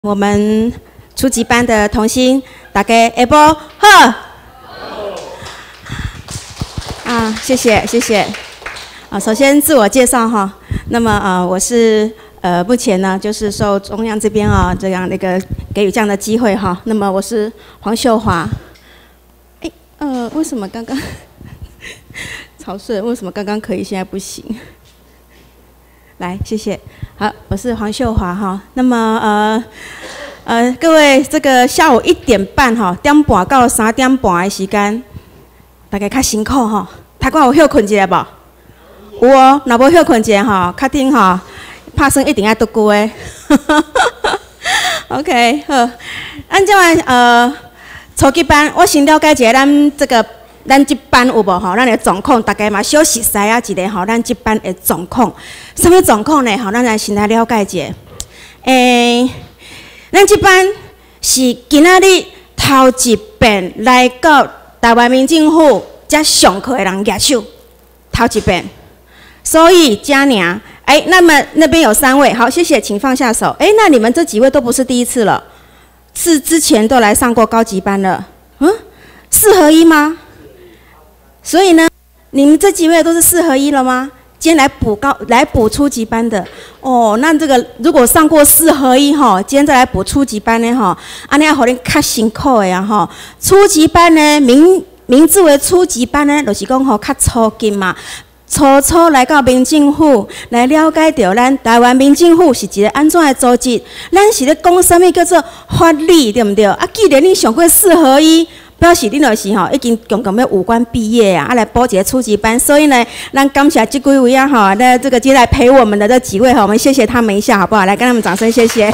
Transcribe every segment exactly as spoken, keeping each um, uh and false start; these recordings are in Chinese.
我们初级班的同心，大家下晡好。啊，谢谢谢谢。啊，首先自我介绍哈。那么呃，我是呃目前呢就是受中央这边啊这样的一个给予这样的机会哈。那么我是黄秀华。哎呃，为什么刚刚曹顺为什么刚刚可以，现在不行？来，谢谢。好，我是黄秀华哈。那么呃呃，各位，这个下午一点半哈，点半到三点半的时间，大家较辛苦哈。大家有休困一下无？有哦，若无休困一下哈，确定哈，拍算一定要读久的。OK， 好，按照呃初级班，我先了解一下咱这个。咱这班有无吼？咱的状况，大家嘛小熟悉啊一个吼，咱这班的状况，什么状况呢？吼，咱来先来了解一下。诶、欸，咱这班是今仔日头一遍来到台湾民政府才上课的人举手，头一遍，所以嘉娘，哎、欸，那么那边有三位，好，谢谢，请放下手。哎、欸，那你们这几位都不是第一次了，是之前都来上过高级班了，嗯，四合一吗？所以呢，你们这几位都是四合一了吗？今天来补高来补初级班的哦。那这个如果上过四合一哈，今天再来补初级班呢哈，安尼要互恁较辛苦的呀哈。初级班呢，名名字为初级班呢，就是讲吼较初级嘛。初初来到民政府来了解到咱台湾民政府是一个安怎的组织，咱是咧讲啥物叫做法律对不对？啊，既然恁上过四合一。表示恁就是吼，已经共共要五官毕业啊，啊来补一个初级班，所以呢，咱感谢这几位啊哈，那这个接下来陪我们的这几位哈，我们谢谢他们一下好不好？来跟他们掌声谢谢。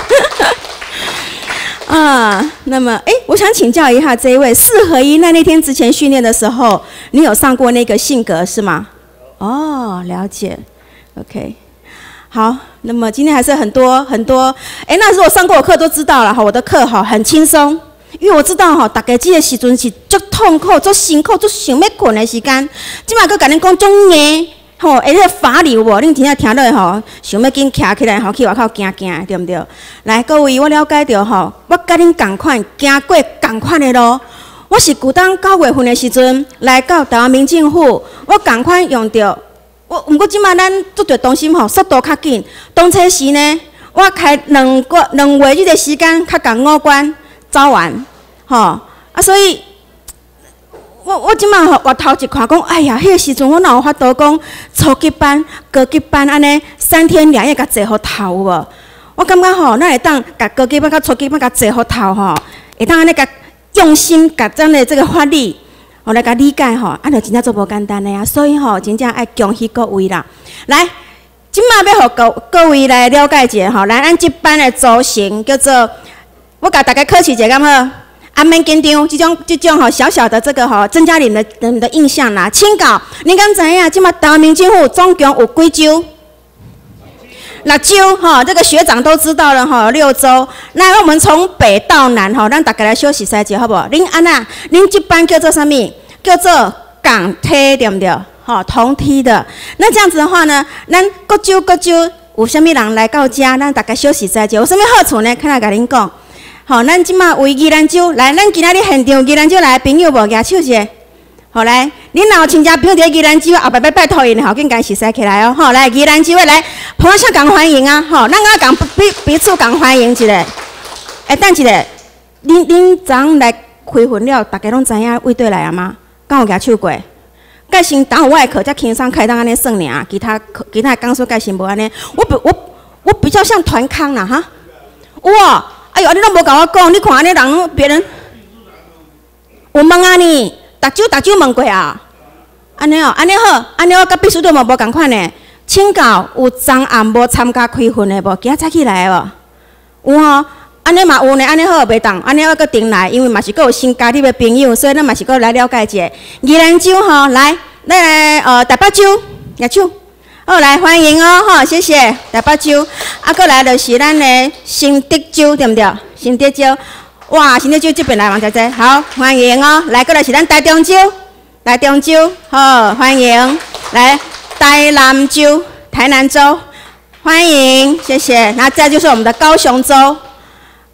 啊，那么哎，我想请教一下这一位四合一，那那天之前训练的时候，你有上过那个性格是吗？哦，了解 ，OK。好，那么今天还是很多很多，哎，那时候我上过我课都知道了哈，我的课哈很轻松。因为我知道吼，大家这个时阵是足痛苦、足辛苦、足想要困的时间。即马佮甲恁讲种硬吼，而且法律无，恁真正听落吼，想要紧徛起来吼，去外口行行，对毋对？来，各位，我了解到吼，我甲恁共款行过共款的路。我是旧当九月份的时阵来到台湾民政府，我共款用着我，毋过即马咱做着东西吼，速度较紧。当初时呢，我开两个两月这个时间较共五关。招完，吼啊，所以，我我即马吼，我头一看讲，哎呀，迄个时阵我哪有法度讲初级班、高级班安尼三天两夜甲坐好头无？我感觉吼，咱会当甲高级班、甲初级班甲坐好头吼，会当安尼甲用心甲咱的这个法律，我来甲理解吼，啊，就真正做无简单的啊，所以吼，真正爱恭喜各位啦，来。即马要互各各位来了解一下吼，来，咱这班的组成叫做。我甲大家客气一下，敢好？啊，免紧张，这种这种吼小小的这个吼，增加你们的你们的印象啦。请教，你敢知影？即马台湾民政府总共有几州？六州吼，这个学长都知道了吼，六州。那我们从北到南吼，咱大家来休息三节好不好？恁安那？恁这班叫做啥物？叫做港梯对不对？吼，同梯的。那这样子的话呢，咱各州各州有啥物人来到遮？咱大家休息三节，有啥物好处呢？看来甲恁讲。好，咱即马为宜兰州来，咱今仔日现场宜兰州来的朋友无举手者？好来，恁若有亲戚朋友伫宜兰州，后摆要拜托因，吼，紧赶实使起来哦。好，来宜兰州的来，捧一下共欢迎啊！好，咱啊共彼彼此共欢迎一下。哎，等一下，恁恁昨昏来开训了，大家拢知影卫队来啊吗？敢有举手过？介先等有我的课才轻松开当安尼算尔，其他其他讲说介先无安尼。我比我我比较像团康啦哈。哇！哎呦，你拢无甲我讲，你看安尼人别人，有问啊你，逐周逐周问过啊？安尼哦，安尼好，安尼我甲秘书长嘛无共款呢。请教有昨暗无参加开训的无？今仔早起来的无？有吼，安尼嘛有呢，安尼好袂当，安尼我搁顶来，因为嘛是搁有新加入的朋友，所以咱嘛是搁来了解一下。宜兰州吼，来，咱来呃台北州，举手。好，来欢迎哦，吼，谢谢台北州，啊，过来就是咱的新德州，对不对？新德州，哇，新德州这边来，王小姐，好，欢迎哦。来，过来是咱台中州，台中州，好，欢迎。来，台南州，台南州，欢迎，谢谢。那再就是我们的高雄州，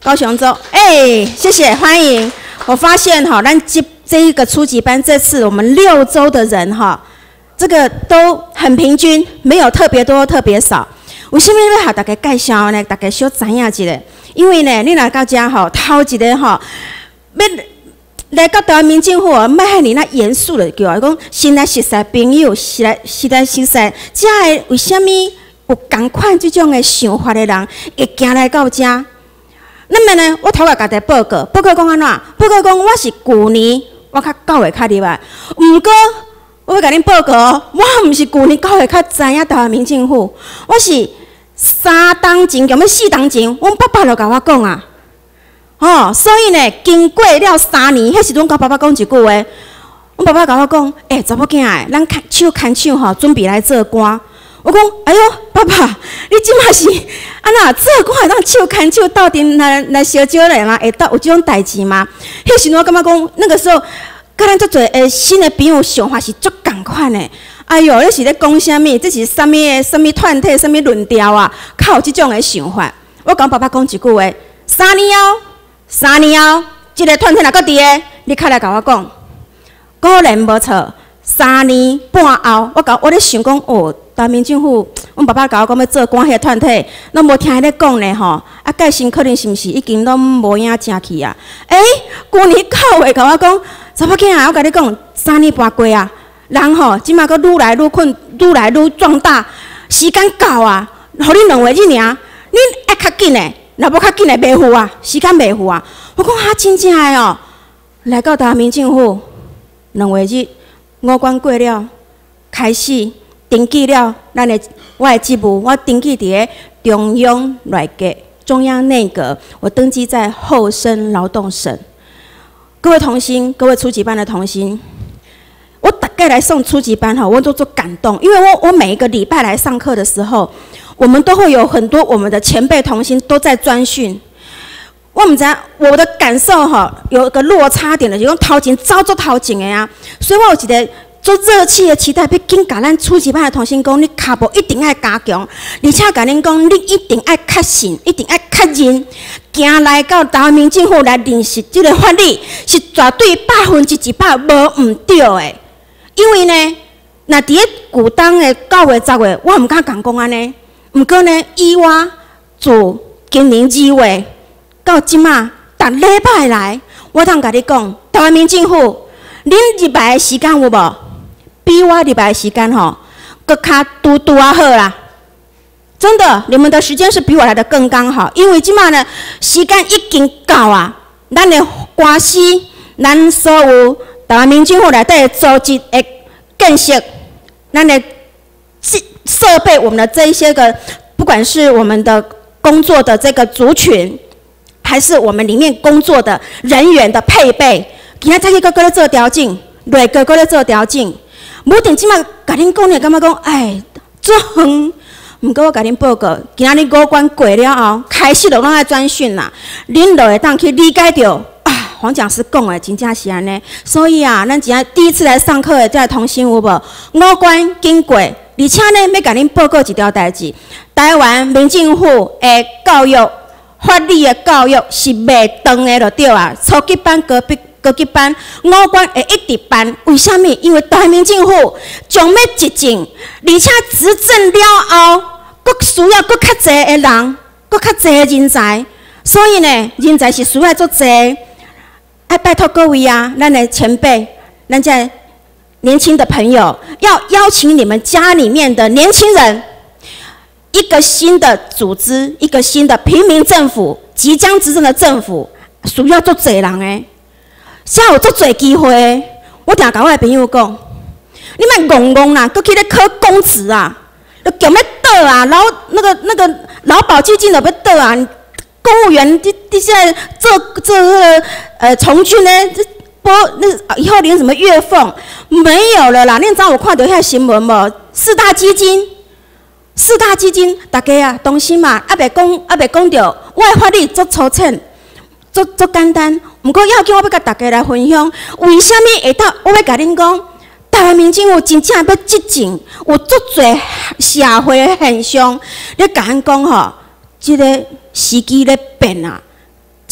高雄州，哎，谢谢欢迎。我发现哈，咱这这一个初级班，这次我们六州的人哈，这个都很平均，没有特别多、特别少。为什么要和大家介绍呢？大家小知影一下，因为呢，你来到家吼，头一个吼，要来到台湾民政府，莫遐尼那严肃的叫，讲先来熟识朋友，是来是来熟识，这个为什么有同款这种的想法的人会行来到这？那么呢，我头个家己报告，报告讲安怎？报告讲我是旧年我较九月较入来，毋过我要甲恁报告，我毋是旧年九月较知影台湾民政府，我是三当前，叫咩四当前，阮爸爸就甲我讲啊。哦，所以呢，经过了三年，迄时阵，甲爸爸讲一句话，阮爸爸甲我讲：，诶、欸，查某囝诶，咱牵手牵手吼，准备来做官。我讲：，哎哟，爸爸，你即马是安那做官会当手牵手到底来来小招人啊？会当有即种代志吗？迄时阵我感觉讲，那个时候，甲咱足侪诶新诶朋友想法是足共款诶。哎哟，你是咧讲啥物？这是啥物诶？啥物团体？啥物论调啊？较有即种诶想法。我甲爸爸讲一句话：，三年后。三年后，这个团体若搁伫个，你较来甲我讲，果然无错。三年半后，我甲我咧想讲，哦，台湾民政府，阮爸爸甲我讲要做官，迄个团体，拢无听伊咧讲呢吼。啊，介先可能是毋是已经拢无影正去啊？诶、欸，旧年九月甲我讲，查某囝啊，我甲你讲，三年半过啊，人吼，即马搁愈来愈困，愈来愈壮大，时间到啊，互你两月日尔，恁爱较紧诶。若无较紧来袂赴啊，时间袂赴啊。我讲哈真正诶哦，来到台湾民政府两月日五关过了，开始登记了咱的我的职务，我登记伫个中央内阁、中央内阁，我登记在厚生劳动省。各位同心，各位初级班的同心，我大概来上初级班哈，我都做感动，因为我我每一个礼拜来上课的时候。我们都会有很多我们的前辈同心都在专训，我们知我的感受哈，有一个落差点的，就讲头前早做头前的啊，所以我有一个做热气的期待，要紧甲咱初级班的同心讲，你脚步一定要加强，而且甲恁讲，你一定要确信，一定要确认，行来到台湾民政府来认识这个法律，是绝对百分之一百无毋对的，因为呢，那伫个旧当的九月、十月，我毋敢讲讲安尼。毋过呢，以我自今年二月到即马，逐礼拜来，我通甲你讲，台湾民政府，恁入来的时间有无？比我入来的时间吼，搁较拄拄啊好啦。真的，你们的时间是比我来的更刚好，因为即马呢，时间已经到啊。咱的关系，咱所有台湾民政府内底的组织的建设，咱的。设备，我们的这一些个，不管是我们的工作的这个族群，还是我们里面工作的人员的配备，今仔再去搁搁咧做调整，内阁搁咧做调整。无定即马甲恁讲咧，感觉讲，哎，做远。毋过我甲恁报告，今仔日五关过了后，开始就拢爱专训啦，恁就会当去理解到啊，黄讲师讲的真正是安尼。所以啊，咱今仔第一次来上课的这同心有无？五关经过。而且呢，要甲恁报告一条代志，台湾民政府的教育、法律的教育是袂断的，就对啊。初级班、高级高级班、五关会一直办。为什么？因为台湾民政府将要执政，而且执政了后，佫需要佫较侪的人，佫较侪的人才。所以呢，人才是需要足侪。爱拜托各位啊，咱的前辈，咱这。年轻的朋友，要邀请你们家里面的年轻人，一个新的组织，一个新的平民政府，即将执政的政府，需要足侪人诶，才有足侪机会。我定甲我的朋友讲，你莫戆戆啦，搁去咧考公职啊，都叫要倒啊，劳那个那个劳保基金都要倒啊，公务员这这现在做做那个呃从军呢，这。不，那以后连什么月俸没有了啦！恁早有看到遐新闻无？四大基金，四大基金，大家啊，当心嘛！还袂讲，还袂讲到，我的法律足粗浅，足足简单。不过要紧，我要甲大家来分享，为什么会当？我要甲恁讲，台湾民政府真正要执政，有足侪社会的现象。你甲咱讲吼，这个时机咧变啊！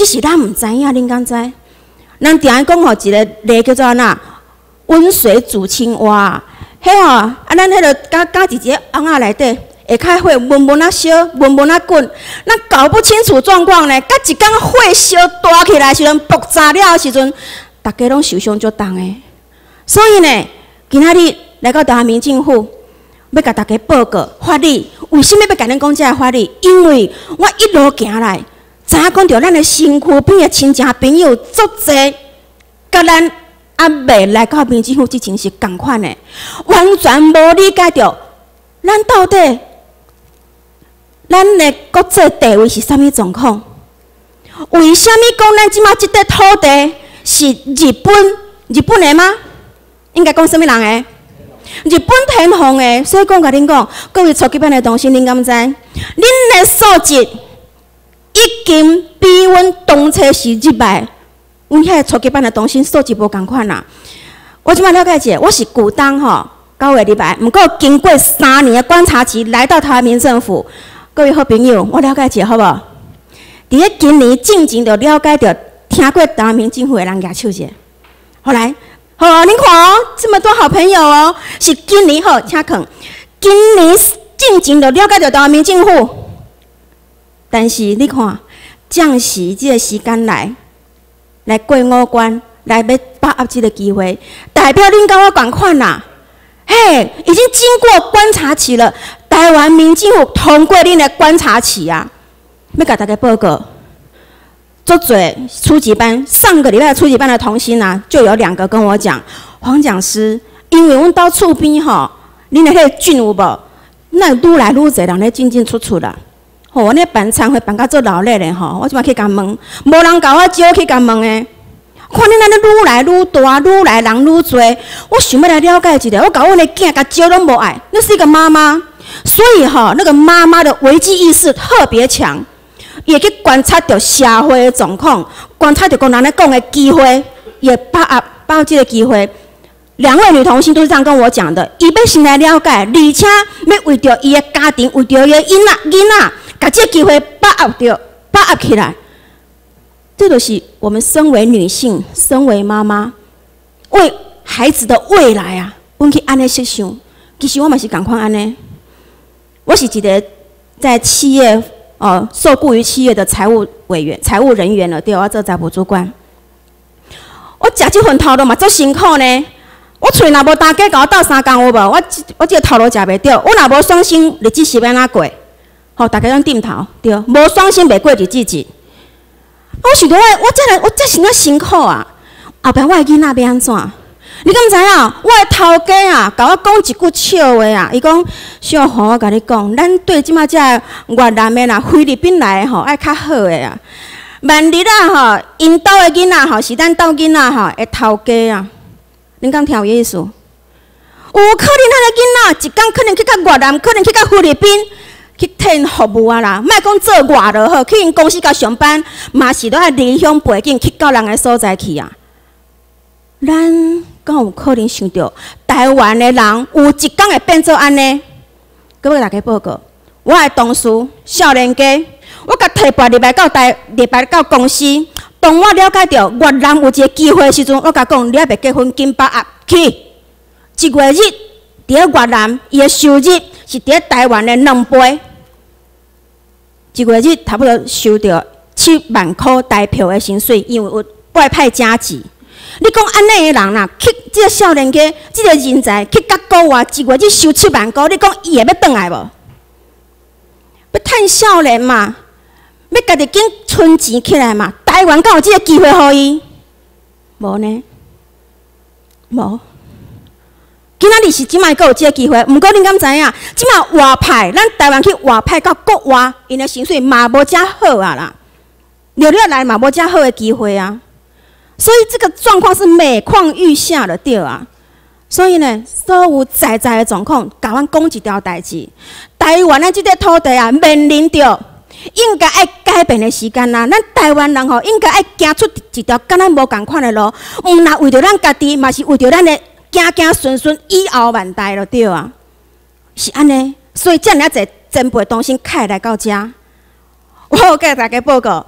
只是咱唔知影，恁敢知？咱定爱讲吼，一个例叫做安那温水煮青蛙，迄吼啊，咱迄个加加伫一个瓮仔内底，下开火闷闷啊烧，闷闷啊滚，咱搞不清楚状况呢。甲一天火烧大起来时阵，爆炸了时阵，大家拢受伤足重的。所以呢，今仔日来到台湾民政府，要甲大家报告法律。为什么要甲恁讲这个法律？因为我一路行来。知影讲着咱的身躯边的亲戚朋友足侪，甲咱还未来到民政府之前是同款的，完全无理解着咱到底咱的国际地位是啥物状况？为什么讲咱即马即块土地是日本日本的吗？应该讲啥物人的？日本天皇的。所以讲甲恁讲，各位初级班的同学，恁敢知？恁的素质？已经比阮当初是入来，阮遐初级班的同学素质无共款啦。我即摆了解者，我是旧当吼九月入来，毋过经过三年的观察期，来到台湾民政府。各位好朋友，我了解者好无？伫咧今年进前就了解着，听过台湾民政府的人举手者。后来，好，恁看哦，这么多好朋友哦，是今年好，请看，今年进前就了解着台湾民政府。但是你看，降息这个时间来，来过五关，来要把握这个机会，代表恁甲我同款啦。嘿，已经经过观察期了，台湾民政府通过恁的观察期啊，要甲大家报告。足侪初级班，上个礼拜初级班的同心啊，就有两个跟我讲，黄讲师，因为阮到厝边吼，恁的迄个菌有无？那愈来愈侪人咧进进出出啦。吼、哦，我那办餐会办到做老累咧吼，我即摆去甲问，无人甲我招去甲问诶。看恁安尼愈来愈大，愈来人愈多，我想要来了解一下。我甲阮的囝甲招拢无爱，那是一个妈妈，所以吼、哦，那个妈妈的危机意识特别强，也去观察到社会的状况，观察到讲人咧讲的机会，也把握把握这个机会。两位女同性都是这样跟我讲的，伊要先来了解，而且要为着伊的家庭，为着伊的囡仔囡仔。把这个机会把握着，把握起来，这就是我们身为女性、身为妈妈，为孩子的未来啊，我们去安尼设想。其实我嘛是同款安尼，我是一个在企业哦受雇于企业的财务委员、财务人员了，对，我做财务主管。我食这份头路嘛足辛苦呢。我喙若无大家甲我斗三工有无？我我这个头路食袂着，我若无双薪，日子是要安怎过？吼、哦，大家拢点头，对，无双薪袂过日子子。我想到我，我这个我这是哪辛苦啊！后壁我的囡仔要安怎？你敢知影？我的头家啊，甲我讲一句笑话啊，伊讲小红，我甲你讲，咱对即马这越南的啦、菲律宾来的吼，爱较好的啊。万日啊吼，因兜的囡仔吼是咱兜囡仔吼的头家啊。恁敢听有意思？有可能咱的囡仔一天可能去到越南，可能去到菲律宾。去替服务啊啦，莫讲做外就好，去因公司甲上班，嘛是都爱离乡背景去到人个所在去啊。咱敢有可能想到台湾的人有一天会变做安尼？各位大家报告，我的同事少年家，我甲提拔入来到台，入来到公司，当我了解到越南有一个机会的时阵，我甲讲，你还袂结婚，紧把握去。一月日伫咧越南，伊的收入是伫咧台湾的两倍。一月日差不多收到七万块台票的薪水，因为有外派加级。你讲安尼的人啦，去这个少年家，这个人才去到国外，一月日收七万块，你讲伊会要转来无？要趁少年嘛，要家己紧存钱起来嘛。台湾敢有这个机会互伊？无呢，无。今仔日是即摆阁有即个机会，毋过恁敢知影？即摆外派，咱台湾去外派到国外，因的薪水嘛无遮好啊啦，留落来嘛无遮好的机会啊。所以这个状况是每况愈下的，对啊。所以呢，所有在在的状况，甲阮讲一条代志：台湾的即个土地啊，面临着应该爱改变的时间啦。咱台湾人吼，应该爱行出一条跟咱无共款的路，毋若为着咱家己，嘛是为着咱的。行行顺顺，以后万代就对啊，是安尼。所以遮尔济前辈东西开来到遮，我有甲大家报告，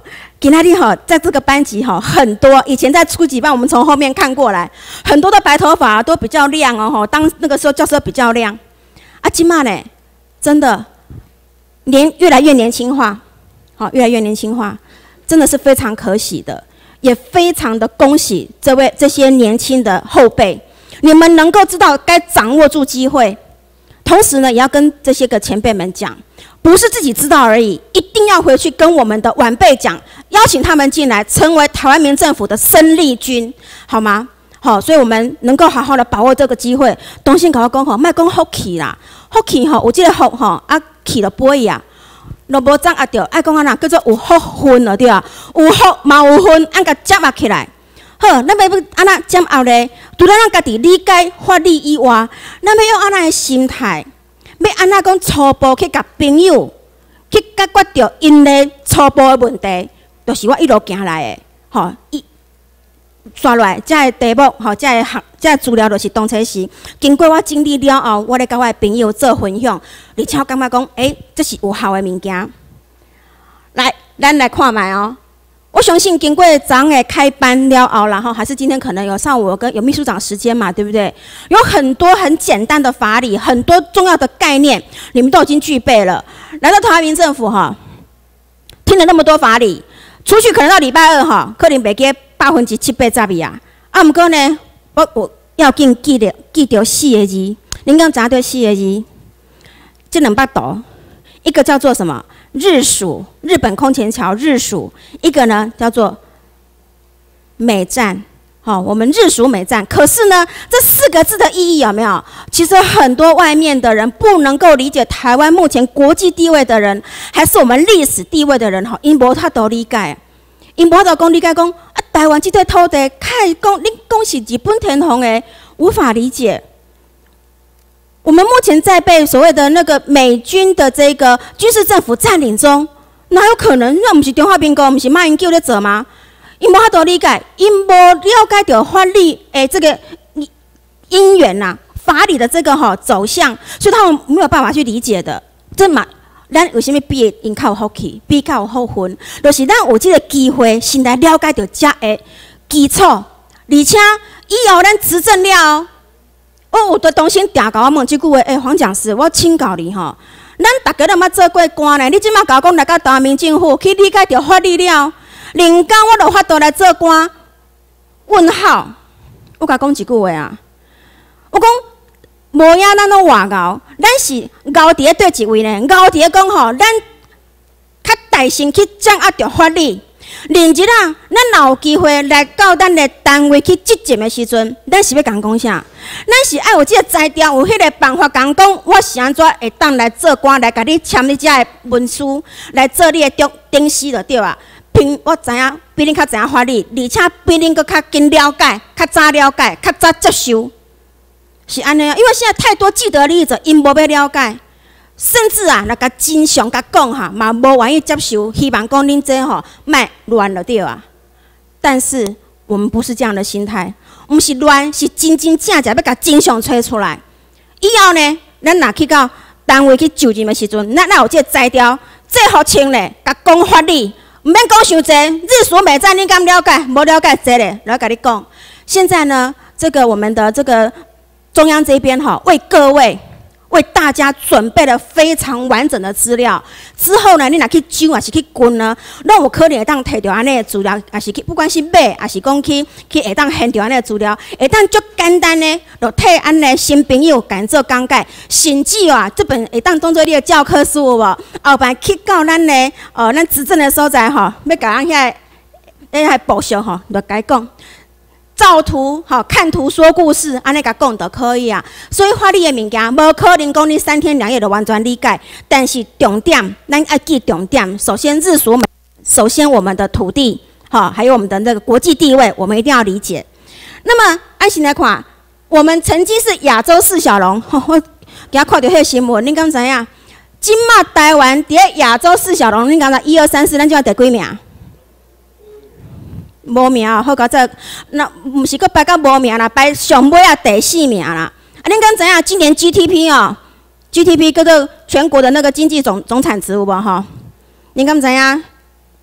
今天哈，在这个班级哈，很多以前在初级班，我们从后面看过来，很多的白头发都比较亮哦，哈，当那个时候教室比较亮。啊，今嘛呢，真的年越来越年轻化，好，越来越年轻化，真的是非常可喜的，也非常的恭喜这位这些年轻的后辈，你们能够知道该掌握住机会，同时呢，也要跟这些个前辈们讲。不是自己知道而已，一定要回去跟我们的晚辈讲，邀请他们进来，成为台湾民政府的生力军，好吗？好，所以我们能够好好的把握这个机会。东信跟我讲吼，莫讲福气啦，福气吼，有这个福吼，啊气就飞啊，若无掌握着，爱讲安那叫做有福分了对啊，有福嘛有分，按个掌握起来。好，咱要要安那掌握咧？除了咱家己理解法律以外，咱要用安那的心态。要安怎讲初步去甲朋友去解决掉因的初步的问题，就是我一路行来的，吼，一刷落来，这个题目，吼，这个学，这个资料，就是当初时经过我整理了后，我咧甲我的朋友做分享，而且我感觉讲，诶、欸，这是有效的物件。来，咱来看卖哦。我相信经过昨晚的开班了后，然后还是今天可能有上午有跟有秘书长时间嘛，对不对？有很多很简单的法理，很多重要的概念，你们都已经具备了。来到台湾民政府哈，听了那么多法理，出去可能到礼拜二哈，可能袂记百分之七八十的啊。啊，不过呢，我我要紧记得记得四个字，您刚查对四个字，这两把刀，一个叫做什么？日属，日本空前桥日属，一个呢叫做美战，好、哦，我们日属美战。可是呢，这四个字的意义有没有？其实很多外面的人不能够理解台湾目前国际地位的人，还是我们历史地位的人，哈，因无他都理解，因无他都讲理解讲啊，台湾这块土地，开讲你讲是日本天皇的，无法理解。我们目前在被所谓的那个美军的这个军事政府占领中，哪有可能？那不是中华民国，不是马英九在做吗？因无法度理解，因无了解到法律诶这个因缘呐、啊，法理的这个哈、哦、走向，所以他们没有办法去理解的。这嘛，咱为什么比因较有福气，比较有福分？就是咱有这个机会，先来了解到这个基础，而且以后咱执政了。我有的同心定甲我问即句话，诶、欸，黄讲师，我请教你吼，咱大家都毋捌做过官呢，你即马甲我讲来到台湾民政府去理解着法律了，人家我就法度来做官？问号！我甲讲一句话啊，我讲无影咱拢外熬，咱是熬伫咧对一位呢？熬伫咧讲吼，咱较大心去掌握着法律。另一啊，咱若有机会来到咱的单位去执政的时阵，咱是要讲讲啥？咱是爱有这个材料，有迄个办法讲讲，我是安怎会当来做官，来甲你签你遮的文书，来做你的顶顶司就对啊。凭我知影，比恁较知影法律，而且比恁搁较紧了解，较早了解，较早接受，是安尼啊。因为现在太多既得利益者，因无要了解。甚至啊，那个真相甲讲哈，嘛无愿意接受，希望讲恁这吼卖乱了对啊。但是我们不是这样的心态，我们是乱，是真真正正要甲真相吹出来。以后呢，咱若去到单位去就任的时阵，咱咱有这个材料，最好清咧，甲讲法律，唔免讲伤济。日属美战，你敢了解？无了解，这咧，来甲你讲。现在呢，这个我们的这个中央这边哈，为各位。为大家准备了非常完整的资料，之后呢，你若去揪还是去滚呢？那有可能会当摕到安尼的资料，还是去不管是买，还是讲去去会当现到安尼的资料，会当足简单呢，就替安尼新朋友敢做讲解，甚至啊，这本会当当做你的教科书有无？后摆去到咱的呃咱执政的所在吼，要甲咱遐迄遐报销吼，就甲伊讲。照图好，看图说故事，安尼甲讲就可以啊。所以法律的物件，无可能讲你三天两夜就完全理解。但是重点，咱要记重点。首先，日属美，首先我们的土地，好，还有我们的那个国际地位，我们一定要理解。那么，安心来看，我们曾经是亚洲四小龙。我今仔看到迄个新闻，恁敢知影？今嘛台湾伫亚洲四小龙，恁敢知一二三四，咱今第几名？无名哦，好到这，那毋是阁排到无名啦，排上尾啊第四名啦。啊，恁敢知影今年 G D P 哦 ，G D P 叫做全国的那个经济总总产值有无吼？恁敢知影？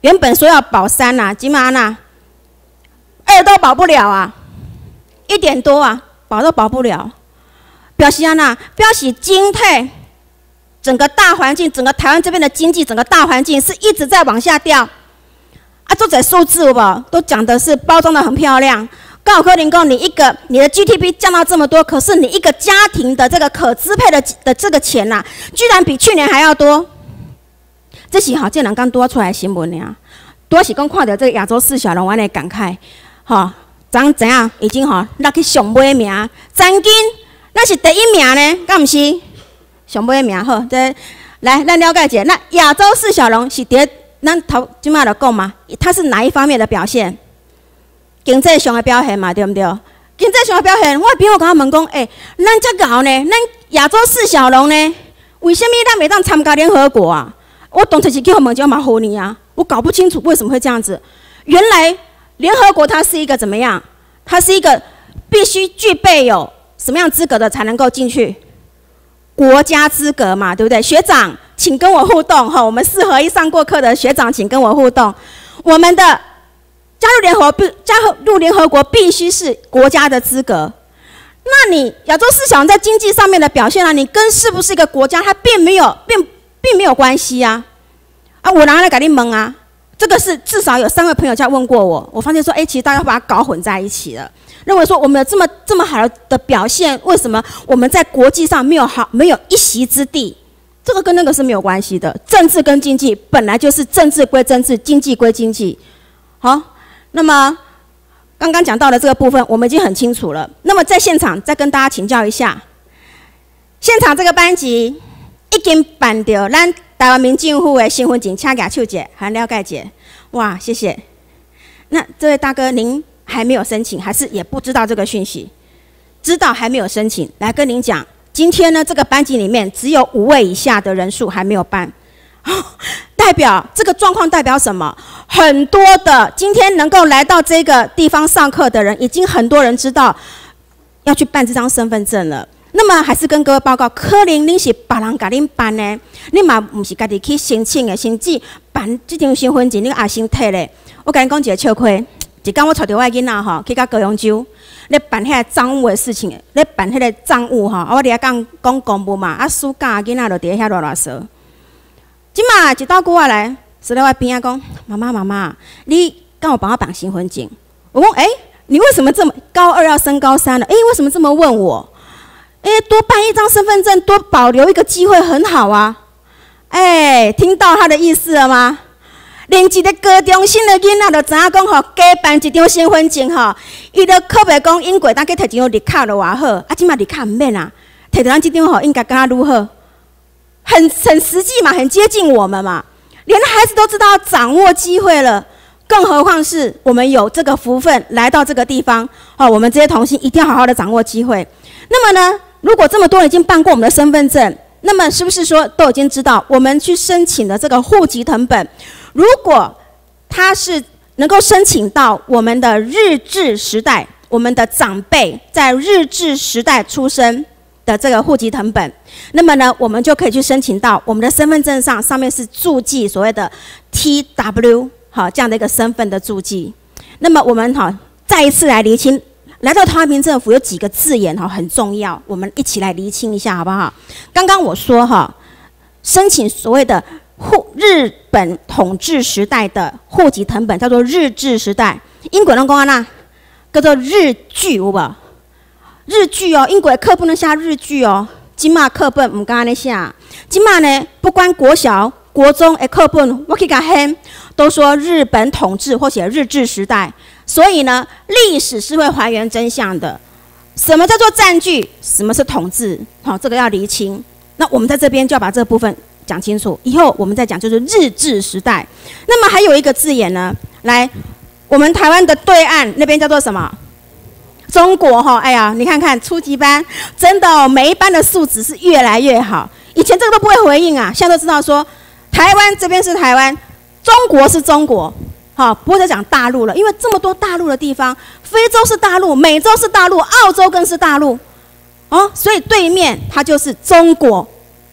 原本说要保三呐、啊，今嘛呐，二都保不了啊，一点多啊，保都保不了。表示安呐，表示经济整个大环境，整个台湾这边的经济，整个大环境是一直在往下掉。啊，做这数字有无都讲的是包装的很漂亮。刚好可能讲你一个你的 G D P 降到这么多，可是你一个家庭的这个可支配的的这个钱呐、啊，居然比去年还要多。这是好，这人刚多出来的新闻呀，多是讲看到这个亚洲四小龙，我来感慨，哈，咱怎样已经哈那去上尾名，曾经那是第一名呢，敢唔是？上尾名好，这来咱了解一下，那亚洲四小龙是伫咱头即马就讲嘛，它是哪一方面的表现？经济上的表现嘛，对不对？经济上的表现，我朋友甲我问讲，诶、欸，咱遮敖呢，咱亚洲四小龙呢，为什么咱袂当参加联合国啊？我当初是叫他问叫马虎尼啊，我搞不清楚为什么会这样子。原来联合国它是一个怎么样？它是一个必须具备有什么样资格的才能够进去？国家资格嘛，对不对？学长，请跟我互动哈。我们四合一上过课的学长，请跟我互动。我们的加入联合必加入联合国必须是国家的资格。那你亚洲四小龙在经济上面的表现啊，你跟是不是一个国家，它并没有并并没有关系啊。啊，我拿来给你问啊，这个是至少有三位朋友这样问过我，我发现说，哎，其实大家把它搞混在一起了。认为说我们有这么这么好的表现，为什么我们在国际上没有好没有一席之地？这个跟那个是没有关系的。政治跟经济本来就是政治归政治，经济归经济。好，那么刚刚讲到的这个部分，我们已经很清楚了。那么在现场再跟大家请教一下，现场这个班级已经办到咱台湾民政府的身份证，请举手者，很了解者。哇，谢谢。那这位大哥，您还没有申请，还是也不知道这个讯息？知道还没有申请，来跟您讲，今天呢这个班级里面只有五位以下的人数还没有办，哦、代表这个状况代表什么？很多的今天能够来到这个地方上课的人，已经很多人知道要去办这张身份证了。那么还是跟各位报告，可能您是别人给您办的，你嘛不是家己去申请的，甚至办这张身份证，你也先摕咧。我跟你讲一个笑话。一天我带着我囡仔吼去到高雄州，咧办迄个账务的事情，咧办迄个账务吼，我伫遐讲讲公务嘛，啊暑假囡仔就伫遐乱乱说。即马一道过我来，坐在我边仔讲，妈妈妈妈，你刚我帮我办身份证。我讲，哎、欸，你为什么这么高二要升高三了？哎、欸，为什么这么问我？哎、欸，多办一张身份证，多保留一个机会很好啊。哎、欸，听到他的意思了吗？连一个高中生的囡仔就知影讲吼，加办一张身份证吼，伊就可袂讲因过当去摕一张绿卡就偌好，啊，即马绿卡毋免啊，摕到咱即张吼，应该敢若如何？很很实际嘛，很接近我们嘛，连孩子都知道掌握机会了，更何况是我们有这个福分来到这个地方，哦，我们这些同性一定要好好的掌握机会。那么呢，如果这么多人已经办过我们的身份证，那么是不是说都已经知道我们去申请的这个户籍誊本？如果他是能够申请到我们的日治时代，我们的长辈在日治时代出生的这个户籍誊本，那么呢，我们就可以去申请到我们的身份证上上面是注记所谓的 T W 好这样的一个身份的注记。那么我们好再一次来厘清，来到台湾民政府有几个字眼哈很重要，我们一起来厘清一下好不好？刚刚我说哈，申请所谓的户日本统治时代的户籍誊本叫做日治时代，英国人讲啊，叫做日据有无？日据哦，英国的课不能下日据哦，今嘛课本唔敢安尼写。今嘛呢，不管国小、国中的课本，我去甲喊，都说日本统治或写日治时代。所以呢，历史是会还原真相的。什么叫做占据？什么是统治？好、哦，这个要厘清。那我们在这边就要把这部分讲清楚，以后我们再讲就是日治时代。那么还有一个字眼呢，来，我们台湾的对岸那边叫做什么？中国哈，哎呀，你看看初级班，真的哦，每一班的素质是越来越好。以前这个都不会回应啊，现在都知道说，台湾这边是台湾，中国是中国，好，不会再讲大陆了，因为这么多大陆的地方，非洲是大陆，美洲是大陆，澳洲更是大陆，哦，所以对面它就是中国。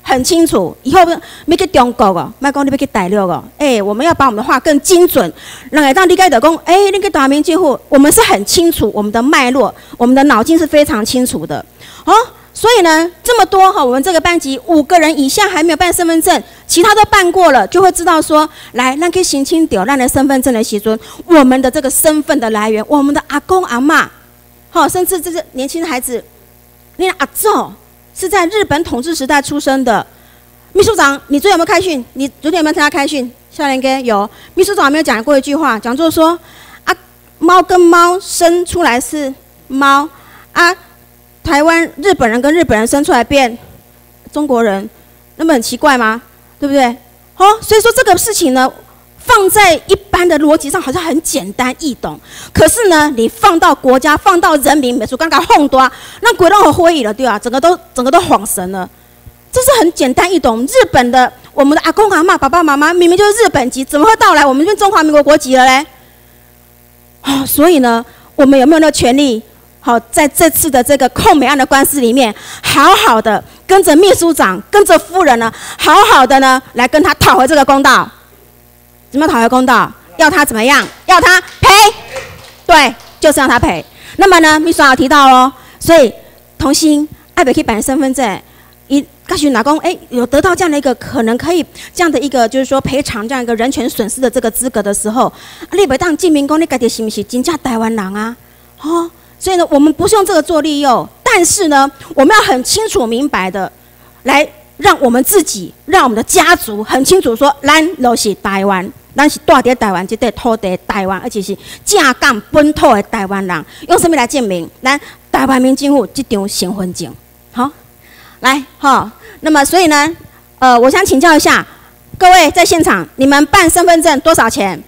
很清楚。以后要去中国哦，莫讲你要去大陆哦，哎、欸，我们要把我们的话更精准，让人让理解的讲，哎、欸，那个台湾民进户，我们是很清楚我们的脉络，我们的脑筋是非常清楚的，哦。所以呢，这么多哈，我们这个班级五个人以下还没有办身份证，其他都办过了，就会知道说，来，那可以行清掉，让人身份证的时阵，我们的这个身份的来源，我们的阿公阿嬷，好，甚至这些年轻的孩子，你阿祖是在日本统治时代出生的。秘书长，你昨天有没有开训？你昨天有没有参加开训？少年哥有。秘书长有没有讲过一句话？讲座说，啊，猫跟猫生出来是猫，啊。台湾日本人跟日本人生出来变中国人，那么很奇怪吗？对不对？哦，所以说这个事情呢，放在一般的逻辑上好像很简单易懂，可是呢，你放到国家、放到人民，美术刚刚哄多，那鬼都和会议了，对吧？整个都整个都恍神了。这是很简单易懂。日本的我们的阿公阿嬷、爸爸妈妈明明就是日本籍，怎么会到来我们这边中华民国国籍了嘞？哦，所以呢，我们有没有那个权利？好，在这次的这个控美案的官司里面，好好的跟着秘书长、跟着夫人呢，好好的呢来跟他讨回这个公道。怎么讨回公道？要他怎么样？要他赔？对，就是让他赔。那么呢，秘书长有提到哦，所以同心爱北可以办身份证，一告诉老公，哎，有得到这样的一个可能可以这样的一个就是说赔偿这样一个人权损失的这个资格的时候，你不当证明讲你家己是不是真正台湾人啊？哦。所以呢，我们不是用这个做利诱，但是呢，我们要很清楚明白的，来让我们自己、让我们的家族很清楚说，咱就是台湾，咱是住在台湾这块土地台湾，而且是正港本土的台湾人。用什么来证明？咱台湾民政府这张身份证。好，来哈。那么所以呢，呃，我想请教一下各位在现场，你们办身份证多少钱？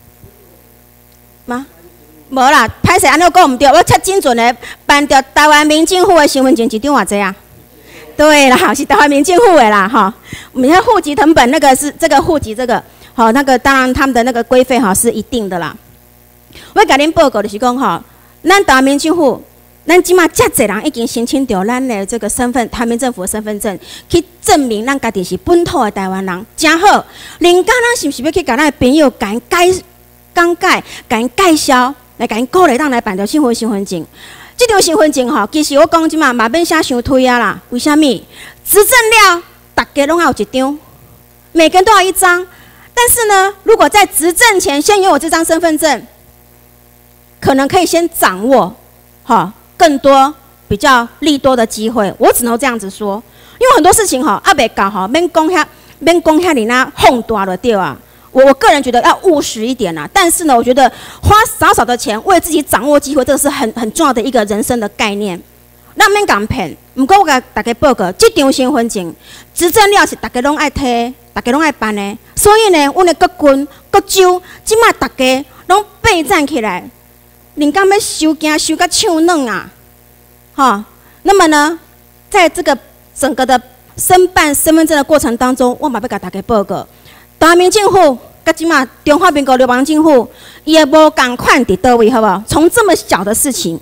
吗？无啦，歹势安尼讲唔对，我测精准的办掉台湾民政府的身份证一张偌济啊？对啦，是台湾民政府的啦，哈。我们看户籍成本那个是这个户籍这个，好，那个当然他们的那个规费哈是一定的啦。我甲恁报告就是讲哈，咱台湾民政府，咱即马遮侪人已经申请到咱的这个身份，台湾政府的身份证，去证明咱家己是本土的台湾人，真好。人家咱是不是要去甲咱的朋友甲因介讲解，甲因介绍？来，甲因鼓励，当来办着身份身份证。这张身份证吼，其实我讲即嘛，嘛免写伤推啊啦。为虾米？执政了，大家拢要有一张，每个人都要一张。但是呢，如果在执政前先有我这张身份证，可能可以先掌握哈更多比较利多的机会。我只能这样子说，因为很多事情哈，阿袂搞哈，免讲遐，免讲遐，你那哄大了对啊。我我个人觉得要务实一点啦、啊，但是呢，我觉得花少少的钱为自己掌握机会，这个是很很重要的一个人生的概念。咱免讲骗，不过我甲大家报告，这张身份证执政了是大家拢爱摕，大家拢爱办的。所以呢，阮的国军、国州，即马大家拢备战起来，人家要收惊收甲手软啊！哈，那么呢，在这个整个的申办身份证的过程当中，我嘛要甲大家报告。台湾民政府，甲即马中华民国流氓政府，伊也无共款伫倒位，好不好？从这么小的事情，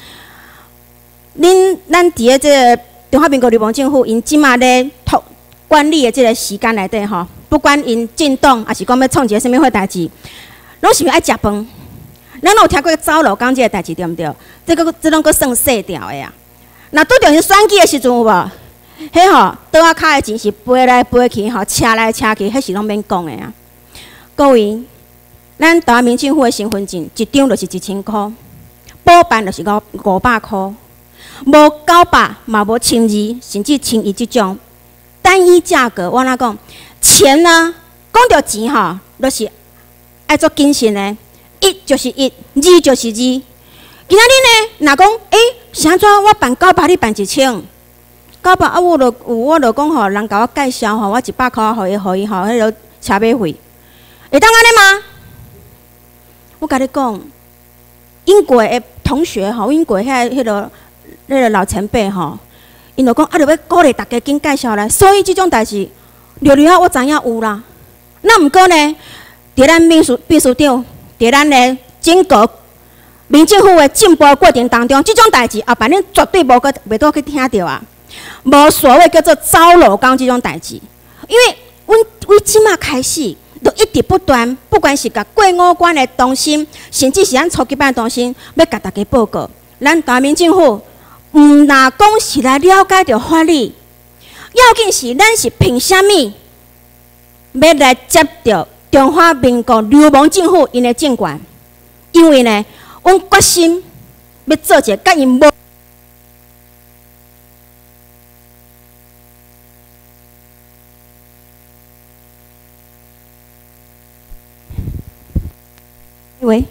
恁咱伫个这个中华民国流氓政府，因即马咧托管理的这个时间内底吼，不管因进党，还是讲要创一个什么货代志，拢是爱食饭。咱有听过走路讲这个代志对毋对？这个这拢个算细条的啊。那拄着是选举的时阵有无？迄吼，倒啊骹的钱是飞来飞去，吼，车来车去，迄是拢免讲的啊。各位，咱台湾民政府的身份证一张就是一千块，补办就是五五百块，无九百嘛无千二，甚至千一这种单一价格。我哪讲？钱呢？讲到钱吼，就是爱做谨慎的，一就是一，二就是二。今仔日呢，若讲，诶、欸，是安怎？我办九百，你办一千。九百啊，我就有，我就讲吼，人甲我介绍吼，我一百块互伊，互伊吼，迄个车马费，会当安尼吗？我甲你讲，英国的同学吼，英国遐迄个迄个老前辈吼，因就讲啊，着要鼓励大家紧介绍来，所以即种代志，略略啊，我知影有啦。那毋过呢，伫咱秘书秘书长，伫咱的整个民政府的进步过程当中，即种代志后摆恁绝对无个袂多去听到啊。 无所谓叫做招老公这种代志，因为阮为即马开始，就一直不断，不管是甲过五关的中心，甚至是咱初级班的中心，要甲大家报告，咱大明政府毋若讲是来了解着法律，要紧是咱是凭啥物要来接着中华民国流氓政府因的政权？因为呢，阮决心要做一个甲因无。喂，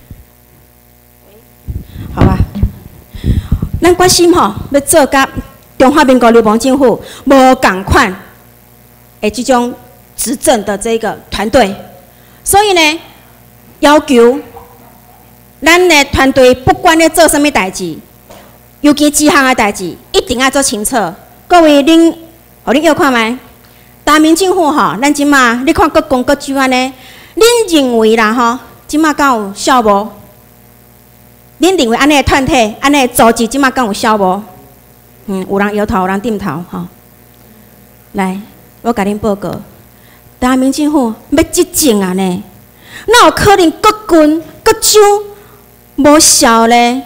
好吧，咱决心吼，要做甲中华民国流氓政府无共款的这种执政的这个团队，所以呢，要求咱的团队不管咧做什么代志，尤其几项的代志，一定要做清楚。各位，恁，互恁要看麦，大明政府吼，咱即马你看各公各州安尼，恁认为啦吼？即马敢有效无？恁认为安尼的团体、安尼的组织，即马敢有效无？嗯，有人摇头，有人点头，吼。来，我甲恁报告，大明政府要执政啊呢，哪有可能各军各州无效咧？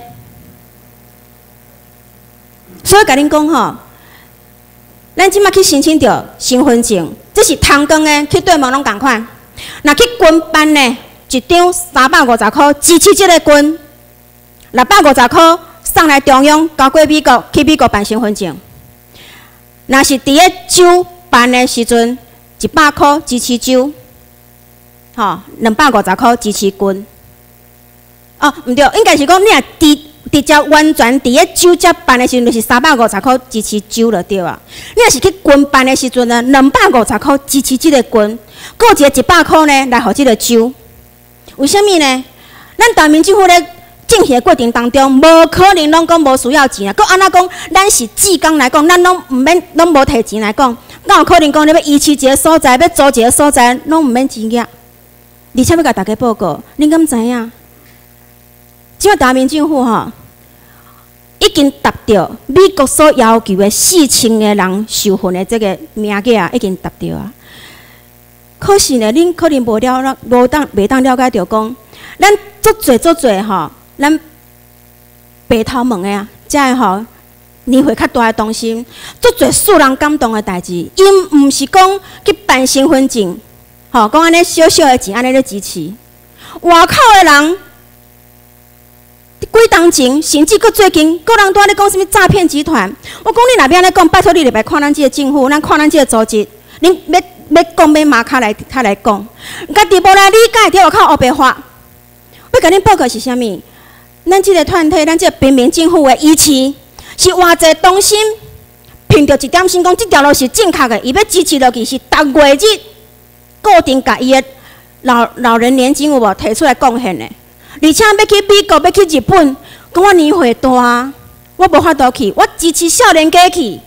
所以甲恁讲吼，咱即马去申请着身份证，这是通光的，去对门拢共款。若去军办呢？一张三百五十块支持这个军，六百五十块送来中央，交过美国去美国办身份证。若是伫咧州办的时阵，一百块支持州，吼，两百五十块支持军。哦，毋对，应该是讲你若直直接完全伫咧州接办的时阵，就是三百五十块支持州就对啊。你若是去军办的时阵呢，两百五十块支持这个军，搁一个一百块呢来互这个州。为什么呢？咱大明政府咧进行的过程当中，无可能拢讲无需要钱啊！搁安怎讲？咱是志工来讲，咱拢毋免，拢无摕钱来讲，哪有可能讲你要移去一个所在，要租一个所在，拢毋免钱额？而且要甲大家报告，恁敢知影？即个大明政府吼，已经达到美国所要求的四千个人受训的这个名额啊，已经达到啊。可是呢，恁可能无了无当袂当了解着讲，咱足侪足侪吼，咱白头毛的啊，遮个吼年岁较大的东西，足侪使人感动的代志，因毋是讲去办身份证，吼讲安尼小小的钱安尼咧支持，外口的人，几当前甚至搁最近，个人拄仔咧讲什物诈骗集团，我讲你若要安尼讲，拜托你入来看咱即个政府，咱看咱即个组织，恁要。要讲要马卡来，他来讲，家己无来理解，伫外口黑白法。要甲恁报告是啥物？咱即个团体，咱即个平民政府的意思，是偌济同心，凭着一点心讲，即条路是正确的，伊要支持落去是逐月日固定甲伊的老老人年金有无提出来贡献的，而且要去美国，要去日本，讲我年岁大，我无法度去，我支持少年家去。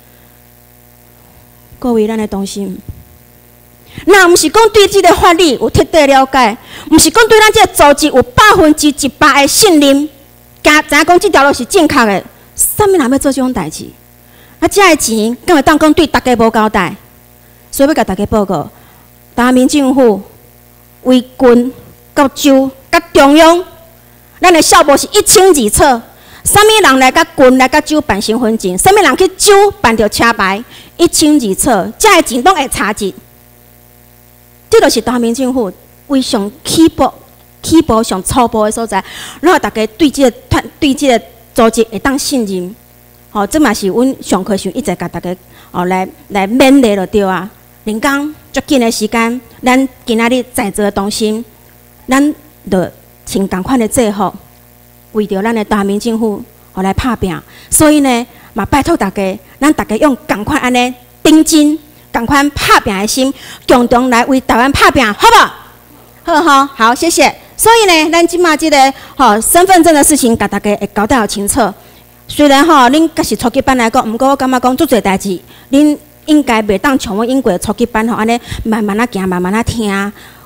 各位，咱的同心。那毋是讲对即个法律有彻底了解，毋是讲对咱即个组织有百分之一百的信任，加知影讲即条路是正确的，啥物人要做即种代志？啊，遮个钱敢会当讲对大家无交代？所以要甲大家报告，大明政府为军、到州、甲中央，咱的校务是一清二楚。啥物人来甲军来甲州办身份证？啥物人去州办着车牌？一清二楚，遮个钱拢会查实。这就是大明政府为上起步、起步上初步的所在，然后大家对这个团、对这个组织会当信任。吼、哦，这嘛是阮上课时一直甲大家哦来来勉励就对啊。连讲足紧的时间，咱今仔日在座的同心，咱着穿同款的制服，为着咱的大明政府哦来拍拼。所以呢，嘛拜托大家，咱大家用同款安尼顶真。赶快拍拼的心，共同来为台湾拍拼，好不好？好好好，谢谢。所以呢，咱即马即个吼、哦、身份证的事情，甲大家会交代好清楚。虽然吼、哦，恁甲是初级班来讲，毋过我感觉讲足侪代志，恁应该袂当像我英国初级班吼安尼慢慢啊行，慢慢啊听。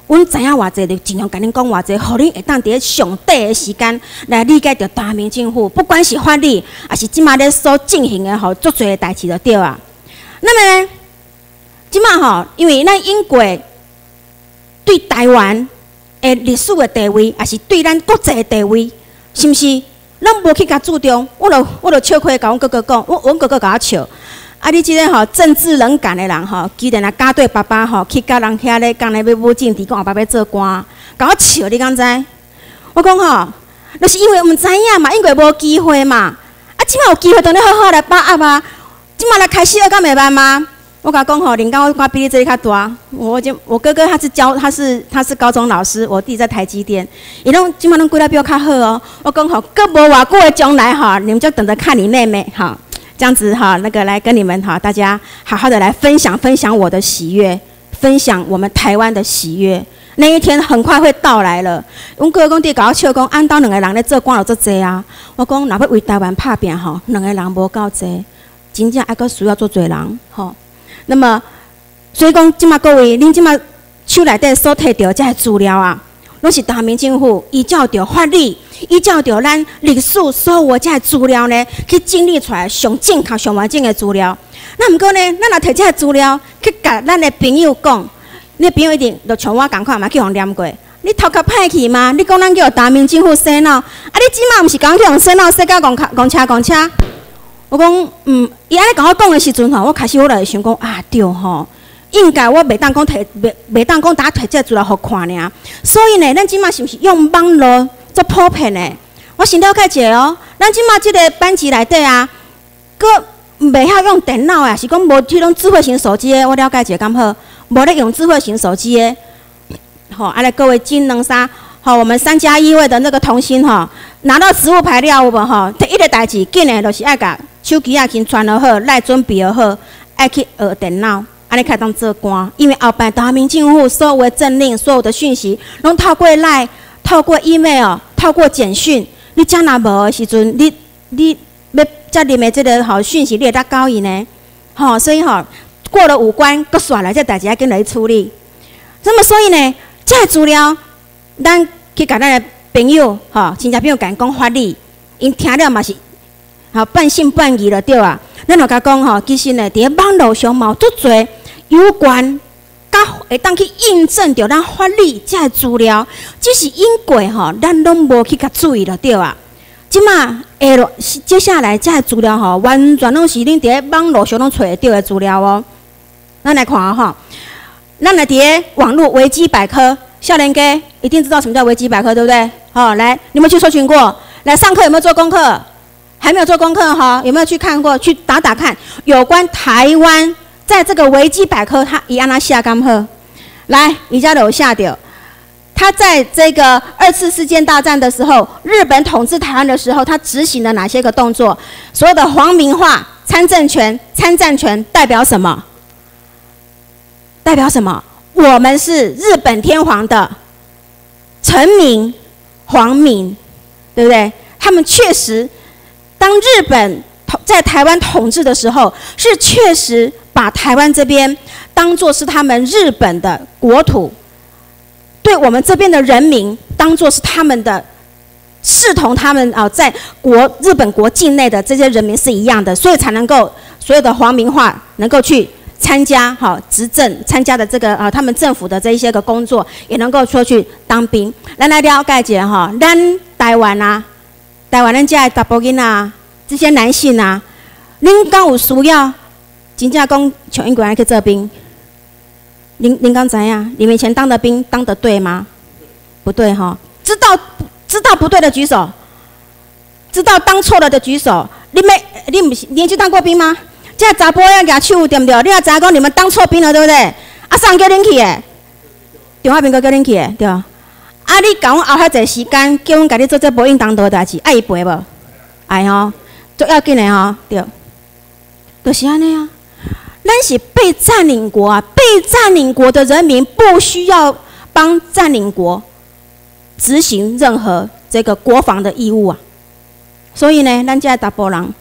阮知影偌济，就尽量甲恁讲偌济，互恁会当伫咧上短的时间来理解着大明政府，不管是法律，还是即马咧所进行的吼足侪的代志就对啊。那么呢，即马吼，因为咱英国对台湾的历史的地位，还是对咱国际的地位，是毋是？咱无去甲注重，我著我著笑亏甲阮哥哥讲，我阮哥哥甲我笑。啊！你即个吼政治冷感的人吼，居然啊加对爸爸吼去甲人遐咧讲咧要舞政治，讲后爸要做官，甲我笑，你敢知？我讲吼，就是因为我们知影嘛，因为无机会嘛。啊，即摆有机会，当然好好来把握啊！即摆来开始要敢袂办吗？我甲讲吼，人家我我比你这里较大，我就我哥哥他是教他是他是高中老师，我弟在台积电，伊拢即摆拢规划比我较好哦。我讲吼，搁无偌久的将来哈，你们就等着看你妹妹哈。这样子哈，那个来跟你们哈，大家好好的来分享分享我的喜悦，分享我们台湾的喜悦。那一天很快会到来了。阮哥讲弟甲我笑讲，按到两个人咧做官有足济啊。我讲若要为台湾拍拼吼，两个人无够济，真正还阁需要做侪人吼。那么，所以讲即马各位，恁即马手内底所摕到这些资料啊，拢是大明政府依照着法律。依照着咱历史所有这资料呢，去整理出来上正确、上完整的资料。那毋过呢，咱若摕这资料去甲咱的朋友讲，你朋友一定就像我共款嘛，去互念过。你头壳歹去吗？你讲咱叫大明政府洗脑，啊！你即马毋是讲去互洗脑，洗到公公车公车？我讲，嗯，伊安尼甲我讲的时阵吼，我开始我就会想讲啊，对吼。应该我袂当讲摕，袂袂当讲打摕这资料互看尔。所以呢，咱即马是毋是用网络？做普遍的，我先了解一下哦。咱即马即个班级内底啊，佫袂晓用电脑啊，是讲无迄种智慧型手机的，我了解一下敢好？无咧用智慧型手机的，吼，啊来各位金能三，吼，我们三加一位的那个同心吼，拿到职务牌了有无吼？第一个代志，紧的就是爱甲手机啊先传好好，来准备好，爱去学电脑。安尼开当做官，因为后摆大明政府所有的政令、所有的讯息，拢透过来。透过 email， 透过简讯，你遮若无的时阵，你你要遮念的这个吼讯息，你会当交伊呢？吼，所以吼过了五关，搁刷来这代志要跟来处理。那么所以呢，这资料，咱去甲咱的朋友吼，亲戚朋友甲讲法律，因听了嘛是吼半信半疑了对啊。咱就甲讲吼，其实呢，伫咧网络上嘛有足侪有关。甲会当去印证着咱法律这些资料，只是因过吼，咱拢无去甲注意了对啊。即马下落接下来这些资料吼，完全拢是恁伫咧网络上拢找得到的资料哦。咱来看吼，咱来伫咧网络维基百科，少年家一定知道什么叫维基百科，对不对？好，来，你们去搜寻过？来上课有没有做功课？还没有做功课哈？有没有去看过？去打打看有关台湾。在这个维基百科，他伊安那下干好，来，伊家有下掉。他在这个二次世界大战的时候，日本统治台湾的时候，他执行了哪些个动作？所有的皇民化、参政权、参战权代表什么？代表什么？我们是日本天皇的臣民、皇民，对不对？他们确实，当日本在台湾统治的时候，是确实。把台湾这边当作是他们日本的国土，对我们这边的人民当作是他们的，视同他们啊，在国日本国境内的这些人民是一样的，所以才能够所有的皇民化能够去参加好执政，参加的这个啊他们政府的这一些个工作，也能够说去当兵。咱来了解一下哈，咱台湾啊，台湾人家的查甫囡仔，这些男性啊，恁敢有需要？真正讲像英国人去做兵，您您刚知呀？你们以前当的兵当的对吗？不对哈，知道知道不对的举手，知道当错了的举手。你没你不是你去当过兵吗？这查甫要举手对不对？你要知影讲你们当错兵了对不对？啊，上叫恁去的，电话兵哥叫恁去的对吧？啊，你讲我后遐济时间，叫阮甲你做这无应当做的代志，爱伊赔无？爱吼，足要紧的吼，对，就是安尼啊。咱是被占领国啊，被占领国的人民不需要帮占领国执行任何这个国防的义务啊。所以呢，咱这大波人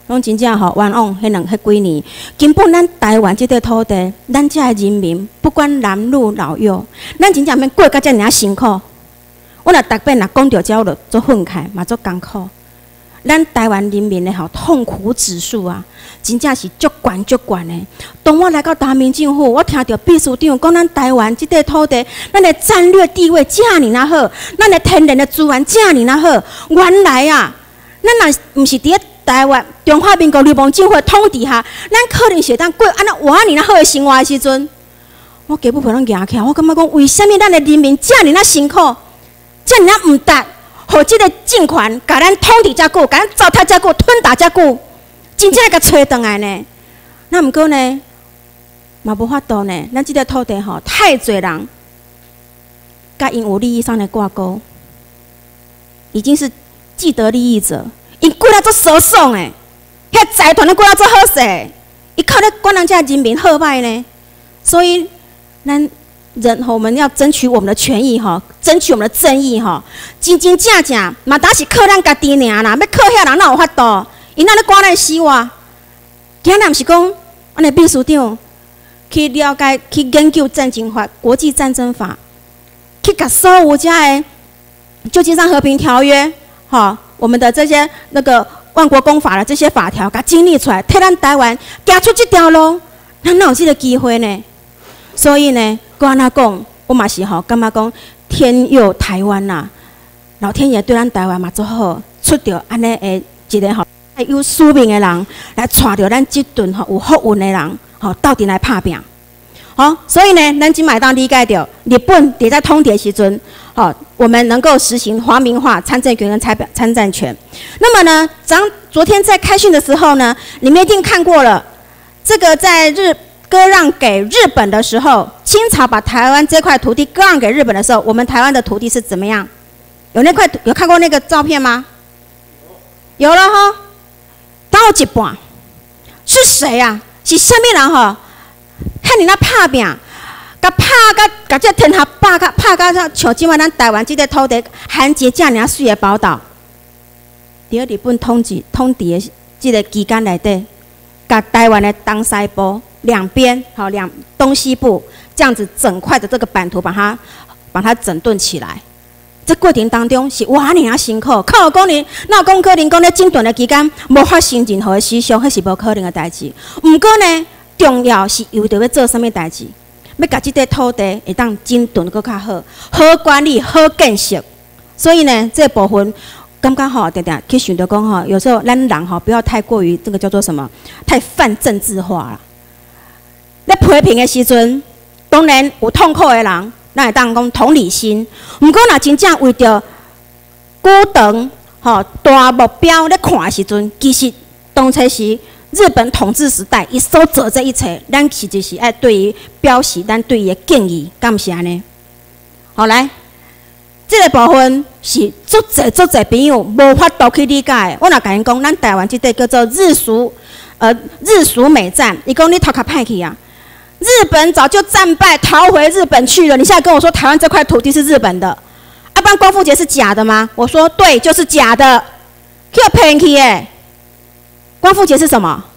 拢真正吼冤枉迄两迄几年，根本咱台湾这块土地，咱遮的人民不管男女老幼，咱真正免过甲遮尔辛苦。我若逐遍若讲着遮，我就做愤慨，嘛做艰苦。咱台湾人民的吼痛苦指数啊，真正是足悬足悬的。当我来到大明政府，我听到秘书长讲，咱台湾这块土地，咱的战略地位遮尔那好，咱的天然的资源遮尔那好，原来啊，咱若毋是伫咧台湾中华民国流氓政府统治下，咱可能是当过安那偌尔那好的生活的时阵，我基本上拢硬起来，我感觉讲，为什么咱的人民遮尔那辛苦，遮尔那毋值？互即个政权甲咱统治遮久，甲咱糟蹋遮久，吞打遮久，真正甲找倒来呢？那毋过呢，嘛无法度呢。咱即个土地吼，太侪人甲因有利益上的挂钩，已经是既得利益者。因过来做首爽诶，遐财团都过来做好势，伊靠咧管咱遮人民好歹呢。所以，咱。人，我们要争取我们的权益哈，争取我们的正义哈，真真正正嘛，当是靠咱家己尔啦，要靠遐人哪有法度？因哪咧管咱死活？今日毋是讲，安尼秘书长去了解、去研究战争法、国际战争法，去甲所有遮的旧金山和平条约，哈，我们的这些那个万国公法的这些法条，甲整理出来，替咱台湾行出这条路，咱哪有这个机会呢？所以呢。我安怎讲，我嘛是吼，感觉讲天佑台湾呐、啊，老天爷对咱台湾嘛做好，出着安尼的一个吼有使命的人来带着咱这顿吼有福运的人，吼到底来拍拼。好，所以呢，咱今麦当理解到日本伫在统治的时阵，吼我们能够实行皇民化参政权跟参参战权。那么呢，咱昨天在开训的时候呢，你们一定看过了，这个在日。割让给日本的时候，清朝把台湾这块土地割让给日本的时候，我们台湾的土地是怎么样？有那块有看过那个照片吗？有了哈，到一半是谁呀、啊？是什么人哈？看你那拍拼，甲拍甲甲这天下拍甲拍甲像今晚咱台湾这个土地韩捷这样水的宝岛，伫日本统治统治的这个期间内底，甲台湾的东西部。两边好，两东西部这样子整块的这个版图，把它把它整顿起来。这过程当中是哇，你啊辛苦，靠讲你那讲可能讲咧整顿的期间无发生任何的死伤，迄是无可能的代志。不过呢，重要是为着要做什么代志，要甲这块土地会当整顿搁较好，好管理，好建设。所以呢，这部分。感觉吼，定定去想着讲吼，有时候咱人吼不要太过于这个叫做什么，太泛政治化了。咧批评的时阵，当然有痛苦的人，咱会当讲同理心。毋过若真正为着高长吼大目标咧看的时阵，其实当初是日本统治时代，伊所做这一切，咱其实是爱对于表示咱对伊的敬意，敢毋是安尼？好来。这个部分是足侪足侪朋友无法度去理解。我若甲因讲，咱台湾这个叫做日苏，呃，日苏美战，伊讲你头壳歹去啊！日本早就战败，逃回日本去了。你现在跟我说台湾这块土地是日本的，啊，不然光复节是假的吗？我说对，就是假的，去骗去诶。光复节是什么？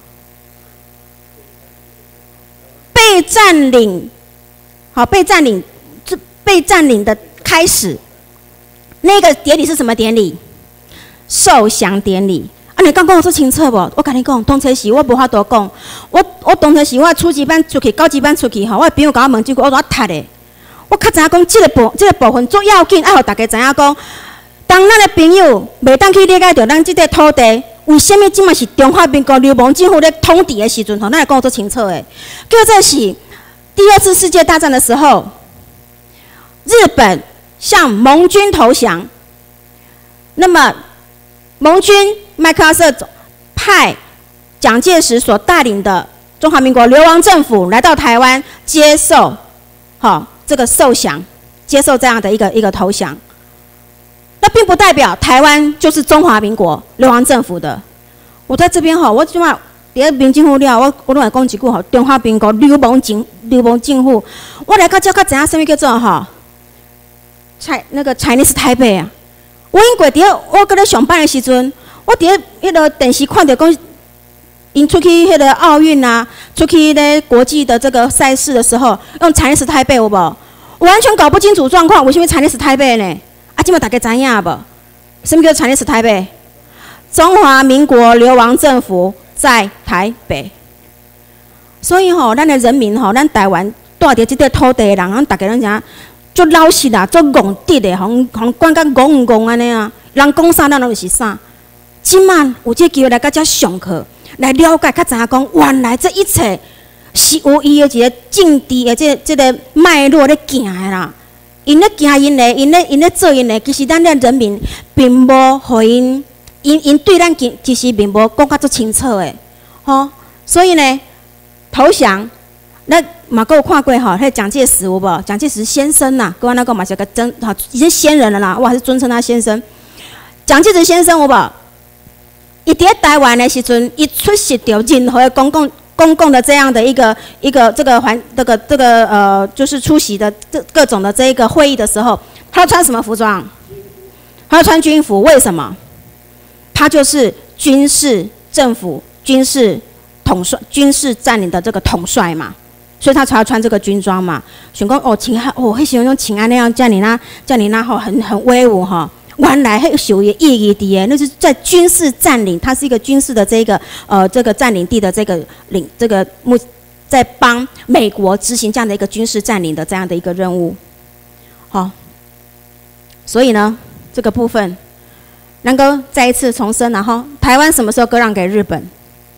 被占领，好，被占领，这被占领的开始。那个典礼是什么典礼？受降典礼。啊，你刚跟我说清楚不？我跟你讲，当初时我无法度讲。我我当初时我初级班出去，高级班出去吼，我朋友甲我问这句，我怎读的？我较知影讲，这个部这个部分最要紧，爱互大家知影讲，当咱的朋友袂当去理解到咱这个土地为什么即嘛是中华民国流氓政府咧统治的时阵吼，咱来跟我做清楚的。叫做是第二次世界大战的时候，日本。向盟军投降，那么盟军麦克阿瑟派蒋介石所带领的中华民国流亡政府来到台湾接受，好这个受降，接受这样的一个一个投降。那并不代表台湾就是中华民国流亡政府的。我在这边哈，我今晚第二民政府了，我我拢来讲一句哈，中华民国流亡政流亡政府，我来较较较知影什么叫做哈。采那个 Chinese 台北啊，我因过伫我搁咧上班的时阵，我伫迄个电视看到讲因出去迄个奥运啊，出去咧国际的这个赛事的时候，用 Chinese 台北有无？完全搞不清楚状况，为什么 Chinese 台北呢？啊，今麦大家知影无？什么叫 Chinese 台北？中华民国流亡政府在台北。所以吼，咱的人民吼，咱台湾住伫即块土地的人，咱大家拢讲，足老实啦，足戆直的，互互管甲戆戆安尼啊，人讲啥，咱拢就是啥。今晚有这机会来甲遮上课，来了解较知影讲，原来这一切是有伊的一个政治的这这个脉络咧行的啦。因咧行因的，因咧因咧做因的，其实咱的人民并无互因，因因对咱其其实并无讲甲足清楚的，吼。所以呢，投降，那嘛有看过吼，迄蒋介石有无？蒋介石先生呐、啊，各位那个嘛是个真好，已经先人了啦，我还是尊称他先生。蒋介石先生有无？伊伫台湾的时阵，伊出席着任何的公共公共的这样的一个一个这个环这个这个呃，就是出席的这各种的这一个会议的时候，他穿什么服装？他要穿军服，为什么？他就是军事政府、军事统帅、军事占领的这个统帅嘛，所以他才要穿这个军装嘛。想讲哦，请哦，迄时候用请安那样叫你那叫你那吼很很威武哈。原来还是有意义的，那就是在军事占领，它是一个军事的这个呃这个占领地的这个领这个目，在帮美国执行这样的一个军事占领的这样的一个任务，好，所以呢这个部分能够再一次重申，然后台湾什么时候割让给日本？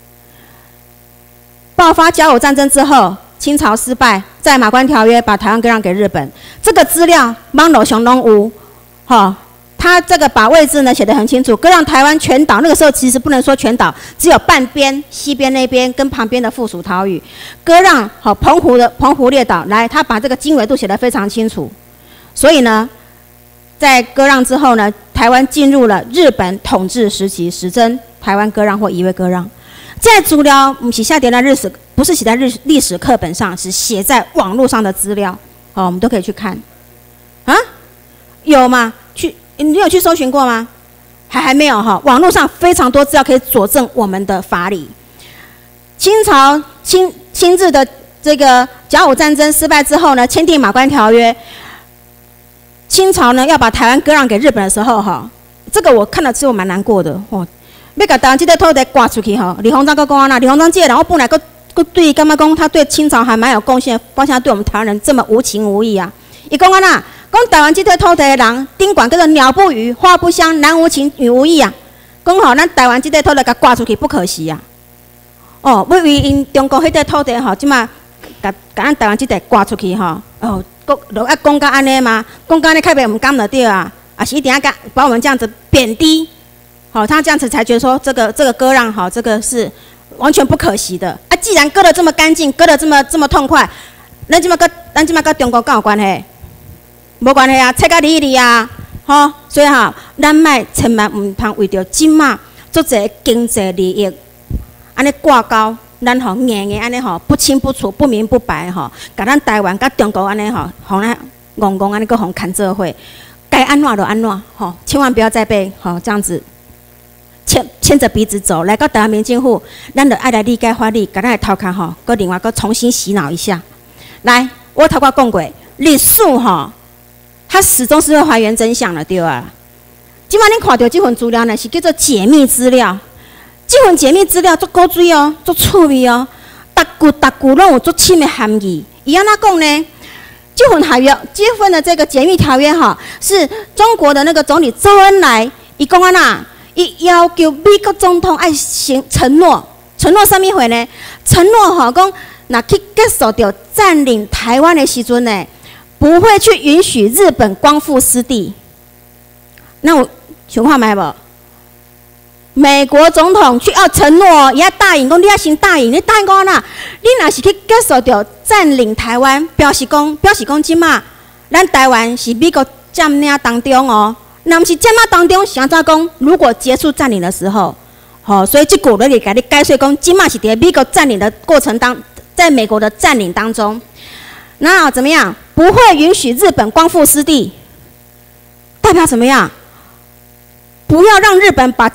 爆发甲午战争之后，清朝失败，在马关条约把台湾割让给日本，这个资料网络上都有，哈。他这个把位置呢写得很清楚，割让台湾全岛。那个时候其实不能说全岛，只有半边西边那边跟旁边的附属岛屿。割让好澎湖的澎湖列岛，来，他把这个经纬度写得非常清楚。所以呢，在割让之后呢，台湾进入了日本统治时期，史称台湾割让或夷为割让。这资料不是写在那历史，不是写在日历史课本上，是写在网络上的资料。好，我们都可以去看。啊，有吗？去。你有去搜寻过吗？还还没有哈。网络上非常多资料可以佐证我们的法理。清朝亲亲自的这个甲午战争失败之后呢，签订马关条约。清朝呢要把台湾割让给日本的时候哈，这个我看了之后蛮难过的哦。要把台湾这块土地刮出去哈，李鸿章跟讲啊，李鸿章这个人我本来个个对干嘛讲他对清朝还蛮有贡献，发现他对我们台湾人这么无情无义啊。伊讲啊呐。讲台湾这块土地的人，顶管叫做鸟不语，花不香，男无情，女无义啊。讲吼，咱台湾这块土地甲挂出去不可惜啊。哦，为为因中国迄块土地吼，即马甲甲咱台湾这块挂出去吼，哦，国就爱讲甲安尼嘛，讲甲安尼较袂唔甘就对啊，啊是一定要甲把我们这样子贬低，好、哦，他这样子才觉得说这个这个割让好，这个是完全不可惜的。啊，既然割得这么干净，割得这么这么痛快，咱即马甲咱即马甲中国敢有关系？无关系啊，切甲理理啊，吼，所以哈，咱莫千万唔通为着即马做一经济利益，安尼挂钩，咱吼硬硬安尼吼不清不楚、不明不白吼，甲咱台湾甲中国安尼吼，互咱戆戆安尼个互牵做伙，该安怎就安怎，吼，千万不要再被吼这样子牵牵着鼻子走。来到台湾民政府，咱就爱来理解法律，甲咱的头壳吼，搁另外搁重新洗脑一下。来，我头壳讲过，历史吼。它始终是会还原真相的，对啊。今晚你看到这份资料呢，是叫做解密资料。这份解密资料足古锥哦，足趣味哦，逐句逐句拢有足深的含义。伊安怎讲呢？这份条约，这份的这个解密条约哈，是中国的那个总理周恩来，伊讲安那，伊要求美国总统爱行承诺，承诺什么货呢？承诺哈，讲若去结束掉占领台湾的时阵呢。不会去允许日本光复失地。那我想看买无？美国总统去要承诺，也要答应，讲你要先答应，你答应讲哪？你若是去接受掉占领台湾，表示讲，表示讲即马，咱台湾是美国占领当中哦。那么是占领当中，想怎讲？如果结束占领的时候，好、哦，所以这股人里给你解释讲，即马是在美国占领的过程当，在美国的占领当中。那怎么样？不会允许日本光复失地，代表怎么样？不要让日本把这幅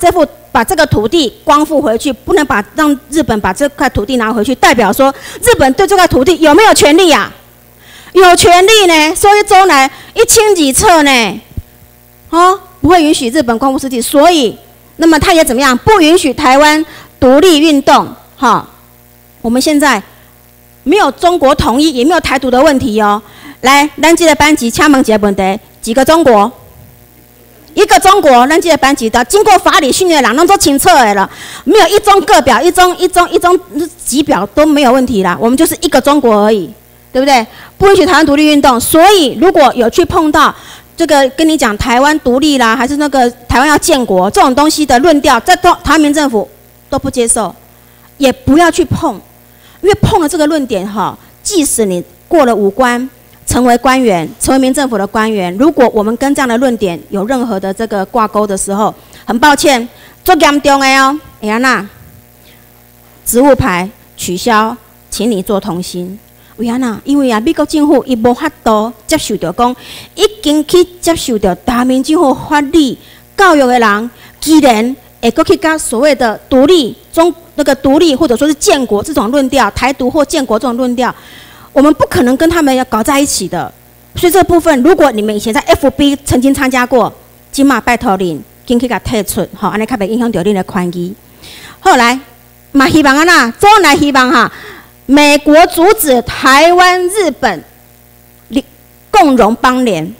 把这个土地光复回去，不能把让日本把这块土地拿回去，代表说日本对这块土地有没有权利呀、啊？有权利呢，所以周来一清几册呢，哦，不会允许日本光复失地，所以那么他也怎么样？不允许台湾独立运动，哈、哦，我们现在没有中国统一，也没有台独的问题哦。来，咱这个班级请问一个问题：几个中国？一个中国，咱这个班级的经过法理训练的人，拢都清楚的了，没有一中各表，一中一中一中几表都没有问题啦。我们就是一个中国而已，对不对？不允许台湾独立运动，所以如果有去碰到这个跟你讲台湾独立啦，还是那个台湾要建国这种东西的论调，在台湾民政府都不接受，也不要去碰，因为碰了这个论点哈，即使你过了五关。成为官员，成为民政府的官员，如果我们跟这样的论点有任何的这个挂钩的时候，很抱歉，做严重的哦，哎呀那，职务牌取消，请你做同心。为安那？因为啊，美国政府伊无法度接受到讲，已经去接受到台湾民政府法律教育的人，居然会搁去甲所谓的独立中那个独立或者说是建国这种论调，台独或建国这种论调。我们不可能跟他们要搞在一起的，所以这部分，如果你们以前在 F B 曾经参加过，今嘛拜托您，紧去甲退出，好，安尼较袂影响到恁的权益。后来，嘛希望啊呐，周恩来希望哈，美国阻止台湾、日本共荣邦联，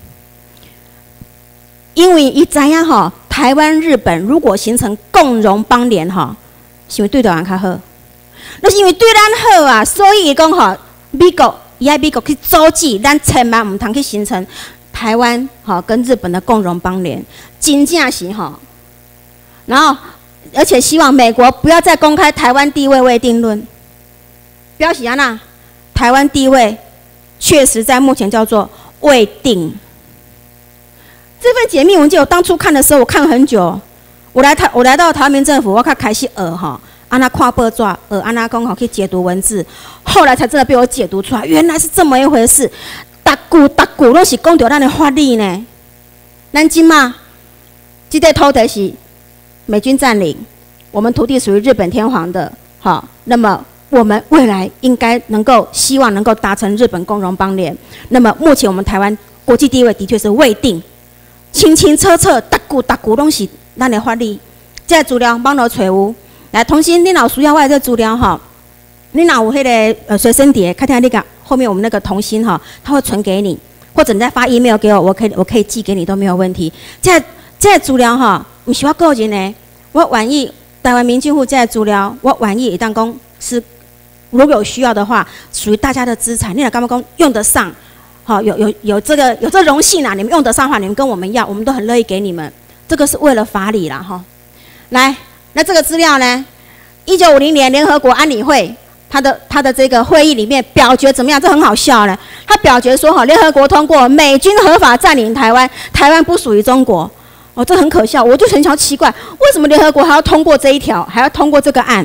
因为伊知影吼，台湾、日本如果形成共荣邦联哈，是会对台湾较好，那是因为对咱好啊，所以讲吼。美国伊爱美国去阻止，咱千万唔通去形成台湾哈跟日本的共荣邦联，真正是哈。然后，而且希望美国不要再公开台湾地位未定论。表示安那，台湾地位确实在目前叫做未定。这份解密文件我当初看的时候，我看很久。我来台，我来到台湾民政府，我看开始学哈。安那看报纸，呃，安那讲好去解读文字，后来才真的被我解读出来，原来是这么一回事。逐句逐句都是讲到咱的法律呢。咱今嘛，这块土地是美军占领，我们土地属于日本天皇的，好，那么我们未来应该能够希望能够达成日本共荣邦联。那么目前我们台湾国际地位的确是未定，清清楚楚，逐句逐句拢是咱的法律。这资料网络找有。来，同时，你若需要我这资料哈，你若有迄个呃随身碟，看看那个后面我们那个同心哈，他会存给你，或者你再发 email 给我，我可以我可以寄给你都没有问题。这这资料哈，不是我个人呢，我愿意台湾民政府这资料，我愿意一旦讲是如果有需要的话，属于大家的资产，你若干嘛讲用得上，好有有有这个有这荣幸啊，你们用得上的话，你们跟我们要，我们都很乐意给你们。这个是为了法理啦哈，来。那这个资料呢？一九五零年联合国安理会，它的它的这个会议里面表决怎么样？这很好笑呢。他表决说，哈，联合国通过美军合法占领台湾，台湾不属于中国。哦，这很可笑。我就很想奇怪，为什么联合国还要通过这一条，还要通过这个案？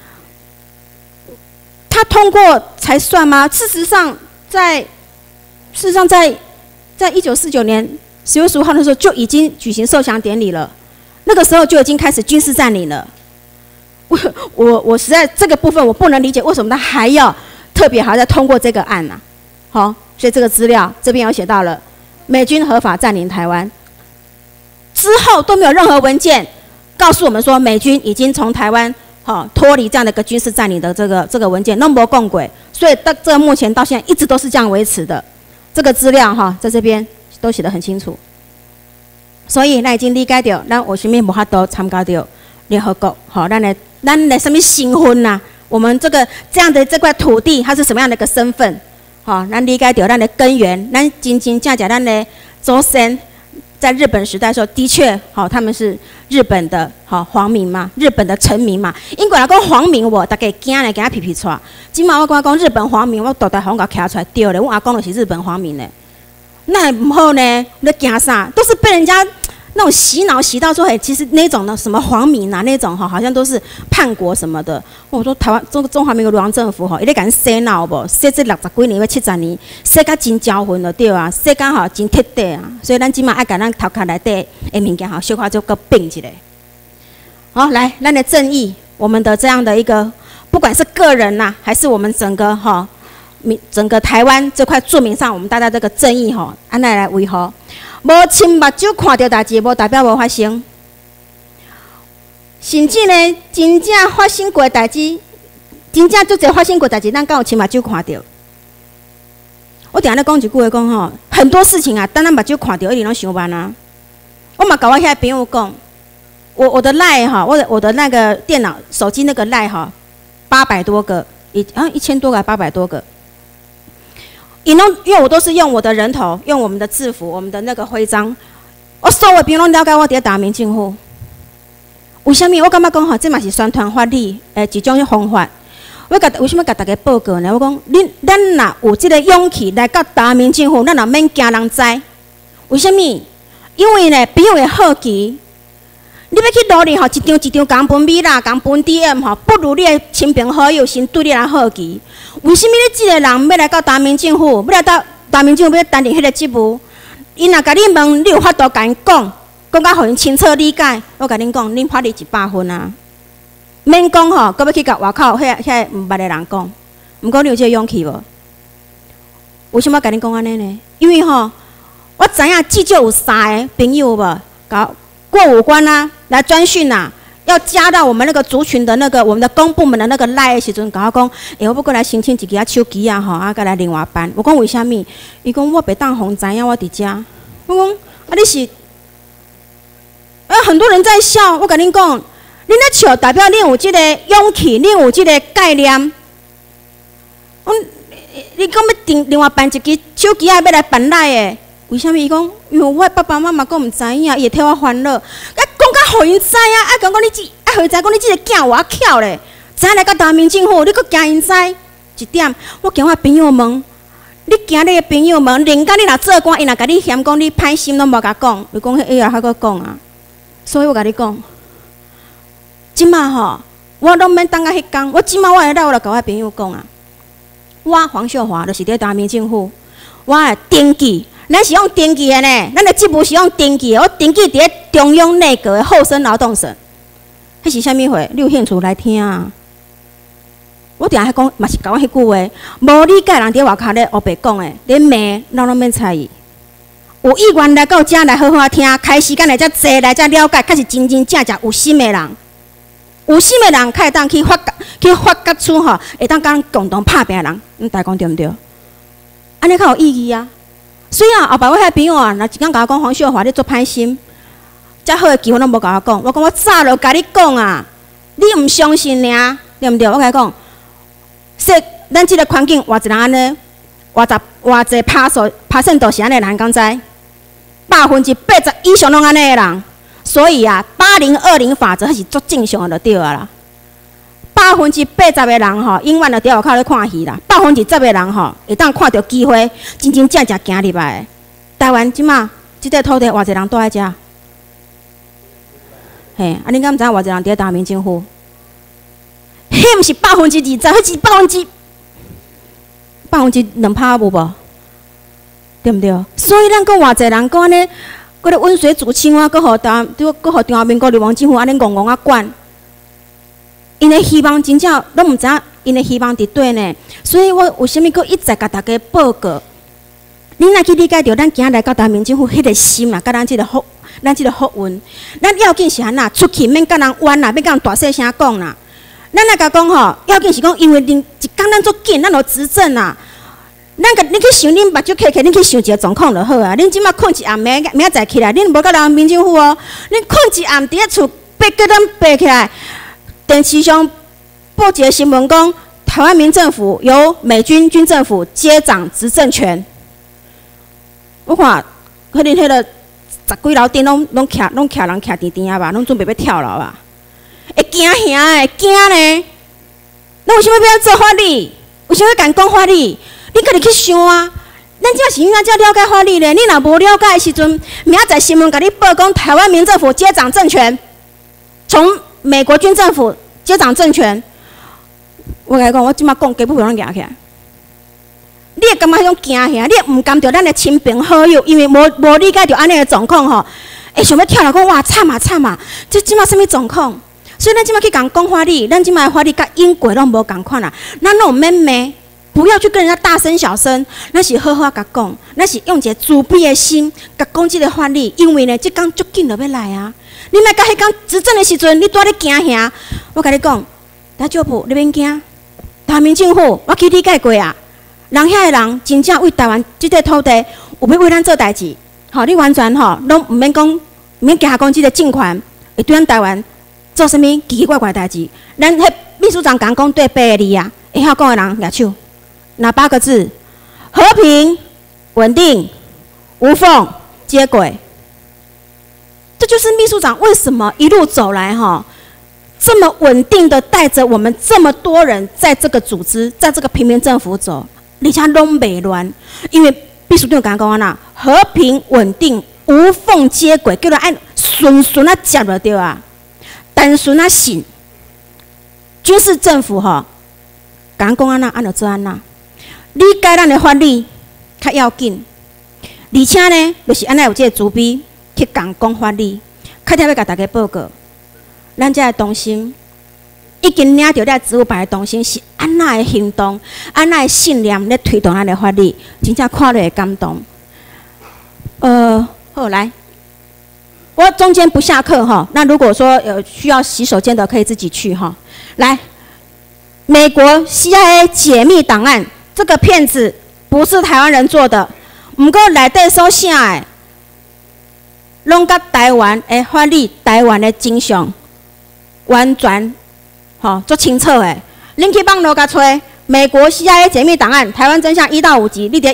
他通过才算吗？事实上，在事实上在在一九四九年十月十五号的时候就已经举行受降典礼了。那个时候就已经开始军事占领了，我我我实在这个部分我不能理解，为什么他还要特别还要再通过这个案呢、啊？好，所以这个资料这边有写到了，美军合法占领台湾之后都没有任何文件告诉我们说美军已经从台湾好脱离这样的一个军事占领的这个这个文件，那没共轨，所以到这目前到现在一直都是这样维持的。这个资料哈在这边都写得很清楚。所以，咱已经理解到，咱为什么无法度参加到联合国？好，咱的咱的什么身份呐？我们这个这样的这块土地，它是什么样的一个身份？好，咱理解到咱的根源，咱真真正正咱的祖先，在日本时代的时候，的确，好，他们是日本的好皇民嘛，日本的臣民嘛。因过来讲皇民，我大概惊咧，惊啊皮皮出。今嘛我讲讲日本皇民，我大大方甲徛出来对咧，我阿公就是日本皇民咧。那唔好呢？你惊啥？都是被人家那种洗脑洗到说，哎，其实那种的什么皇民啊，那种哈，好像都是叛国什么的。我说台湾中中华民国中央政府哈，伊咧敢洗脑不？洗这六十几年、七十年，洗甲真招魂了对啊，洗甲吼真彻底啊。所以咱即马爱甲咱头壳内底的物件吼，小可就搁变一下。 好，来，咱的正义，我们的这样的一个，不管是个人呐、啊，还是我们整个哈，民整个台湾这块著名上，我们大家这个正义哈，安奈来维护。无亲目睭看到代志，无代表无发生。甚至呢，真正发生过代志，真正足侪发生过代志，咱敢有亲目睭看到？我定下咧讲一句话讲吼，很多事情啊，等咱目睭看到，一定拢想办啊。我嘛甲我遐朋友讲，我我的赖哈，我的我的那个电脑、手机那个赖哈，八百多个，一啊一千多个，八百多个。因拢因为我都是用我的人头，用我们的制服，我们的那个徽章，我所有朋友拢了解我伫咧打民政府。为什么？我感觉讲吼，这嘛是宣传法律诶一种方法。我甲为什么甲大家报告呢？我讲，恁咱若有这个勇气来到打民政府，咱若免惊人知。为什么？因为呢，朋友的好奇，你要去努力吼，一张一张共分米啦，共分 D M 吼，不如你的亲朋好友先对你来好奇。为什么你这个人要来到打民政府，要来到打民政府要担任迄个职务？伊若甲你问，你有法度甲因讲？讲甲互因清楚理解，我甲恁讲，恁法律一百分啊！免讲吼，搁要去甲外口遐遐毋捌的人讲。毋过你有这个勇气无？为什么甲恁讲安尼呢？因为吼，我知影至少有三个朋友无，搞过五关啊，来专训啊，要加到我们那个族群的那个我们的公部门的那个赖的时阵，甲我讲，诶、欸，我要过来申请一支啊手机啊吼，啊，过来另外办。我讲为虾米？伊讲我袂当互知影我伫遮。我讲啊，你是？啊，很多人在笑。我甲恁讲，恁咧笑代表恁有即个勇气，恁有即个概念。我你讲要另另外办一支手机啊，要来办赖的，为虾米？伊讲，因为我爸爸妈妈讲毋知影，伊会替我烦恼。啊，讲甲互因知影，啊，讲讲你即，啊，互伊知讲你即个囝偌巧咧，知影来到大民政府，你搁惊因知一点。我惊我朋友问。你今日的朋友们，人家你若做官，伊若甲你嫌讲你歹心，拢无甲讲，你讲迄个还搁讲啊？所以我甲你讲，即马吼，我拢免等到迄天，我即马我会来，我就甲我朋友讲啊。我黄秀华就是伫大民政府，我会登记，咱是用登记的呢，咱的职务是用登记的，我登记伫咧中央内阁的厚生劳动省。迄是啥物货？你有兴趣来听啊？我定下讲，嘛是讲迄句话，无理解人伫外口咧黑白讲诶，连骂咱拢免睬伊。有意愿来到遮来好好听，开时间来遮坐来遮了解，才是真真正正有心诶人。有心诶人，才会当去发去发掘出吼，会当甲咱共同拍拼诶人。恁大家讲对毋对？安尼较有意义啊！所以啊，后摆我遐朋友啊，若一工甲我讲黄秀华你做歹心，遮好诶机会拢无甲我讲。我讲我早就甲你讲啊，你毋相信尔，对毋对？我甲你讲。说咱即个环境偌一人安尼，偌十偌济拍数拍算都是安尼人，敢知？百分之八十以上拢安尼的人，所以啊，八零二零法则是足正常的就对啊啦。百分之八十的人吼，永远就伫外口咧看戏啦。百分之十的人吼，会当看到机会，真真正正行入来。台湾即马即块土地偌济人住在遮？嘿，啊，恁敢毋知偌济人伫大民政府？迄毋是百分之二十，迄是百分之百分之两拍有无？对毋对？所以咱讲偌济人讲安尼，搁咧温水煮青蛙，搁互台，搁互中华民国流亡政府安尼戆戆啊管。因的希望真正拢毋知影，因的希望伫对呢。所以我为虾米搁一直甲大家报告？恁若去理解着咱今仔来到台民政府迄个心啊，甲咱即个福，咱即个福运，咱要紧是安那出去免甲人冤啦，免甲人大细声讲啦。咱来甲讲吼，要紧是讲，因为恁一工咱足紧，咱就执政啊。咱甲恁去想，恁目睭开开，恁去想一个状况就好啊。恁即马困一暗，明明仔载起来，恁无甲人民政府哦。恁困一暗伫咧厝，爬叫咱爬起来，电视上报一个新闻讲，台湾民政府由美军军政府接掌执政权。我看，可能迄个十几楼顶拢拢徛拢徛人徛甜甜啊吧，拢准备要跳楼啊。会惊吓诶，惊呢！那为什么不要做法律？为什么敢讲法律？你家己去想啊！咱即是应该才了解法律咧。你若无了解的时阵，明仔载新闻甲你报讲台湾民政府接掌政权，从美国军政府接掌政权。我甲你讲，我即马讲基本上拢举起来。你会感觉迄种惊吓？你会毋甘着咱的亲朋好友，因为无无理解着安尼的状况吼，会想要跳来讲哇惨啊惨啊！这即马什么状况？ 所以咱即马去讲讲法律，咱即马法律甲英国拢无共款啦。咱拢免骂，不要去跟人家大声小声，咱是好好甲讲，咱是用一个慈悲的心甲讲即个法律，因为呢，即工足紧就要来啊。你莫甲迄工执政的时阵，你拄咧惊吓，我甲你讲，大丈夫，你免惊，台湾政府我去理解过啊。人遐个人真正为台湾即块土地有要为咱做代志，吼，你完全吼拢毋免讲，毋免惊讲即个政权会对咱台湾做啥物奇奇怪怪代志。咱迄秘书长讲讲对八个字啊，会晓讲的人举手，哪八个字？和平、稳定、无缝接轨。这就是秘书长为什么一路走来哈，这么稳定的带着我们这么多人在这个组织，在这个平民政府走。而且拢袂乱，因为秘书长讲讲啊呐，和平稳定无缝接轨，叫做按顺顺啊接就对啊，单纯啊信。军事政府吼，讲讲安那，安就做安那，理解咱的法律较要紧，而且呢，就是安尼有这个慈悲去讲讲法律，较点要甲大家报告，咱这个中心。已经领到了职务牌的东西是安那的行动，安那的信念，咧推动咱的法律，真正看了会感动。呃，好来，我中间不下课哈。那如果说有需要洗手间的，可以自己去哈。来，美国 C I A 解密档案，这个片子不是台湾人做的，不过内底所写的，拢甲台湾的法律、台湾的真相完全。好，足清楚诶！恁去网络甲找美国 C I A 解密档案，台湾真相一到五集，你伫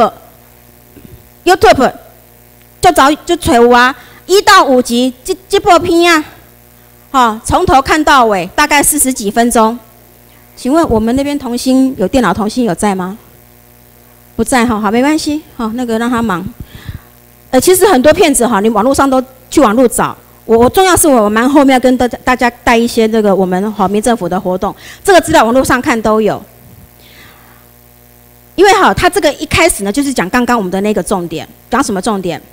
YouTube，YouTube 就找就找有啊，一到五集，这这部片啊，好，从头看到尾，大概四十几分钟。请问我们那边童星有电脑童星有在吗？不在哈，好，没关系，好，那个让他忙。呃，其实很多片子哈，你网络上都去网络找。我我重要是我蛮后面要跟大家大家带一些这个我们好民政府的活动，这个资料网络上看都有。因为好，他这个一开始呢就是讲刚刚我们的那个重点，讲什么重点？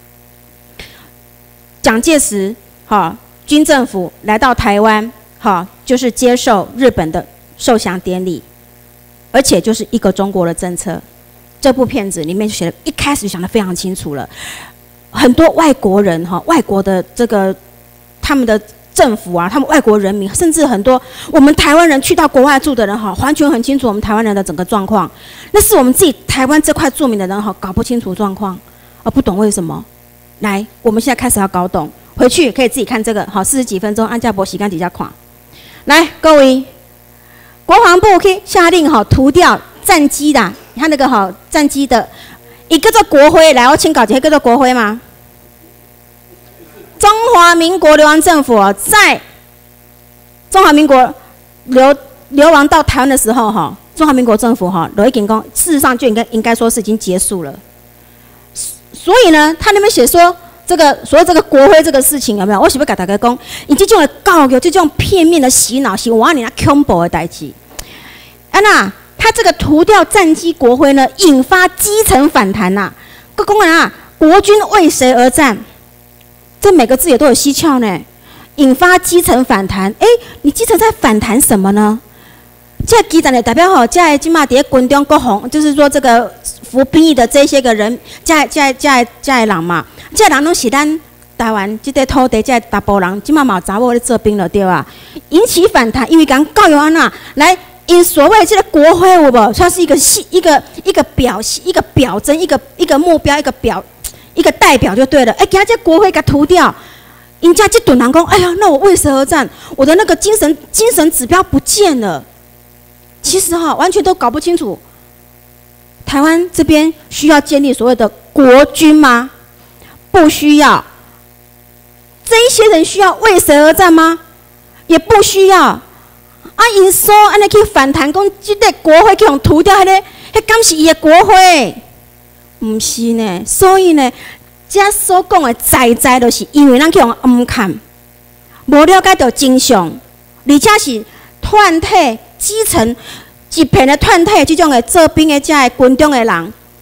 蒋介石哈军政府来到台湾哈，就是接受日本的受降典礼，而且就是一个中国的政策。这部片子里面就写的，一开始就讲得非常清楚了。很多外国人哈，外国的这个他们的政府啊，他们外国人民，甚至很多我们台湾人去到国外住的人哈，完全很清楚我们台湾人的整个状况。那是我们自己台湾这块住民的人哈，搞不清楚状况，而不懂为什么。来，我们现在开始要搞懂，回去可以自己看这个，好，四十几分钟，按价博洗干底下看。来，各位，国防部可以下令哈，涂掉战机的，你看那个哈战机的。一个叫国徽，来，我请搞一个叫国徽吗？中华民国流亡政府在中华民国流流亡到台湾的时候，哈，中华民国政府哈，有一点讲，事实上就应该应该说是已经结束了。所以呢，他那边写说这个所谓这个国徽这个事情有没有？我是不是给大家讲，以这种教育、这种片面的洗脑，是我你那恐怖的代志。安娜。他这个涂掉战机国徽呢，引发基层反弹呐、啊。各工人啊，国军为谁而战？这每个字也都有蹊跷呢。引发基层反弹，哎，你基层在反弹什么呢？这基层的代表吼，在今嘛在军中国防，就是说这个服兵役的这些个人，在在在在人嘛，这人拢是咱台湾这块土地，这大部人今嘛嘛查某咧做兵了对吧？引起反弹，因为讲教育安那来。因所谓这个国徽有无？它是一个系一个一个表一个表征，一个一个目标，一个表一个代表就对了。哎，给他这国徽给涂掉，人家这顿人讲，哎呀，那我为谁而战？我的那个精神精神指标不见了。其实哈，完全都搞不清楚。台湾这边需要建立所谓的国军吗？不需要。这一些人需要为谁而战吗？也不需要。啊，因说安尼去反弹，讲即个国徽去用涂掉，迄个，迄敢是伊的国徽？毋是呢，所以呢，遮所讲的在在，就是因为咱去用暗看，无了解到真相，而且是团体基层一片的团体，即种的做兵的遮的军中的人，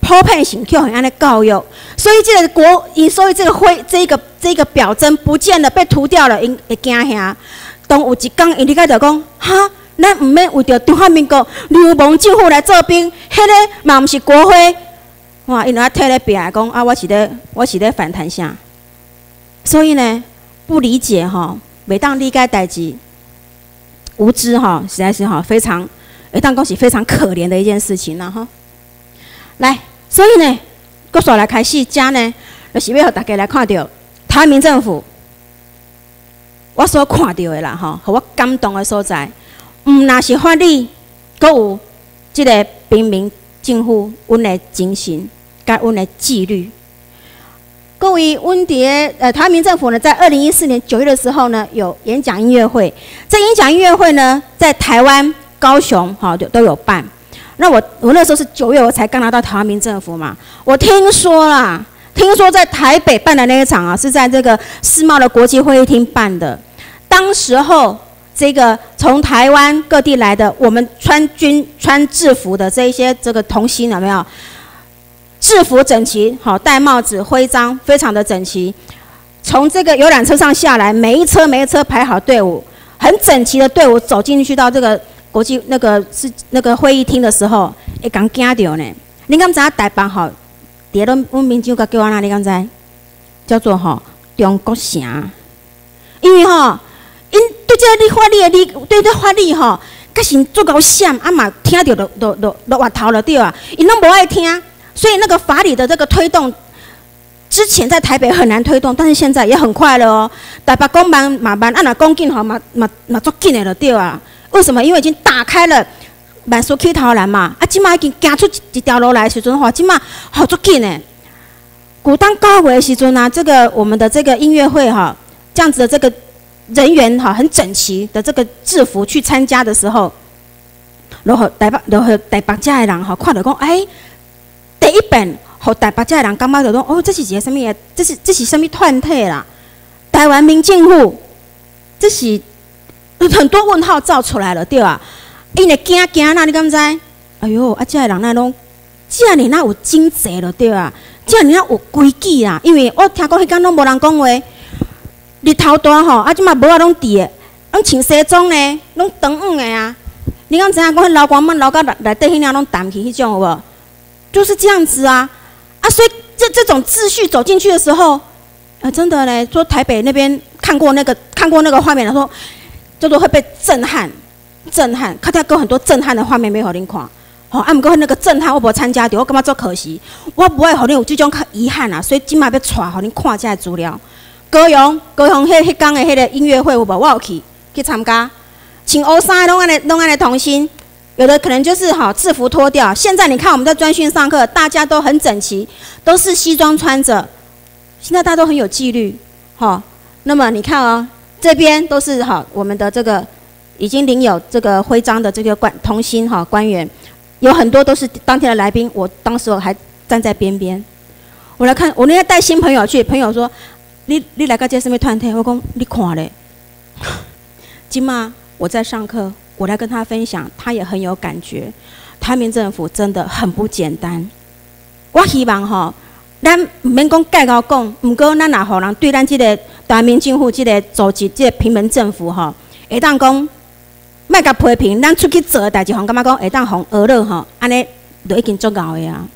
普遍性去很安尼教育，所以这个国，所以这个徽，这个这个表征不见了，被涂掉了，因会惊吓。当有一天，因理解着讲，哈，咱唔免为着中华民国流氓政府来做兵，迄个嘛毋是国徽。哇，因来摕咧壁来讲啊，我是咧，我是咧反弹啥？所以呢，不理解哈，每当理解代志，无知哈，实在是哈非常，每当讲是非常可怜的一件事情啦哈。来，所以呢，搁续来开始讲呢，就是要互大家来看到台湾民政府，我所看到的啦吼，互我感动的所在，毋若是法律，搁有即个平民政府阮的精神。该阮的纪律，各位，阮伫呃台湾民政府呢，在二零一四年九月的时候呢，有演讲音乐会。这演讲音乐会呢，在台湾高雄哈都都有办。那我我那时候是九月，我才刚拿到台湾民政府嘛。我听说啦，听说在台北办的那一场啊，是在这个世贸的国际会议厅办的。当时候，这个从台湾各地来的，我们穿军穿制服的这一些这个童星有没有？制服整齐，好戴帽子、徽章，非常的整齐。从这个游览车上下来，每一车每一车排好队伍，很整齐的队伍走进去到这个国际那个是那个会议厅的时候，会刚惊到呢。你敢知影台北吼，伫咱阮民众甲叫安那？你敢知？叫做吼中国城。因为吼，因对这个法律的理，对这法律吼，较是足够闪，啊嘛听着就就就就滑头就对啊，因拢无爱听。所以那个法理的这个推动，之前在台北很难推动，但是现在也很快了哦。台北公办嘛办，按哪讲紧吼嘛嘛嘛足紧的就对啊。为什么？因为已经打开了万事起头难嘛，啊，即马已经行出一条路来的时阵吼，即马好足紧的。古当高月的时阵啊，这个我们的这个音乐会哈，这样子的这个人员哈很整齐的这个制服去参加的时候，然后台北然后台北遮的人哈看到讲，哎。第一遍，互台北遮的人感觉着讲，哦，这是一个什么？这是这是什么团体啦？台湾民政府，这是很多问号造出来了，对啊？因会惊惊啦，你敢知？哎呦，啊，遮的人那拢，遮尔那有经济了，对啊？遮尔那有规矩啦，因为我听讲迄间拢无人讲话，日头大吼，啊，即马无啊拢伫的，拢穿西装呢，拢长远的啊。你敢知影？讲迄流光门流到内底迄领拢淡去，迄种有无？就是这样子啊，啊，所以这这种秩序走进去的时候，呃，真的嘞，说台北那边看过那个看过那个画面的说，叫做会被震撼，震撼，看到有很多震撼的画面没有恁看，哦，啊，不过那个震撼我无参加到，我感觉足可惜，我不会互恁有这种遗憾啊，所以今麦要带互恁看这资料。高雄，高雄迄迄天的迄个音乐会有无？我有去去参加，穿乌衫拢安尼拢安尼同心。有的可能就是好制服脱掉。现在你看我们在专训上课，大家都很整齐，都是西装穿着。现在大家都很有纪律，好。那么你看哦，这边都是好我们的这个已经领有这个徽章的这个官同心哈官员，有很多都是当天的来宾。我当时我还站在边边，我来看，我那天带新朋友去，朋友说你你来个这什么团体？我讲你看嘞，今嘛我在上课。我来跟他分享，他也很有感觉。台湾民政府真的很不简单。我希望吼，咱唔免讲介绍讲，唔过咱若互人对咱即个台湾民政府即个组织、即个平民政府吼，会当讲，莫甲批评，咱出去做的代志，互感觉讲会当互娱乐吼，安尼就已经足够的啊。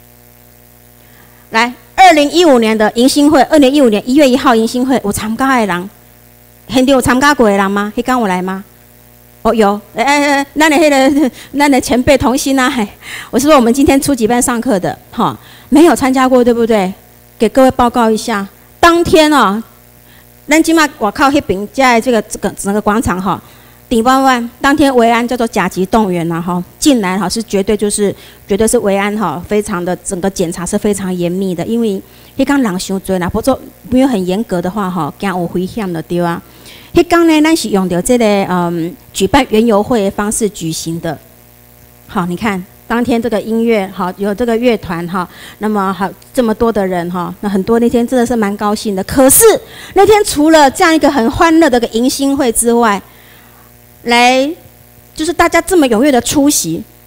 来，二零一五年的迎新会，二零一五年一月一号迎新会，有参加的人，现场有参加过的人吗？迄天有来吗？哦，有，哎哎哎，咱的迄个，咱的前辈同心啊，嘿，我是说我们今天初级班上课的，哈，没有参加过，对不对？给各位报告一下，当天哦，咱今嘛我靠迄边在这个这个整个广场哈，顶万万，当天维安叫做甲级动员呐哈，进来哈是绝对就是绝对是维安哈，非常的整个检查是非常严密的，因为迄刚人伤多啦，不做没有很严格的话哈，惊有危险的对啊。迄天呢，咱是用到这个嗯举办园游会的方式举行的。好，你看当天这个音乐，好有这个乐团哈，那么好这么多的人哈，那很多那天真的是蛮高兴的。可是那天除了这样一个很欢乐的个迎新会之外，来就是大家这么踊跃的出席，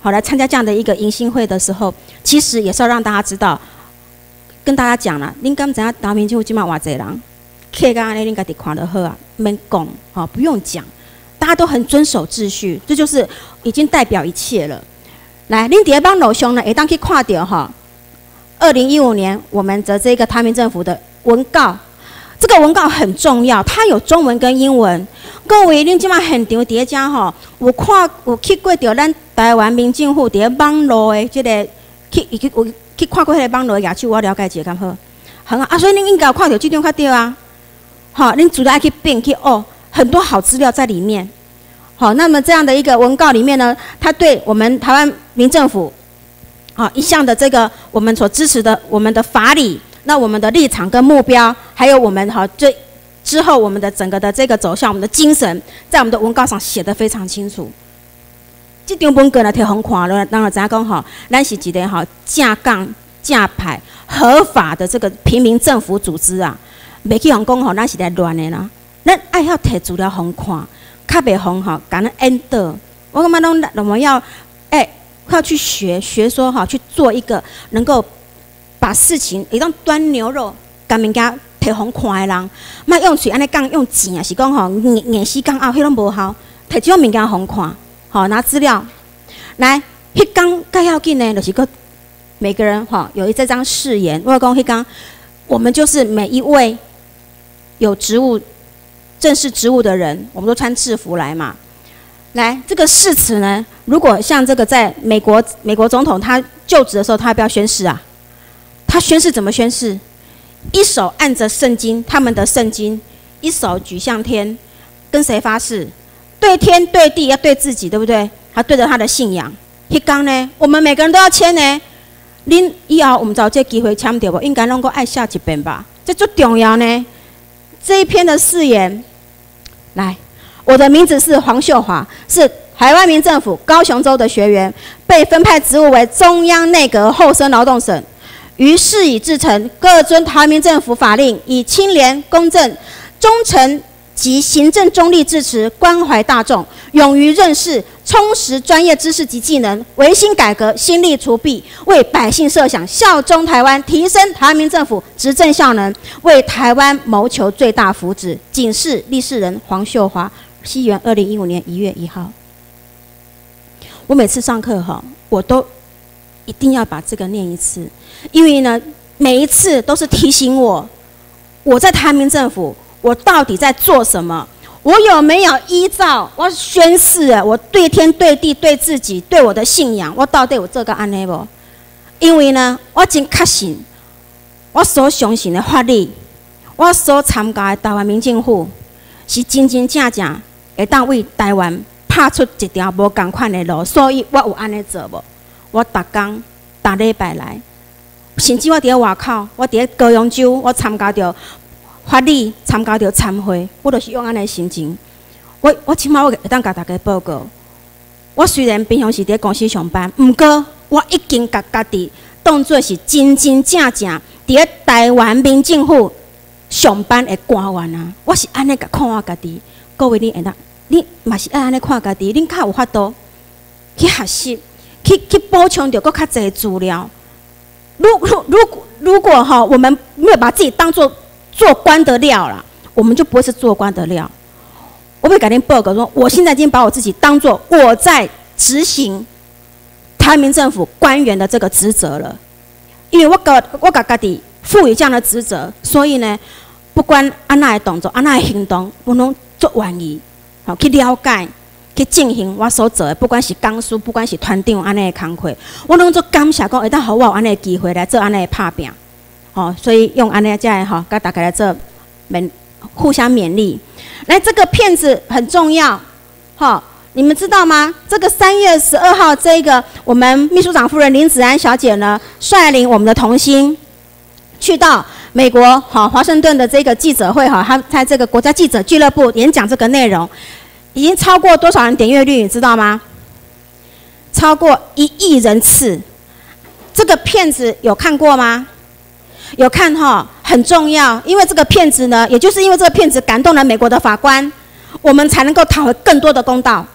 好来参加这样的一个迎新会的时候，其实也是要让大家知道，跟大家讲了，您刚才台湾民进府今晚偌济人，客家安尼恁家己看就好啊，免讲，好不用讲，大家都很遵守秩序，这就是已经代表一切了。来，恁第二帮楼兄呢，会当去看到哈，二零一五年我们的这个台湾民政府的文告。这个文告很重要，它有中文跟英文。各位，恁即马现场伫遮吼，有看有去过着咱台湾民政府伫网络的即、这个去去有去看过迄个网络的页手，我了解一下敢好？很好啊，所以恁应该有看到这张较对啊。好，恁主要爱去变去哦，很多好资料在里面。好，那么这样的一个文告里面呢，它对我们台湾民政府，好一项的这个我们所支持的我们的法理。那我们的立场跟目标，还有我们哈最之后我们的整个的这个走向，我们的精神，在我们的文告上写得非常清楚。这张文告呢，摕红看了，当然咱讲哈，咱是一个哈正港正派合法的这个平民政府组织啊，袂去互讲吼，咱是来乱的啦。咱爱要摕资料红看，较袂红哈，敢咱 end。我感觉拢我们要哎要去学学说哈，去做一个能够。把事情会当端牛肉，甲物件摕互看的人，莫用嘴安尼讲，用钱啊是讲吼，硬硬死讲拗，迄拢无效。摕这种物件互看，吼拿资料来，迄讲该要紧呢，就是个每个人吼有一这张誓言。我讲迄讲，我们就是每一位有职务、正式职务的人，我们都穿制服来嘛。来，这个誓词呢，如果像这个在美国，美国总统他就职的时候，他要不要宣誓啊？他宣誓怎么宣誓？一手按着圣经，他们的圣经，一手举向天，跟谁发誓？对天对地，要对自己，对不对？他对着他的信仰。迄天呢，我们每个人都要签呢。恁以后我们找这机会签掉不？应该能够爱下一遍吧？这最重要呢。这一篇的誓言，来，我的名字是黄秀华，是台湾民政府高雄州的学员，被分派职务为中央内阁厚生劳动省。于是以制成各遵台湾民政府法令，以清廉、公正、忠诚及行政中立致持，关怀大众，勇于任事，充实专业知识及技能，维新改革，心力除弊，为百姓设想，效忠台湾，提升台湾民政府执政效能，为台湾谋求最大福祉。谨是立誓人黄秀华，西元二零一五年一月一号。我每次上课哈，我都一定要把这个念一次。因为呢，每一次都是提醒我，我在台湾民政府，我到底在做什么？我有没有依照我宣誓啊？我对天对地对自己对我的信仰，我到底有做到安尼无？因为呢，我真确信，我所相信的法律，我所参加的台湾民政府，是真真正正会当为台湾拍出一条无同款的路，所以我有安尼做无？我逐工逐礼拜来。甚至我伫咧外口，我伫咧高雄州，我参加着法律，参加着参会，我就是用安尼心情。我我起码我会当甲大家报告。我虽然平常时伫咧公司上班，毋过我已经甲家己当作是真真正正伫咧台湾民政府上班的官员啊！我是安尼甲看我家己。各位，你会当，你嘛是爱安尼看家己，恁较有法度去学习，去去补充着搁较侪资料。如如如果如果哈，我们没有把自己当做做官的料啦，我们就不会是做官的料。我会改天报告说，我现在已经把我自己当做我在执行台湾民政府官员的这个职责了，因为我个我甲家己赋予这样的职责，所以呢，不管安那的动作、安那的行动，我拢足愿意，好去了解。去进行我所做的，不管是讲师，不管是团长安尼的工作，我拢做感谢讲，会当互我有安尼的机会来做安尼的拍拼，哦，所以用安尼这样哈，甲大家来做勉互相勉励。来，这个片子很重要，哈，你们知道吗？这个三月十二号，这个我们秘书长夫人林子安小姐呢，率领我们的同心去到美国哈华盛顿的这个记者会哈，她在这个国家记者俱乐部演讲这个内容。已经超过多少人点阅率，你知道吗？超过一亿人次。这个片子有看过吗？有看哈，很重要，因为这个片子呢，也就是因为这个片子感动了美国的法官，我们才能够讨回更多的公道。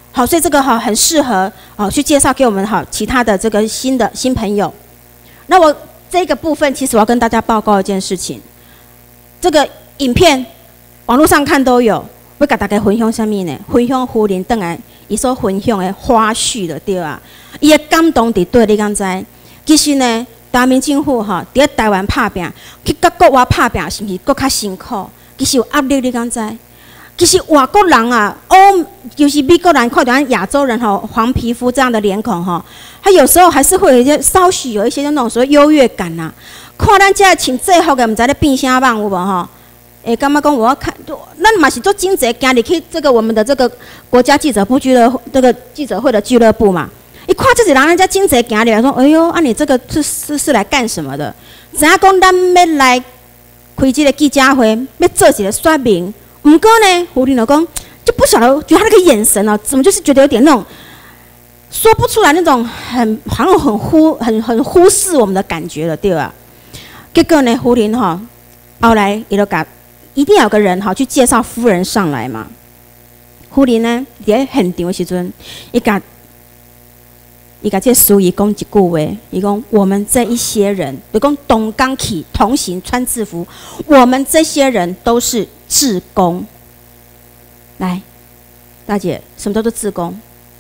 好，所以这个哈很适合哦去介绍给我们哈其他的这个新的新朋友。那我这个部分其实我要跟大家报告一件事情，这个影片网络上看都有，要给大家分享什么呢？分享胡林邓来伊所分享的花絮的对啊，伊的感动伫对，你敢知？其实呢，台湾政府哈伫台湾拍拼，去甲国外拍拼，是毋是搁较辛苦？其实有压力，你敢知？其实外国人啊，欧就是美国人看到咱亚洲人吼黄皮肤这样的脸孔吼，他有时候还是会有一些稍许有一些那种所谓优越感呐、啊。看咱这穿制服的，唔知咧变啥棒有无吼？诶，感觉讲我要看，咱嘛是做经济行入去这个我们的这个国家记者部俱乐这个记者会的俱乐部嘛。一看这些人，人家经济行入来说，哎呦，啊你这个是是是来干什么的？知影讲咱要来开这个记者会，要做一个说明。不过呢，胡林老公就不晓得，觉得他那个眼神哦，怎么就是觉得有点那种说不出来那种很好像很忽很很忽视我们的感觉了，对吧？结果呢，胡林哈后来伊就甲一定要有个人哈去介绍夫人上来嘛。胡林呢在现场的时阵，伊甲伊甲这苏姨讲一句话，伊讲我们这一些人，就讲东港起同行穿制服，我们这些人都是志工。来，大姐，什么叫做志工？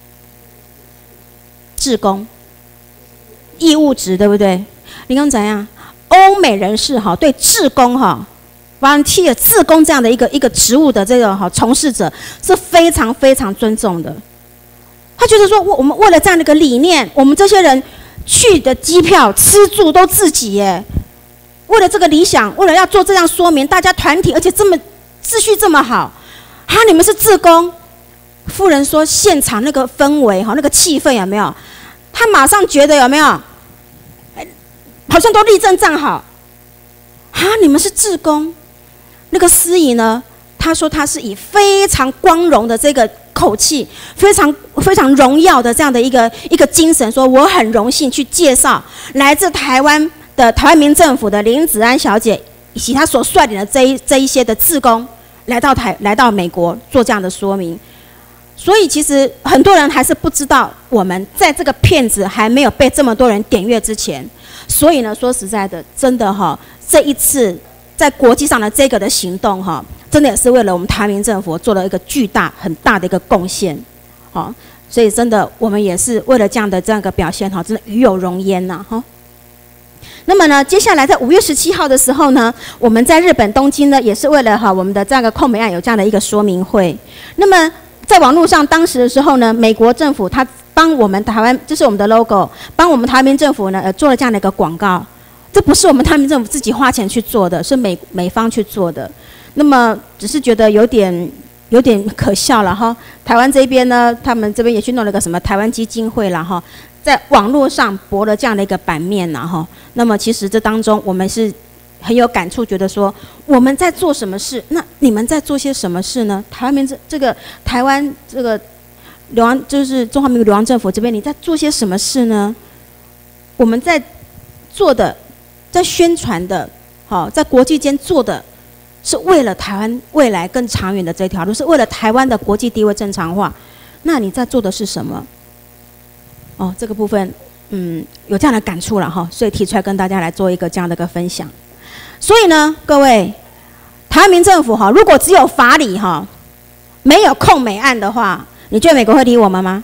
志工，义务职，对不对？你讲怎样？欧美人士哈对志工哈 volunteer 志工这样的一个一个职务的这个哈从事者是非常非常尊重的。他觉得说，我我们为了这样的一个理念，我们这些人去的机票、吃住都自己耶。为了这个理想，为了要做这样说明，大家团体，而且这么秩序这么好，哈，你们是志工。夫人说，现场那个氛围哈，那个气氛有没有？他马上觉得有没有？好像都立正站好。哈，你们是志工。那个司仪呢？他说他是以非常光荣的这个口气，非常非常荣耀的这样的一个一个精神，说我很荣幸去介绍来自台湾的台湾民政府的林子安小姐，以及她所率领的这一这一些的志工来到台来到美国做这样的说明。所以其实很多人还是不知道，我们在这个片子还没有被这么多人点阅之前，所以呢，说实在的，真的哈、哦，这一次在国际上的这个的行动哈、哦。真的也是为了我们台湾政府做了一个巨大、很大的一个贡献，好，所以真的我们也是为了这样的这样一个表现哈，真的与有荣焉呐哈。那么呢，接下来在五月十七号的时候呢，我们在日本东京呢，也是为了哈我们的这样一个控美案有这样的一个说明会。那么在网络上当时的时候呢，美国政府他帮我们台湾，这是我们的 logo， 帮我们台湾政府呢呃做了这样的一个广告。这不是我们台湾政府自己花钱去做的，是美美方去做的。那么只是觉得有点有点可笑了哈。台湾这边呢，他们这边也去弄了个什么台湾基金会了哈，在网络上博了这样的一个版面了哈。那么其实这当中我们是很有感触，觉得说我们在做什么事，那你们在做些什么事呢？台湾民这这个台湾这个流亡就是中华民国流亡政府这边，你在做些什么事呢？我们在做的，在宣传的，好，在国际间做的。是为了台湾未来更长远的这条路，是为了台湾的国际地位正常化。那你在做的是什么？哦，这个部分，嗯，有这样的感触了哈，所以提出来跟大家来做一个这样的一个分享。所以呢，各位，台湾民政府哈，如果只有法理哈，没有控美案的话，你觉得美国会理我们吗？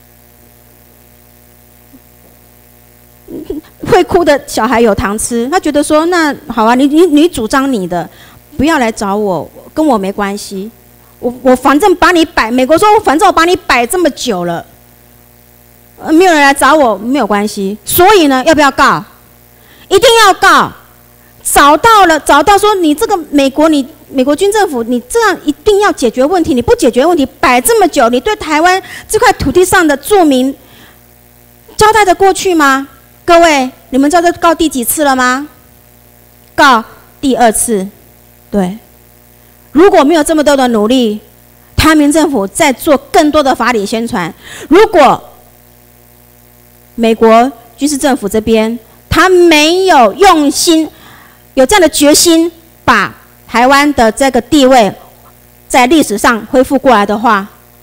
会哭的小孩有糖吃，他觉得说，那好啊，你你你主张你的。不要来找我，跟我没关系。我我反正把你摆，美国说，反正我把你摆这么久了，呃，没有人来找我，没有关系。所以呢，要不要告？一定要告。找到了，找到说你这个美国，你美国军政府，你这样一定要解决问题。你不解决问题，摆这么久，你对台湾这块土地上的住民交代得过去吗？各位，你们知道这告第几次了吗？告第二次。对，如果没有这么多的努力，台湾民政府在做更多的法理宣传。如果美国军事政府这边他没有用心，有这样的决心，把台湾的这个地位在历史上恢复过来的话，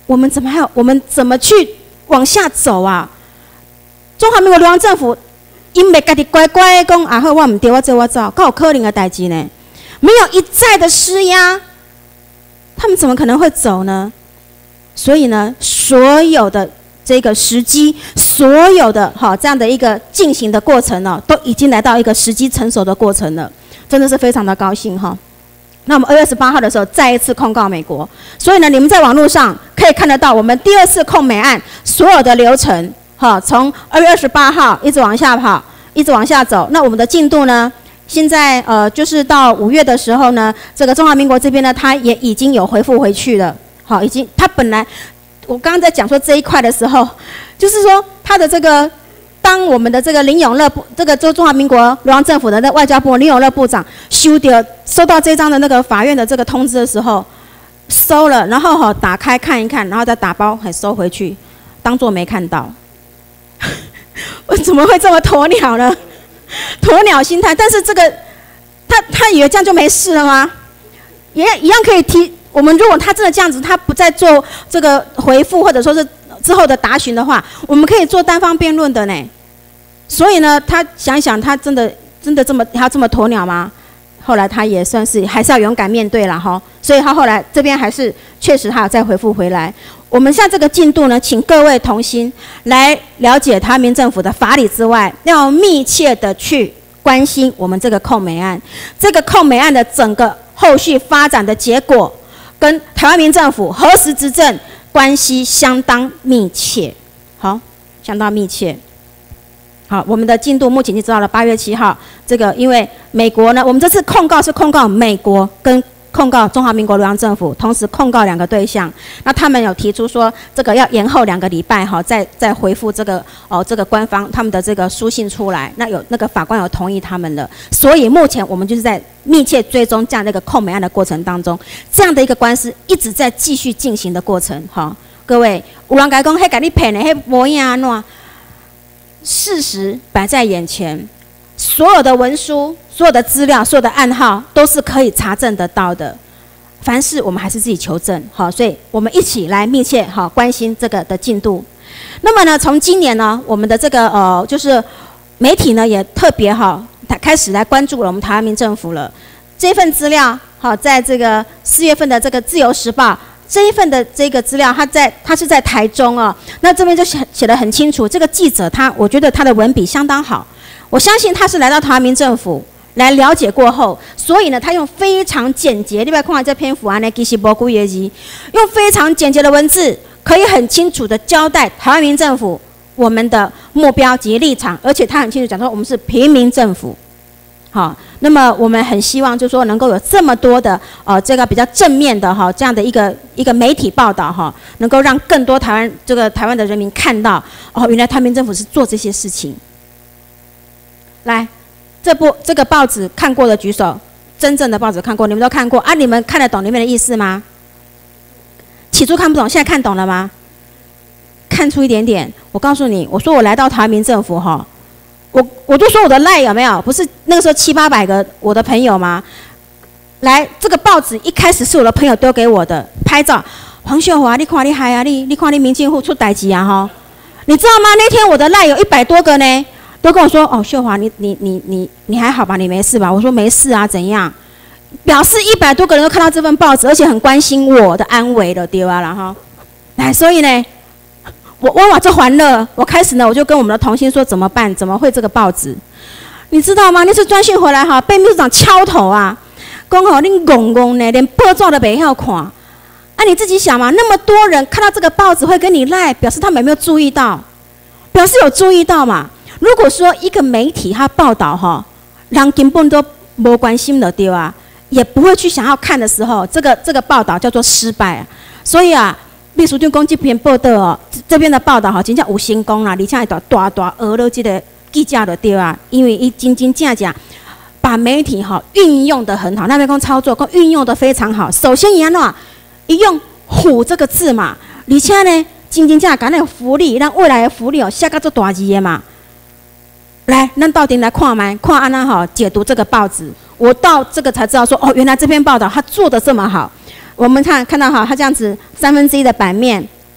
我们怎么还有我们怎么去往下走啊？中华民国流亡政府因袂家己乖乖讲啊好，我唔对，我做我走，够有可能的代志呢？没有一再的施压，他们怎么可能会走呢？所以呢，所有的这个时机，所有的哈这样的一个进行的过程呢，都已经来到一个时机成熟的过程了，真的是非常的高兴哈。那我们二月十八号的时候再一次控告美国，所以呢，你们在网络上可以看得到我们第二次控美案所有的流程，哈，从二月二十八号一直往下跑，一直往下走。那我们的进度呢？现在呃，就是到五月的时候呢，这个中华民国这边呢，它也已经有回复回去了，好，已经它本来我刚刚在讲说这一块的时候，就是说它的这个。当我们的这个林永乐部，这个中中华民国流亡政府的那外交部林永乐部长收到收到这张的那个法院的这个通知的时候，收了，然后哈打开看一看，然后再打包还收回去，当作没看到。我怎么会这么鸵鸟呢？鸵鸟心态，但是这个他他以为这样就没事了吗？也一样可以提。我们如果他真的这样子，他不再做这个回复或者说是之后的答询的话，我们可以做单方辩论的呢。所以呢，他想一想，他真的真的这么他这么鸵鸟吗？后来他也算是还是要勇敢面对了哈。所以他后来这边还是确实他有再回复回来。我们现在这个进度呢，请各位同心来了解台湾民政府的法理之外，要密切的去关心我们这个控美案，这个控美案的整个后续发展的结果，跟台湾民政府何时执政关系相当密切。好，相当密切。好，我们的进度目前已经知道了，八月七号，这个因为美国呢，我们这次控告是控告美国跟控告中华民国流亡政府，同时控告两个对象。那他们有提出说，这个要延后两个礼拜哈，再再回复这个哦这个官方他们的这个书信出来。那有那个法官有同意他们了，所以目前我们就是在密切追踪这样的一个控美案的过程当中，这样的一个官司一直在继续进行的过程哈。各位，有人讲迄甲你骗的，迄无影安怎？事实摆在眼前，所有的文书、所有的资料、所有的暗号都是可以查证得到的。凡事我们还是自己求证，好，所以我们一起来密切好关心这个的进度。那么呢，从今年呢，我们的这个呃，就是媒体呢也特别哈开始来关注了我们台湾民政府了。这份资料好，在这个四月份的这个《自由时报》。这一份的这个资料，他在他是在台中哦，那这边就写写得很清楚。这个记者他，我觉得他的文笔相当好，我相信他是来到台湾民政府来了解过后，所以呢，他用非常简洁，你不要看这篇幅啊，那其实无几页字，用非常简洁的文字，可以很清楚的交代台湾民政府我们的目标及立场，而且他很清楚讲说，我们是平民政府。好，那么我们很希望，就是说能够有这么多的呃这个比较正面的哈这样的一个一个媒体报道哈，能够让更多台湾这个台湾的人民看到哦，原来台湾民政府是做这些事情。来，这部这个报纸看过的举手，真正的报纸看过，你们都看过啊？你们看得懂里面的意思吗？起初看不懂，现在看懂了吗？看出一点点。我告诉你，我说我来到台湾民政府哈。我我就说我的赖有没有？不是那个时候七八百个我的朋友吗？来，这个报纸一开始是我的朋友丢给我的，拍照。黄秀华，你看你嗨啊，你你看你民进户出代志啊哈！你知道吗？那天我的赖有一百多个呢，都跟我说哦，秀华，你你你你你还好吧？你没事吧？我说没事啊，怎样？表示一百多个人都看到这份报纸，而且很关心我的安危了，对吧？然后，来，所以呢。我我哇这欢乐，我开始呢，我就跟我们的同心说怎么办？怎么会这个报纸？你知道吗？那次专训回来哈，被秘书长敲头啊，讲好你戆戆呢，连报纸都不要看。啊，你自己想嘛，那么多人看到这个报纸会跟你赖，表示他们有没有注意到？表示有注意到嘛？如果说一个媒体他报道哈，人根本都没关心的对啊，也不会去想要看的时候，这个这个报道叫做失败啊。所以啊。秘书长讲这篇报道哦，这边的报道哈，真正有成功啦，而且还大大大额了这个记者就对啊，因为伊真真正正把媒体哈运用得很好，那边讲操作，讲运用得非常好。首先伊安怎，伊用虎这个字嘛，而且呢，真真正正那个福利，让未来的福利哦写到做大字的嘛。来，咱到底来看麦，看安那哈解读这个报纸，我到这个才知道说，哦，原来这篇报道他做得这么好。我们看看到哈，它这样子三分之一的版面，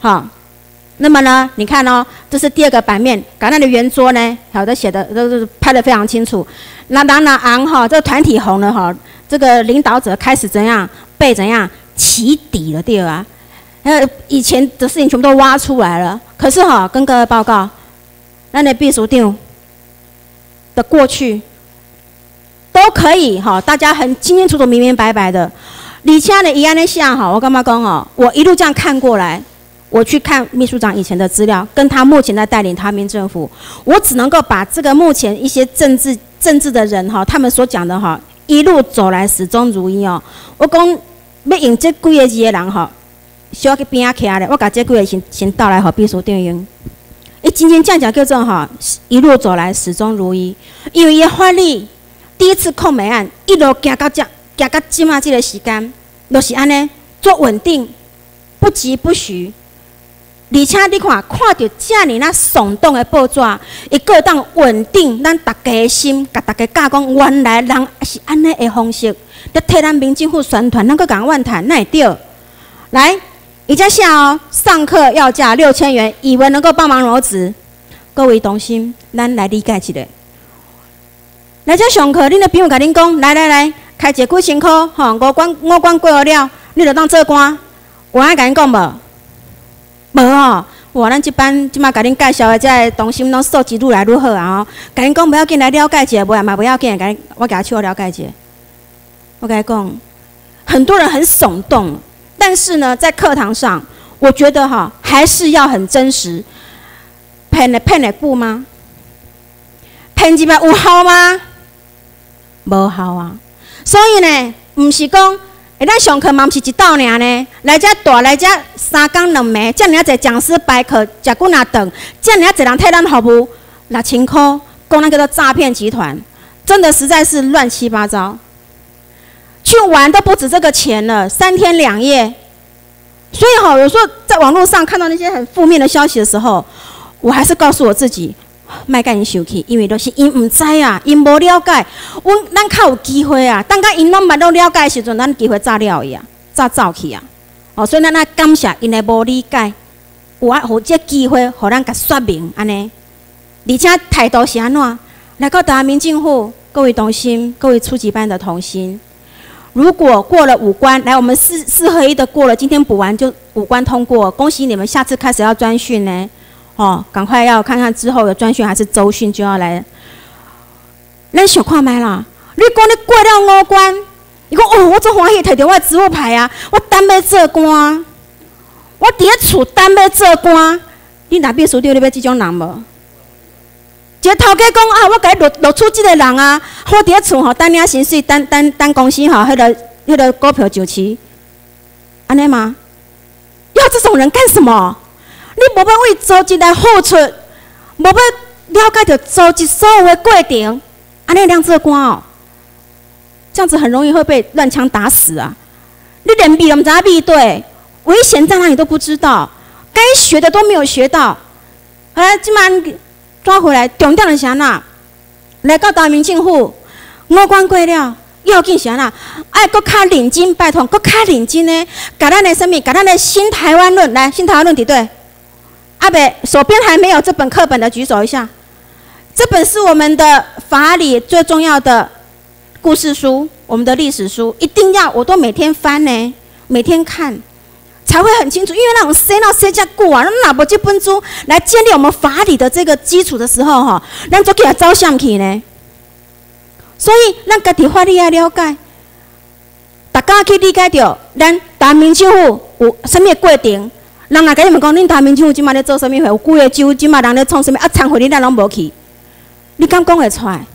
好。那么呢，你看哦，这是第二个版面，橄榄的圆桌呢，好的写的都是拍得非常清楚。那当然昂哈，这个团体红了哈，这个领导者开始怎样被怎样起底了，对吧？呃，以前的事情全部都挖出来了。可是哈，跟各位报告，那那秘书长的过去都可以哈，大家很清清楚楚、明明白白的。李恰的一案的下哈，我干嘛讲哦？我一路这样看过来。我去看秘书长以前的资料，跟他目前在带领他民政府，我只能够把这个目前一些政治政治的人哈，他们所讲的哈，一路走来始终如一哦。我讲要用这几个字的人哈，需要去边仔徛咧，我把这几个先先倒来给秘书长用。伊真真正正叫做哈，一路走来始终如一，因为伊法律第一次控美案一路行到这，行到即马这个时间，就是安尼做稳定，不急不徐。而且你看，看到这尔那耸动的报纸，伊个当稳定咱大家的心，甲大家教讲，原来人是安尼的方式，咧替咱民政府宣传，咱个讲万谈，那会对。来，伊遮写哦，上课要价六千元，以为能够帮忙挪职。各位同心，咱来理解一下。来遮上课，恁的朋友甲恁讲，来来来，开一个几千块，吼，五关五关过了，你就当做官。有安甲恁讲无？无哦，哇！咱即班即马甲恁介绍的这同心拢素质愈来愈好啊！吼，甲恁讲不要紧，来了解一下，无嘛不要紧，甲我甲去我了解一下。我甲你讲，很多人很耸动，但是呢，在课堂上，我觉得哈，还是要很真实。骗的骗的久吗？骗一摆有效吗？无效啊！所以呢，毋是讲。欸、咱上课嘛，毋是一道尔呢，来遮大来遮三工两暝，遮尔侪讲师排课，食几若顿，遮尔侪人替咱服务，六千块，讲那叫做诈骗集团，真的实在是乱七八糟。去玩都不止这个钱了，三天两夜。所以哈，有时候在网络上看到那些很负面的消息的时候，我还是告诉我自己。莫甲因生气，因为就是因毋知啊，因无了解。阮咱较有机会啊，等甲因拢捌都了解的时阵，咱机会炸了伊啊，炸走去啊。哦，所以咱爱感谢因的无理解，有啊，有这机会，互咱甲说明安尼。而且态度是安怎？来到台湾民政府，各位同心，各位初级班的同心，如果过了五关，来我们四四合一的过了，今天补完就五关通过，恭喜你们，下次开始要专训呢。哦，赶快要看看之后的专训还是周训就要来。咱想看卖啦，你讲你过了五关，你讲哦，我做欢喜摕到我的职务牌啊，我等要做官，我伫咧厝等要做官，你哪秘书长你要这种人无？一个头家讲啊，我甲你落落出这个人啊，我伫咧厝吼等领薪水，等等等公司吼，迄个迄个股票上市，安尼吗？要这种人干什么？你无要为组织来付出，无要了解到组织所有的过程，安尼当做官哦，这样子很容易会被乱枪打死啊！你连比都不知道比对，危险在哪里都不知道，该学的都没有学到，哎，今晚抓回来，重点的是安那？来到台民政府，五关过了。要紧是安那？爱搁较认真，拜托，搁较认真呢，甲咱的什么？甲咱的新台湾论来，新台湾论对对。阿北，手边还没有这本课本的举手一下。这本是我们的法理最重要的故事书，我们的历史书，一定要我都每天翻呢，每天看，才会很清楚。因为那种写到写遮久啊，咱若无这本书来建立我们法理的这个基础的时候，哈，咱就给它走向去呢。所以，咱家己法理要了解，大家去理解到咱台民政府有什么过程。人若甲你们讲，恁台民政府即马咧做啥物货？有几个州即马人咧创啥物？啊，参会你咱拢无去，你敢讲会出来？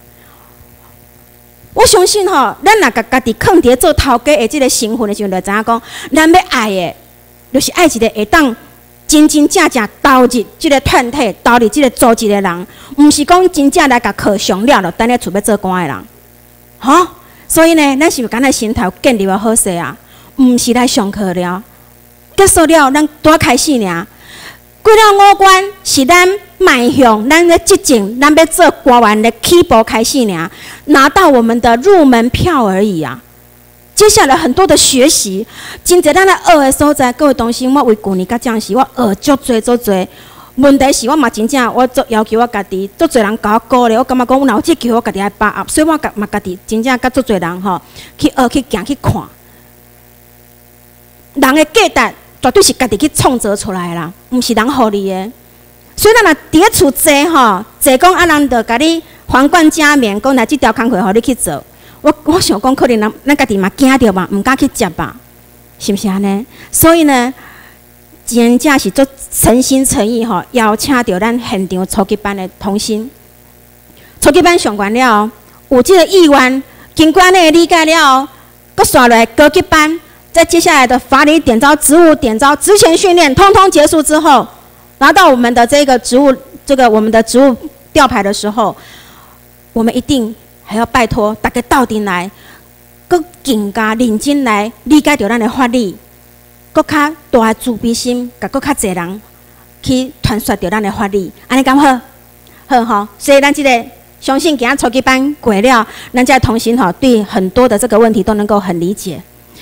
我相信吼，咱若甲家己囥伫做头家的即个身份的时阵，就知影讲，咱要爱的，就是爱一个会当真真正正投入即个团体、投入即个组织的人，毋是讲真正来甲课上了了，等咧厝要做官的人，吼。所以呢，咱是敢若心态建立要好势啊，毋是来上课了。结束了，咱多开始尔。过了五关，是咱迈向咱的职证，咱要做官员的起步开始尔，拿到我们的入门票而已啊。 接下来很多的学习，真侪咱咧学的所在，各位同学，我为旧年甲这样时，我学足多足多。问题是我嘛真正，我做要求我家己，足多人甲我鼓励，我感觉讲，我若有这机会，我家己爱把握，所以我甲嘛家己真正甲足多人吼去学、去行、去看。人的价值绝对是家己去创造出来啦，毋是人互你的。所以咱若伫咧厝坐吼，坐讲啊，人着甲你皇冠加冕，讲来即条工课互你去做。我我想讲，可能咱咱家己嘛惊着嘛，毋敢去接吧，是毋是安尼？所以呢，真正是做诚心诚意吼，邀请着咱现场初级班的同心。初级班上完了，有即个意愿，经过安尼理解了，搁刷落来高级班，在接下来的法理点招、职务点招、职前训练，通通结束之后，拿到我们的这个职务，这个我们的职务吊牌的时候，我们一定。还要拜托大家到底来，搁更加认真来理解着咱的法律，搁较大的自卑心，甲搁较侪人去传说着咱的法律，安尼敢好？好吼，所以咱即个相信今仔初级班过了，咱这同行吼对很多的这个问题都能够很理解。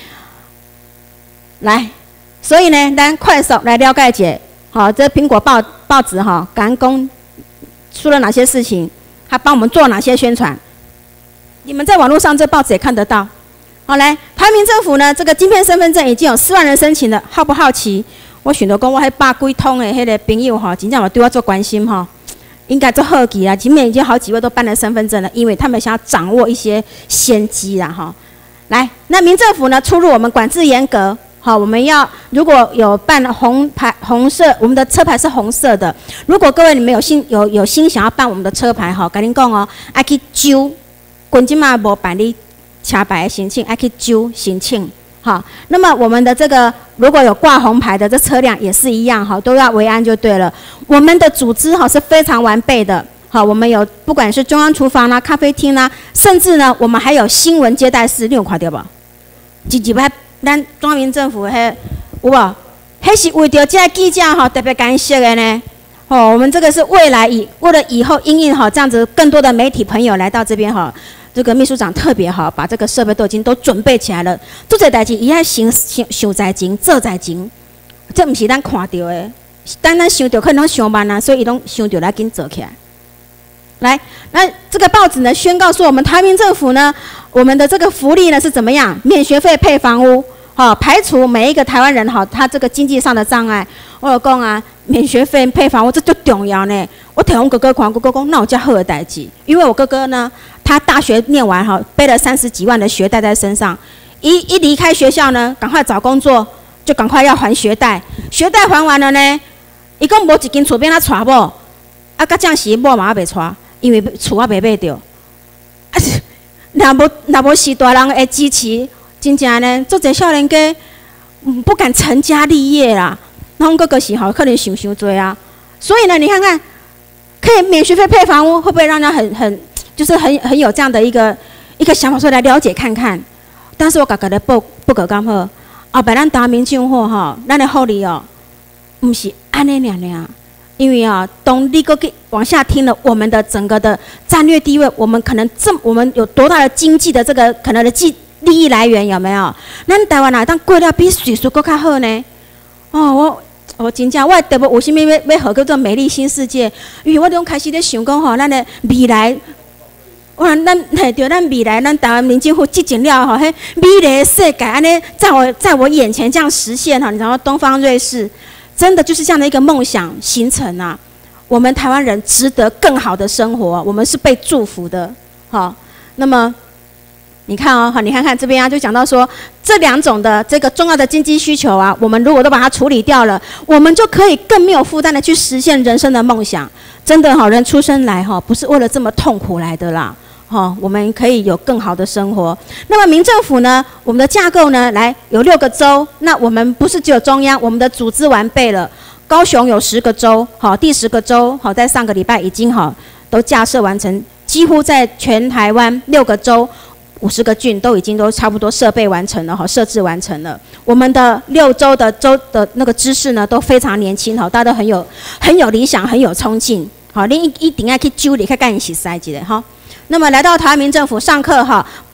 来，所以呢，咱快速来了解解，好，这苹果报报纸哈，感恩公出了哪些事情，他帮我们做哪些宣传？你们在网络上这报纸也看得到。好，来，台民政府呢，这个晶片身份证已经有四万人申请了，好不好奇？我想到讲，我迄百几通的迄个朋友哈，真正有对我做关心哈，应该做好奇啊。今年已经好几位都办了身份证了，因为他们想要掌握一些先机啦哈。来，那民政府呢，出入我们管制严格，好，我们要如果有办红牌红色，我们的车牌是红色的。如果各位你们有心有有心想要办我们的车牌哈，跟您讲哦，爱去揪。滚即嘛无办理车牌的申请，爱去揪申请，好。那么我们的这个如果有挂红牌的这车辆也是一样，哈，都要维安就对了。我们的组织哈是非常完备的，好，我们有不管是中央厨房啦、咖啡厅啦，甚至呢我们还有新闻接待室，你有看到无？一入来咱中央民政府迄有无？迄是为着这个记者哈特别感谢的呢。哦，我们这个是未来以为了以后因应哈这样子更多的媒体朋友来到这边哈。这个秘书长特别好，把这个设备都已经都准备起来了。做这代志，伊爱想想想在前，做在前，这不是咱看到的，但咱想到可能想慢啊，所以伊拢想到来紧做起来。来，那这个报纸呢宣告说，我们台民政府呢，我们的这个福利呢是怎么样？免学费配房屋，好，排除每一个台湾人哈，他这个经济上的障碍。我有讲啊，免学费配房屋这就重要呢。我提我哥哥看，哥哥讲那有这好的代志，因为我哥哥呢。他大学念完哈，背了三十几万的学贷在身上，一一离开学校呢，赶快找工作，就赶快要还学贷。学贷还完了呢，伊讲无一间厝变他娶某，啊，甲这样时某嘛也袂娶，因为厝也袂买着。啊，若无若无是大人的支持，真正呢，做者少年家不敢成家立业啦。那我哥哥是吼，可能想伤多啊。所以呢，你看看，可以免学费配房屋，会不会让人很很？就是很很有这样的一个一个想法，说来了解看看。但是我家己咧报报告讲好，后摆咱台民政府吼，咱的福利哦，唔是安尼尔尔。因为啊，当你个往下听了我们的整个的战略地位，我们可能这我们有多大的经济的这个可能的利利益来源有没有？咱台湾哪当过了比水术更较好呢？哦，我。我真正，我特别有啥物要要学叫做美丽新世界，因为我拢开始咧想讲吼，咱的未来。我咱嘿对咱未来，咱台湾民政府执政了吼，迄美丽的世界安尼在我在我眼前这样实现哈，你知道东方瑞士真的就是这样的一个梦想形成啊。我们台湾人值得更好的生活，我们是被祝福的。好，那么你看哦，好，你看看这边啊，就讲到说这两种的这个重要的经济需求啊，我们如果都把它处理掉了，我们就可以更没有负担的去实现人生的梦想。真的哈，人出生来哈，不是为了这么痛苦来的啦。哈，我们可以有更好的生活。那么民政府呢，我们的架构呢，来有六个州。那我们不是只有中央，我们的组织完备了。高雄有十个州，好，第十个州好，在上个礼拜已经好都架设完成，几乎在全台湾六个州、五十个郡都已经都差不多设备完成了，哈，设置完成了。我们的六州的州的那个知识呢，都非常年轻，哈，大家都很有很有理想，很有冲劲，好，你一定要去揪你，看干一起塞一下哈。那么来到台湾民政府上课哈，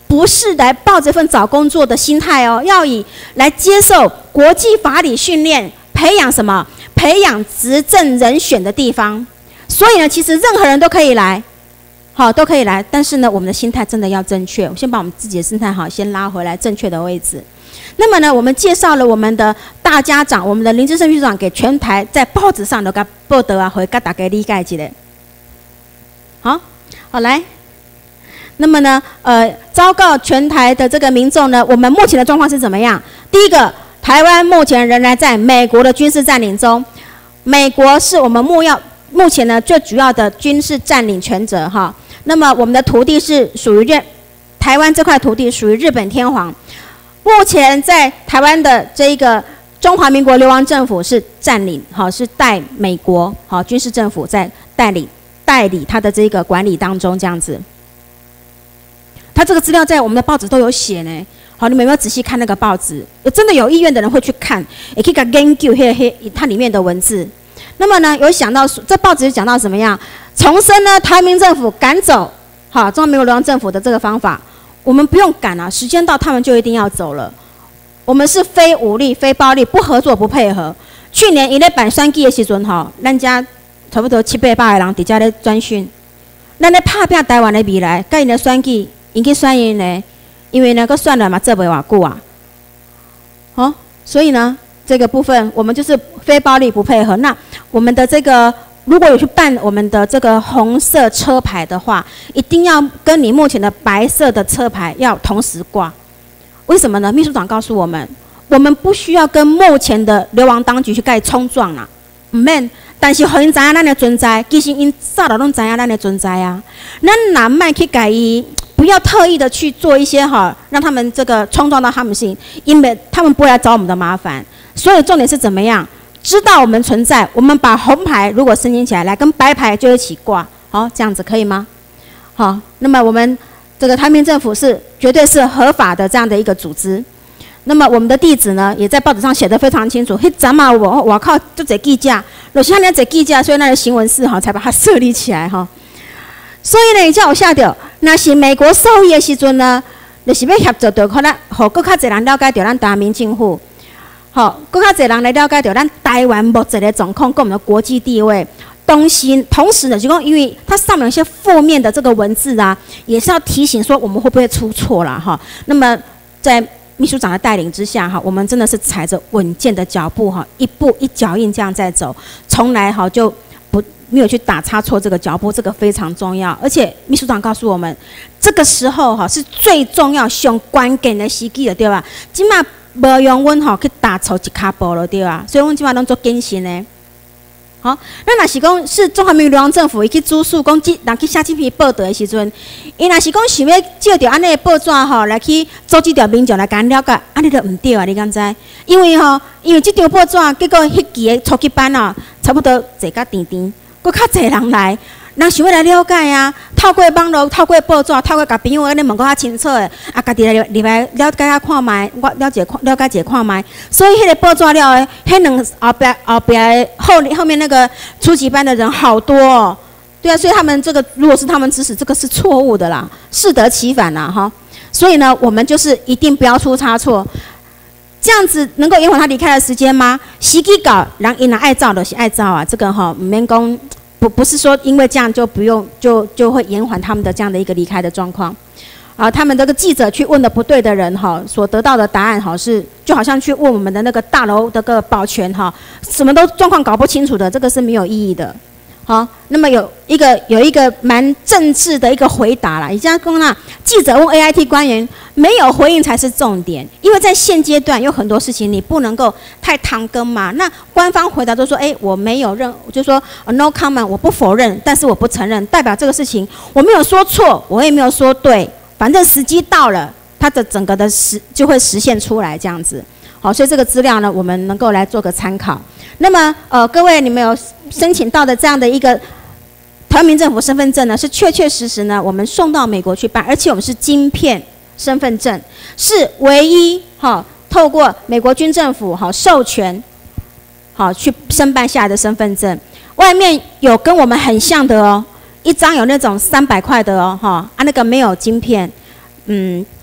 不是来抱这份找工作的心态哦，要以来接受国际法理训练，培养什么？培养执政人选的地方。所以呢，其实任何人都可以来，好，都可以来。但是呢，我们的心态真的要正确。我先把我们自己的心态好，先拉回来正确的位置。那么呢，我们介绍了我们的大家长，我们的林智胜秘书长给全台在报纸上都给报道啊，会给大家理解一下。好，好来。那么呢，呃，昭告全台的这个民众呢，我们目前的状况是怎么样？第一个，台湾目前仍然在美国的军事占领中，美国是我们目要目前呢最主要的军事占领权者哈。那么我们的土地是属于日台湾这块土地属于日本天皇。目前在台湾的这一个中华民国流亡政府是占领，好，是代美国好军事政府在代理代理他的这个管理当中这样子。他这个资料在我们的报纸都有写呢，好，你们有没有仔细看那个报纸？真的有意愿的人会去看，也可以看研究黑黑它里面的文字。那么呢，有想到这报纸讲到怎么样？重申呢，台民政府赶走好中华民国流亡政府的这个方法。我们不用赶啊，时间到他们就一定要走了。我们是非武力、非暴力，不合作、不配合。去年伊咧办选举的时阵吼，咱家差不多七八百个人伫遮咧转训，咱咧拍拼台湾的未来，甲因的选举，因去选因呢，因为呢，佮选了嘛，做袂偌久啊。好、哦，所以呢，这个部分我们就是非暴力不配合。那我们的这个。如果有去办我们的这个红色车牌的话，一定要跟你目前的白色的车牌要同时挂。为什么呢？秘书长告诉我们，我们不需要跟目前的流亡当局去甲伊冲撞啦，唔免。但是，互因知影咱的存在，其实因早就拢知影咱的存在啊。咱哪卖去甲伊，不要特意的去做一些哈，让他们这个冲撞到他们心，因为他们不会来找我们的麻烦。所以重点是怎么样？知道我们存在，我们把红牌如果申请起来，来跟白牌就一起挂，好，这样子可以吗？好，那么我们这个台民政府是绝对是合法的这样的一个组织。那么我们的地址呢，也在报纸上写得非常清楚。迄阵嘛，我我靠，就这记者，就是那这记者，所以那个新闻室哈才把它设立起来哈。所以呢，你叫我下掉，那是美国受益的时阵呢，就是要协助到可能，互更较侪人了解到咱台民政府。好，更较侪人来了解到咱台湾目前的状况跟我们的国际地位。同时，同时呢，就讲因为它上面有一些负面的这个文字啊，也是要提醒说我们会不会出错啦哈。那么在秘书长的带领之下哈，我们真的是踩着稳健的脚步哈，一步一脚印这样在走，从来哈就不没有去打差错这个脚步，这个非常重要。而且秘书长告诉我们，这个时候哈是最重要、上关键的时机了，对吧？今嘛。无用阮吼去打错一卡步了，对啊，所以阮即摆拢做谨慎的。好，那若是讲是中华民国流亡政府伊去主诉讲，人去写这篇报道的时阵，伊若是讲想要借着安尼的报纸吼来去组织条民众来干了解，安尼就毋对啊，你敢知？因为吼，因为这张报纸结果迄期的初级班哦，差不多坐甲甜甜，佫较侪人来。人想要来了解啊，透过网络、透过报纸、透过甲朋友安尼问个较清楚的，啊，家己来入来了解下看卖，我了解了解者看卖。所以迄个报纸了诶，迄两后边后边后后面那个初级班的人好多哦，对啊，所以他们这个如果是他们指使，这个是错误的啦，适得其反啦哈。所以呢，我们就是一定不要出差错，这样子能够延缓他离开的时间吗？时机搞，人因若爱照就是爱照啊，这个哈唔免讲。不不是说因为这样就不用就就会延缓他们的这样的一个离开的状况，啊，他们这个记者去问的不对的人哈，所得到的答案哈是就好像去问我们的那个大楼的个保全哈，什么都状况搞不清楚的，这个是没有意义的。好，那么有一个有一个蛮正式的一个回答啦，以前讲啦，记者问 A I T 官员没有回应才是重点，因为在现阶段有很多事情你不能够太唐更嘛。那官方回答都说，哎，我没有任，就说 no comment， 我不否认，但是我不承认，代表这个事情我没有说错，我也没有说对，反正时机到了，它的整个的实就会实现出来这样子。好，所以这个资料呢，我们能够来做个参考。那么，呃，各位你们有申请到的这样的一个台湾民政府身份证呢，是确确实实呢，我们送到美国去办，而且我们是晶片身份证，是唯一哈、哦、透过美国军政府哈、哦、授权，好、哦、去申办下来的身份证。外面有跟我们很像的哦，一张有那种三百块的哦哈，啊那个没有晶片，嗯，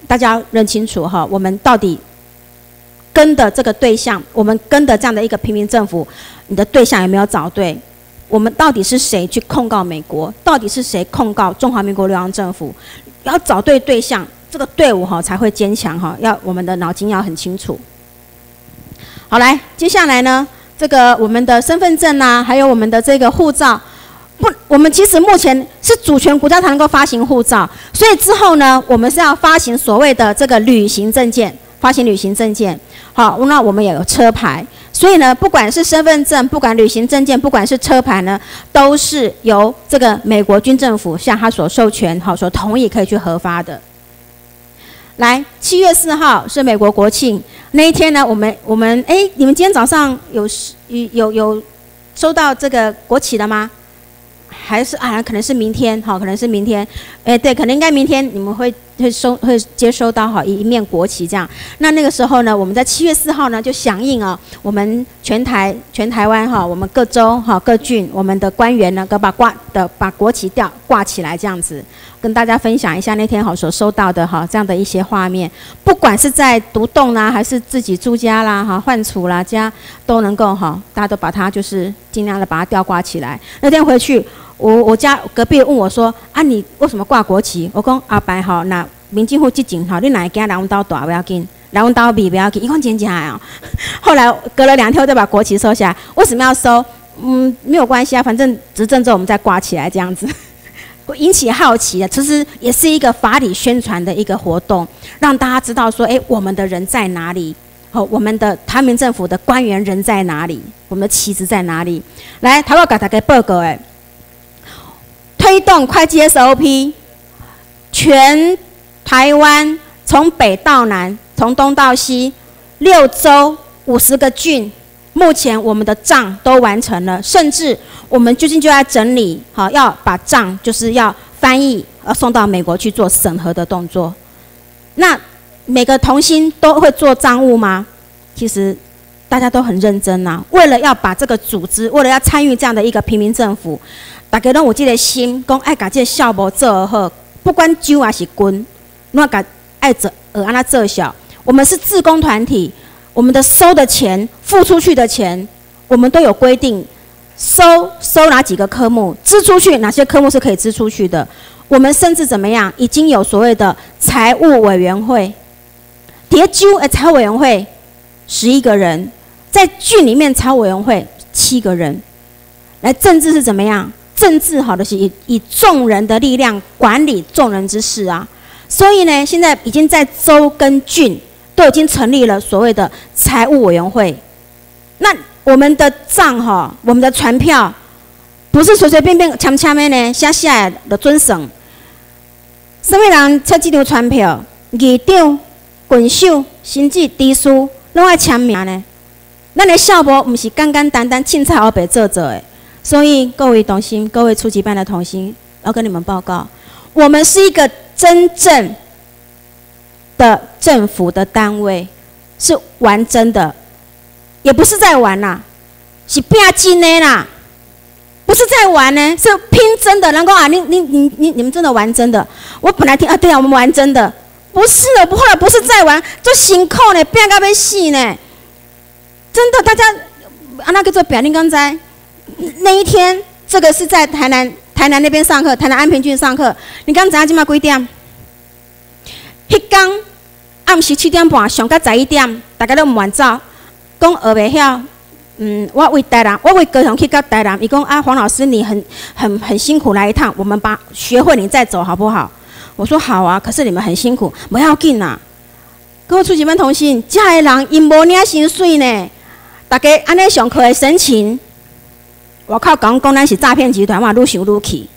大家要认清楚哈，我们到底跟的这个对象，我们跟的这样的一个平民政府，你的对象有没有找对？我们到底是谁去控告美国？到底是谁控告中华民国流亡政府？要找对对象，这个队伍哈才会坚强哈。要我们的脑筋要很清楚。好，来，接下来呢，这个我们的身份证啊，还有我们的这个护照。不，我们其实目前是主权国家才能够发行护照，所以之后呢，我们是要发行所谓的这个旅行证件，发行旅行证件。好，那我们也有车牌，所以呢，不管是身份证，不管旅行证件，不管是车牌呢，都是由这个美国军政府向他所授权、好所同意可以去核发的。来，七月四号是美国国庆那一天呢，我们我们哎，你们今天早上有有有收到这个国旗了吗？还是啊，可能是明天，好，可能是明天，哎，对，可能应该明天你们会会收会接收到哈一面国旗这样。那那个时候呢，我们在七月四号呢就响应啊，我们全台全台湾哈，我们各州哈各郡我们的官员呢，都把挂的把国旗吊挂起来这样子，跟大家分享一下那天好所收到的哈这样的一些画面。不管是在独栋啦，还是自己住家啦哈换厝啦家，都能够哈，大家都把它就是尽量的把它吊挂起来。那天回去。我我家隔壁问我说：“啊，你为什么挂国旗？”我讲：“阿伯吼，那民进府这阵吼，你哪会惊来阮兜大不要紧，来阮兜比不要紧。”伊讲真正哦。后来隔了两天，我再把国旗收下来。为什么要收？嗯，没有关系啊，反正执政之后我们再挂起来这样子，引起好奇的。其实也是一个法理宣传的一个活动，让大家知道说：“哎，我们的人在哪里？哦，我们的台民政府的官员人在哪里？我们的旗子在哪里？”来，台湾给大家报告诶。推动会计 S O P， 全台湾从北到南，从东到西，六州五十个郡，目前我们的账都完成了，甚至我们最近就在整理，好要把账就是要翻译，呃送到美国去做审核的动作。那每个同心都会做账务吗？其实大家都很认真呐、啊，为了要把这个组织，为了要参与这样的一个平民政府。大家拢有这个心，讲爱把这个项目做好，不管州还是军，拢要爱做呃安那做小。我们是志工团体，我们的收的钱、付出去的钱，我们都有规定，收收哪几个科目，支出去哪些科目是可以支出去的。我们甚至怎么样，已经有所谓的财务委员会，叠州的财务委员会十一个人，在郡里面财务委员会七个人，来政治是怎么样？政治好的是以以众人的力量管理众人之事啊，所以呢，现在已经在州跟郡都已经成立了所谓的财务委员会。那我们的账哈，我们的传票不是随随便便签签的呢，写写的准算。什么人出这张传票？议长、郡守、甚至地事拢爱签名呢？咱的项目不是简简单单凊彩黑白做做的。所以各位同心，各位初级班的同心，要跟你们报告，我们是一个真正的政府的单位，是玩真的，也不是在玩啦，是拼真的啦，不是在玩呢，是拼真的。然后啊，你你你你你们真的玩真的？我本来听啊，对啊，我们玩真的，不是的，后来不是在玩，做辛苦呢，拼到要死呢，真的，大家啊那个做表，你刚才。那一天，这个是在台南台南那边上课，台南安平郡上课。你刚知影今嘛几点？迄天暗时七点半上到十一点，大家都唔愿走，讲学袂晓。嗯，我为台南，我为高雄去到台南，伊讲啊，黄老师你很很很辛苦来一趟，我们把学会你再走好不好？我说好啊，可是你们很辛苦，不要紧啊。各位初级班同学，这个人因无领薪水呢，大家安尼上课的神情。我靠，讲讲咱是诈骗集团，我愈想愈气。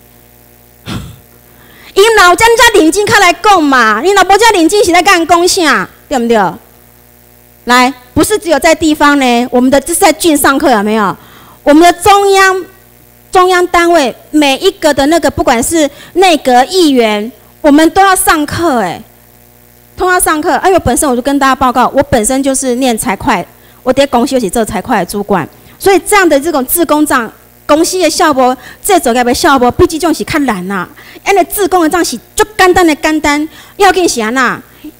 因老将遮认真，较来讲嘛。你若无遮认真，是在甲人讲啥？对不对？来，不是只有在地方呢，我们的这是在郡上课有没有？我们的中央中央单位每一个的那个，不管是内阁议员，我们都要上课哎，都要上课。哎呦，本身我就跟大家报告，我本身就是念财会，我在公司是做财会的主管，所以这样的这种志工账。公司的项目，这做个的项目，比这种是较难呐。因为志工的账是足简单的简单，要紧是安那，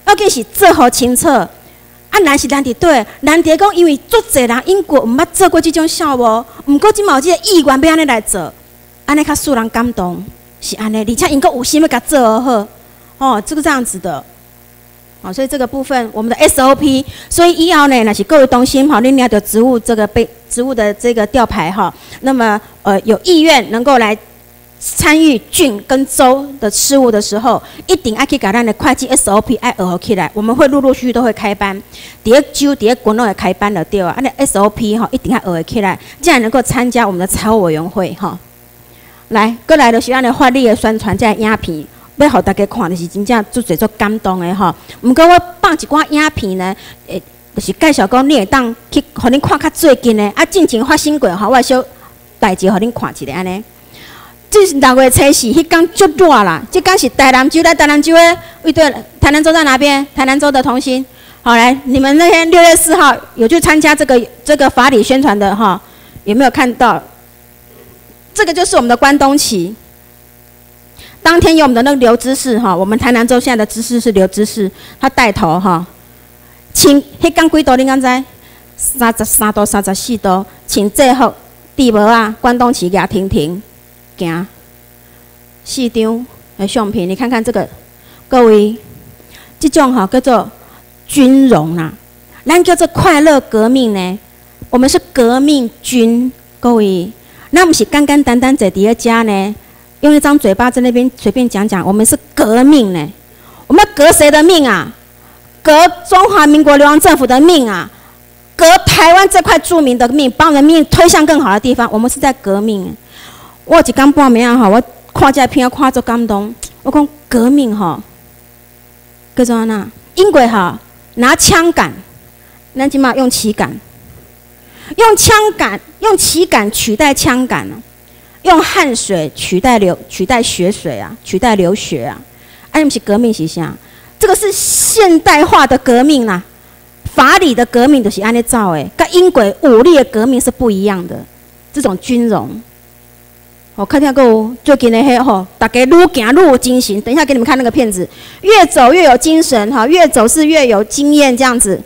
要紧是做好清楚。啊，难是难伫对，难伫讲，因为足侪人英国毋捌做过即种项目，毋过即嘛有即个意愿要安尼来做，安尼较使人感动，是安尼，而且因阁有心要甲做而好，哦，这个这样子的，哦，所以这个部分我们的 S O P， 所以以后呢，若是各位同心哈，恁领着职务这个被职务的这个吊牌哈，那么呃有意愿能够来参与郡跟州的事务的时候，一定要去把咱的会计 S O P 爱学起来。我们会陆陆续续都会开班，第二州、第二郡都会开班了，对啊。啊，那 S O P 哈一定要学起来，这样能够参加我们的财务委员会哈。来，过来就是咱的法律的宣传，这影片要互大家看，就是真正做侪做感动的哈。毋过我放一寡影片呢，诶，就是介绍讲你会当去，互恁看较最近的，啊，进前发生过哈，我小代志互恁看一下安尼。这是六月初四，迄天足热啦。这天是台南州，来台南州的，对对，台南州在哪边？台南州的同心，好来，你们那天六月四号有去参加这个这个法理宣传的哈？有没有看到？这个就是我们的关东旗。当天有我们的那个刘知事哈，我们台南州现在的知事是刘知事，他带头哈，请迄天几度？你敢知？三十三度、三十四度，请制服地帽啊，关东旗牙停停。行，四张的相片，你看看这个，各位，这种哈叫做军容啦，咱叫做快乐革命呢。我们是革命军，各位，那不是简简单单在底下家呢，用一张嘴巴在那边随便讲讲，我们是革命呢。我们要革谁的命啊？革中华民国流亡政府的命啊！革台湾这块著名的命，把我们的命推向更好的地方。我们是在革命。我有一天半暝啊吼，我看这片看足感动。我讲革命吼，叫做安那？英国吼拿枪杆，咱即马用旗杆，用枪杆，用旗杆取代枪杆啊，用汗水取代流取代血水啊，取代流血啊。啊，毋是革命是啥？这个是现代化的革命啦、啊，法理的革命就是安尼造诶，跟英国武力的革命是不一样的。这种军容。我看听过最近的迄吼，大家愈行愈有精神。等一下给你们看那个片子，越走越有精神哈，越走是越有经验这样子。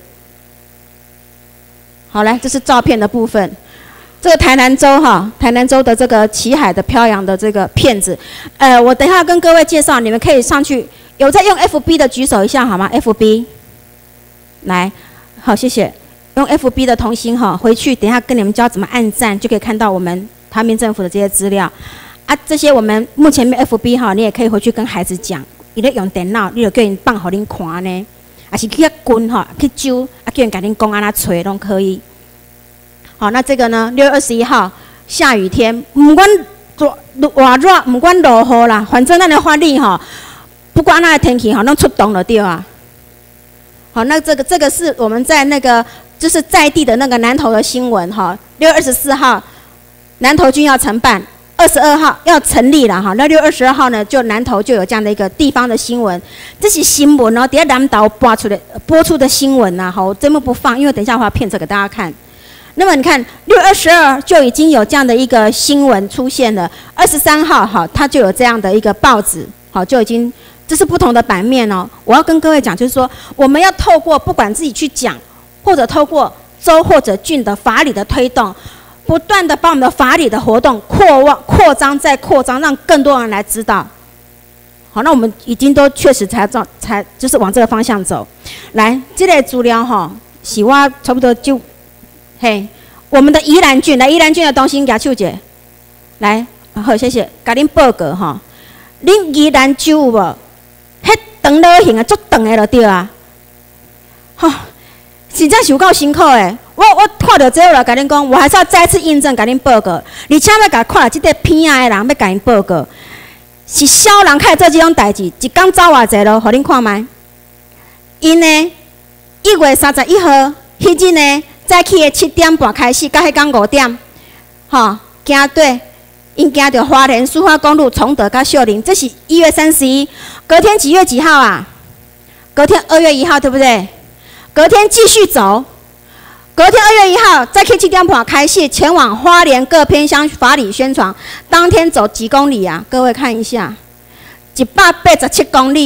好，来，这是照片的部分。这个台南州哈，台南州的这个旗海的飘扬的这个片子，呃，我等一下跟各位介绍，你们可以上去。有在用 F B 的举手一下好吗 ？F B， 来，好，谢谢。用 F B 的同心哈，回去等一下跟你们教怎么按赞，就可以看到我们台湾政府的这些资料啊。这些我们目前没 F B 哈，你也可以回去跟孩子讲，你咧用电脑，你就叫人放给恁看呢，还是去遐滚哈，去揪啊，叫人甲恁讲安那吹都可以。好，那这个呢？六月二十一号下雨天，不管多热，不管落雨啦，反正咱的法律哈，不管那个天气哈，拢出动了对啊。好，那这个这个是我们在那个就是在地的那个南投的新闻哈。六月二十四号，南投军要承办，二十二号要成立了哈。那六月二十二号呢，就南投就有这样的一个地方的新闻，这是新闻哦，底下南投播出的播出的新闻呐。好，我这幕不放，因为等一下我要片子给大家看。那么你看，六月二十二就已经有这样的一个新闻出现了。二十三号，好，它就有这样的一个报纸，好，就已经这是不同的版面哦。我要跟各位讲，就是说，我们要透过不管自己去讲，或者透过州或者郡的法理的推动，不断的把我们的法理的活动扩望、扩张再扩张，让更多人来知道。好，那我们已经都确实才照才就是往这个方向走。来，这类资料哈，是我差不多就。嘿，我们的宜兰郡来，宜兰郡的东兴雅秀姐，来，好，谢谢，甲恁报告哈。恁宜兰州有无？迄长老型的，足长的就对啊。吼，实在是有够辛苦的。我我看到这个，我来甲恁讲，我还是要再次印证，甲恁报告。而且要甲看了这个片仔的人，要甲恁报告，是小人开始做这种代志，一天走偌济咯，互恁看卖。因呢，一月三十一号，迄日呢。早起的七点半开始，到迄天五点，吼，行对，因行到花莲苏花公路崇德到秀林，这是一月三十一。隔天几月几号啊？隔天二月一号，对不对？隔天继续走，隔天二月一号，早起七点半开始，前往花莲各偏乡法理宣传。当天走几公里啊？各位看一下，一百八十七公里啦。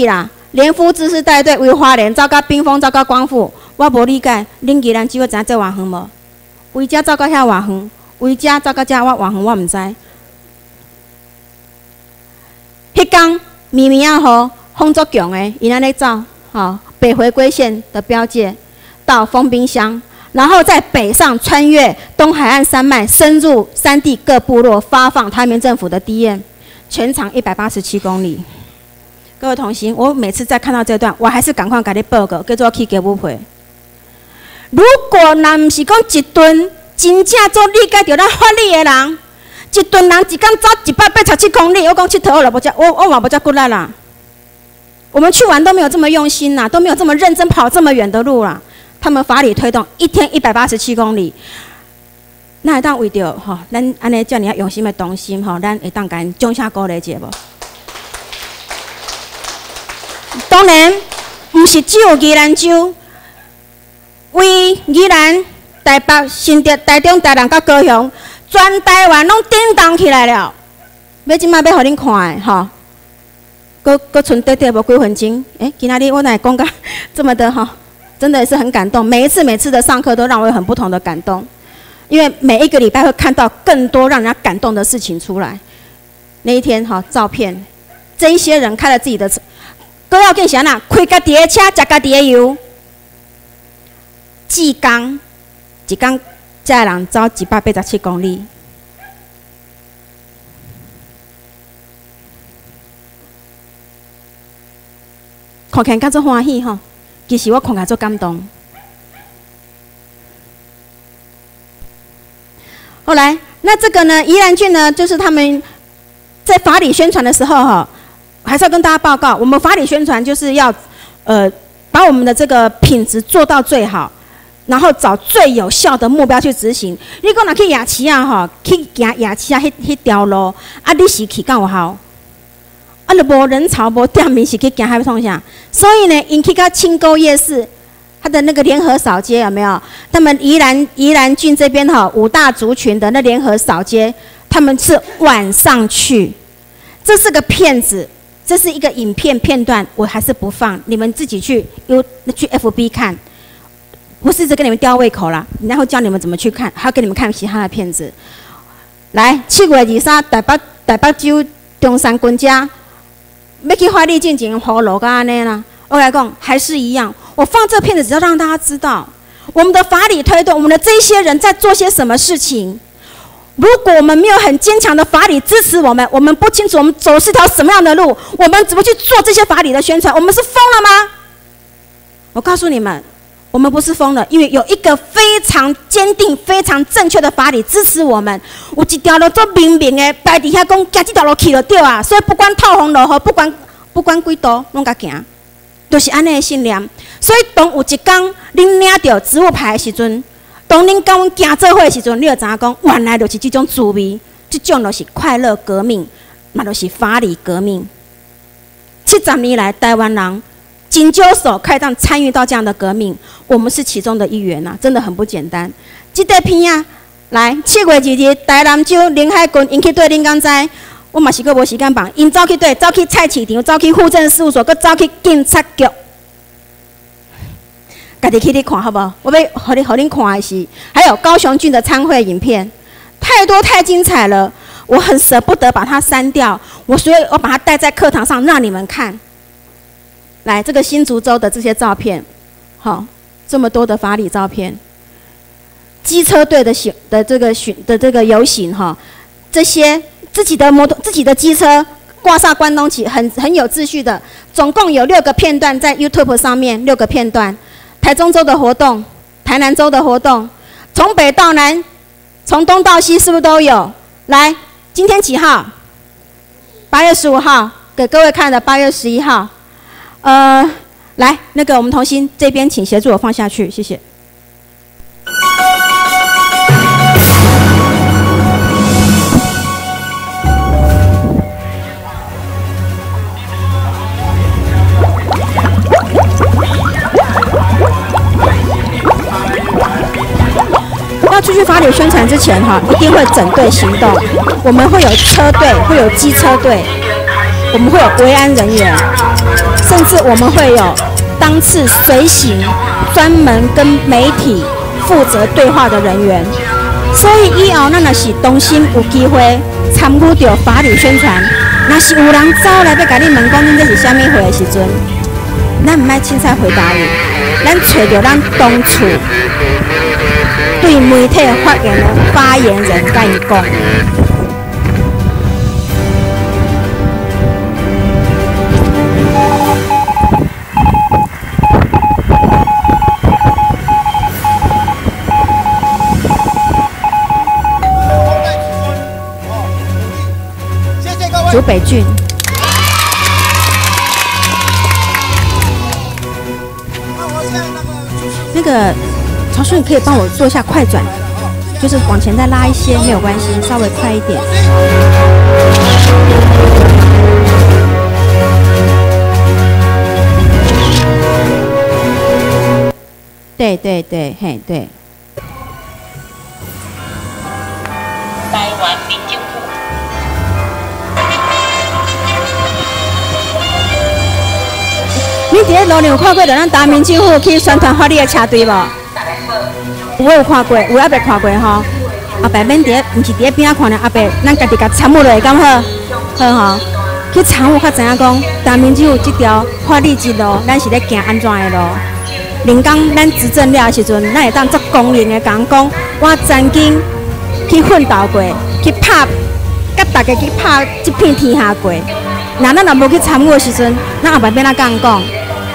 连夫知识带队为花莲走到冰峰，走到光复，我无理解，恁宜兰只会知影这偌远无？为遮走到遐偌远，为遮走到遮我偌远我毋知。迄天绵绵啊雨，风足强的，伊安尼走，吼，北回归线的标界到丰滨乡。 然后再北上穿越东海岸山脉，深入山地各部落，发放台缅政府的 D M， 全长一百八十七公里。各位同行，我每次在看到这段，我还是赶快给你报告，叫做去给不赔。如果那不是讲一顿真正做理解到咱法律的人，一顿人一天走一百八十七公里，我讲佚佗我了不遮，我我嘛不遮骨力啦。我们去玩都没有这么用心啦，都没有这么认真跑这么远的路啦。 他们法理推动一天一百八十七公里，那会当为着吼，咱安尼遮尔用心的同心吼，咱会当甲因种下鼓励者无？当然，毋是只有宜兰州，为宜兰、台北、新竹、台中、台南、甲高雄，全台湾拢叮当起来了。要即摆要互恁看的吼，搁搁剩短短无几分钟，诶、欸，今仔日我来讲甲这么的吼。 真的是很感动，每一次每次的上课都让我有很不同的感动，因为每一个礼拜会看到更多让人家感动的事情出来。那一天哈，照片，这一些人开了自己的车，都要跟谁呐？开家己的车，食家己的油，季工，一工这人走一百八十七公里，看起来敢做欢喜吼。 其实我看起来做感动。后来，那这个呢，宜兰郡呢，就是他们在法理宣传的时候哈，还是要跟大家报告，我们法理宣传就是要呃把我们的这个品质做到最好，然后找最有效的目标去执行。你讲若去夜市啊吼，去行夜市啊迄迄条路，啊你是去敢有效？ 啊，就无人潮，无店面是去行海创啥，所以呢，因去到青沟夜市，它的那个联合扫街有没有？他们宜兰宜兰郡这边哈五大族群的那联合扫街，他们是晚上去，这是个骗子，这是一个影片片段，我还是不放，你们自己去 U 去 F B 看，不是一直跟你们吊胃口啦，然后教你们怎么去看，还要给你们看其他的片子。来，七月二三，台北台北州中山军家。 要去法律进前，好路甲安尼啦。我来讲，还是一样。我放这片子，只要让大家知道，我们的法理推动，我们的这些人在做些什么事情。如果我们没有很坚强的法理支持我们，我们不清楚我们走是条什么样的路，我们怎么去做这些法理的宣传？我们是疯了吗？我告诉你们，我们不是疯了，因为有一个非常坚定、非常正确的法理支持我们。有一条路做明明的，摆伫遐讲，行这条路去就对啊。所以不管透风落雨，不管不管几度，拢甲行，就是安尼的信念。所以当有一天恁领到职务牌的时阵，当恁跟阮行做伙的时阵，你就知影讲，原来就是这种滋味，这种就是快乐革命，嘛就是法理革命。七十年来，台湾人。 金九手可以让参与到这样的革命，我们是其中的一员呐、啊，真的很不简单。这个片啊，来七月二日，台南州林海郡因去对恁敢知？我嘛是个无时间放，因走去对，走去菜市场，走去户政事务所，搁走去警察局，家己去你看好不好？我要互你互恁看的是，还有高雄郡的参会影片，太多太精彩了，我很舍不得把它删掉，我所以我把它带在课堂上让你们看。 来，这个新竹州的这些照片，好，这么多的法理照片，机车队的行的这个巡的这个游行哈，这些自己的摩托、自己的机车挂上关东旗，很很有秩序的，总共有六个片段在 YouTube 上面，六个片段，台中州的活动，台南州的活动，从北到南，从东到西，是不是都有？来，今天几号？八月十五号，给各位看的八月十一号。 呃，来，那个我们同心这边，请协助我放下去，谢谢。要出去法理宣传之前，哈，一定会整队行动。我们会有车队，会有机车队，我们会有维安人员。 甚至我们会有当次随行，专门跟媒体负责对话的人员。所以以后咱若是中心有机会参与到法律宣传，若是有人走来要甲你问讲恁这是啥物会的时阵，咱唔爱凊彩回答伊，咱找着咱当处对媒体发言的发言人甲伊讲。竹北郡。那个曹叔，你可以帮我做一下快转，就是往前再拉一些，没有关系，稍微快一点。对对对，嘿对。台湾民政府。你伫咧路上有看过，就咱台湾民政府去宣传法律的车队无？我有看过，有阿伯看过吼。阿伯免伫咧，毋是伫咧边仔看咧，阿伯咱家己甲参悟落会敢好？好吼。去参悟较知影讲，台湾民政府即条法律之路，咱是咧行安怎的路？临讲咱执政了的时阵，咱会当做公认的讲讲，我曾经去奋斗过，去拍，甲大家去拍即片天下过。那咱若无去参与的时阵，咱后摆要哪甲人讲？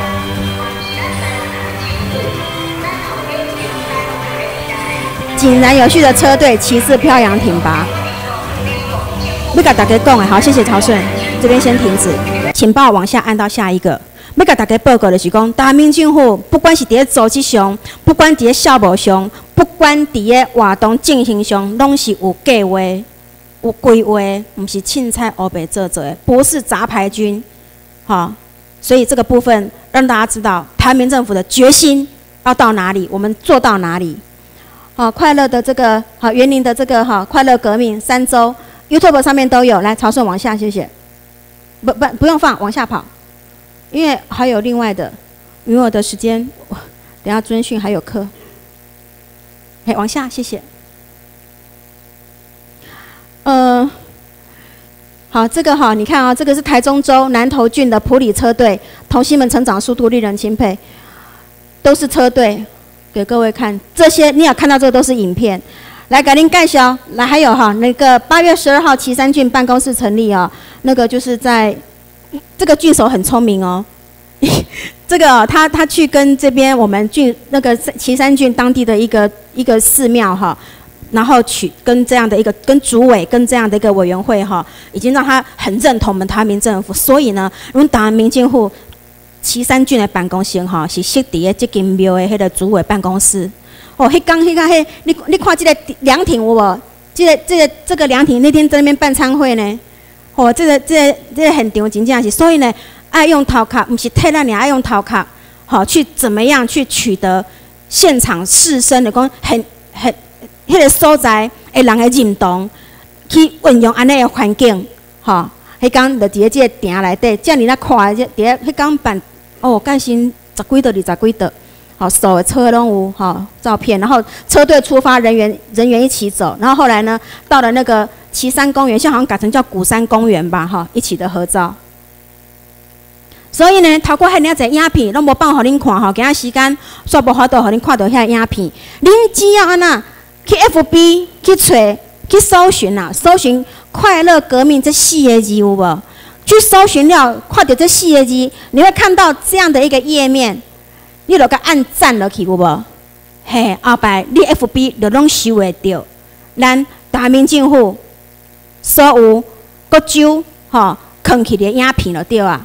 井然有序的车队，旗帜飘扬挺拔。要甲大家讲的，好，谢谢曹顺，这边先停止，请帮我往下按到下一个。要甲大家报告的是讲，台湾民政府不管是伫咧组织上，不管伫咧校务上，不管伫咧活动进行上，拢是有计划。有规划，不是凊彩黑白做做的，不是杂牌军，好，所以这个部分让大家知道台湾民政府的决心要到哪里，我们做到哪里。好，快乐的这个好园林的这个哈快乐革命三周 ，YouTube 上面都有。来，曹顺往下，谢谢。不不不用放，往下跑，因为还有另外的，因为我的时间，等下遵训还有课。哎，往下，谢谢。呃，好，这个哈，你看啊，这个是台中州南投郡的埔里车队，同心们成长速度令人钦佩，都是车队，给各位看，这些你有看到这个都是影片，来给您介绍，来还有哈，那个八月十二号旗山郡办公室成立啊，那个就是在这个郡守很聪明哦，这个、哦、他他去跟这边我们郡那个旗山郡当地的一个一个寺庙哈。然后取跟这样的一个跟主委跟这样的一个委员会哈，已经让他很认同我们台湾民政府，所以呢，我们台湾民政府旗山郡的办公室哈是设伫个这间庙的迄个主委办公室。哦，迄刚迄个迄，你你看这个凉亭有无？这个这个这个凉亭那天在那边办餐会呢，哦，这个这个这个现场真正是，所以呢，爱用头壳，不是替咱俩爱用头壳，好去怎么样去取得现场士绅的讲很很。迄个所在诶人诶认同，去运用安尼诶环境，吼，迄工就伫咧即个亭内底，遮尔咱看伫咧迄工办，哦，介新十几道、二十几道，吼，所有车拢有吼照片，然后车队出发，人员人员一起走，然后后来呢，到了那个旗山公园，现在好像改成叫鼓山公园吧，哈，一起的合照。所以呢，透过遐尔侪影片，拢无办互恁看吼，今仔时间煞无法度互恁看到遐影片，恁只要安那。去 F B 去找去搜寻啊，搜寻快乐革命这四个字有无？去搜寻了，看到这四个字，你会看到这样的一个页面，你就甲按赞落去有无？嘿，后摆你 F B 就拢收会到，咱台湾民政府所有各州吼放起的影片就对啊。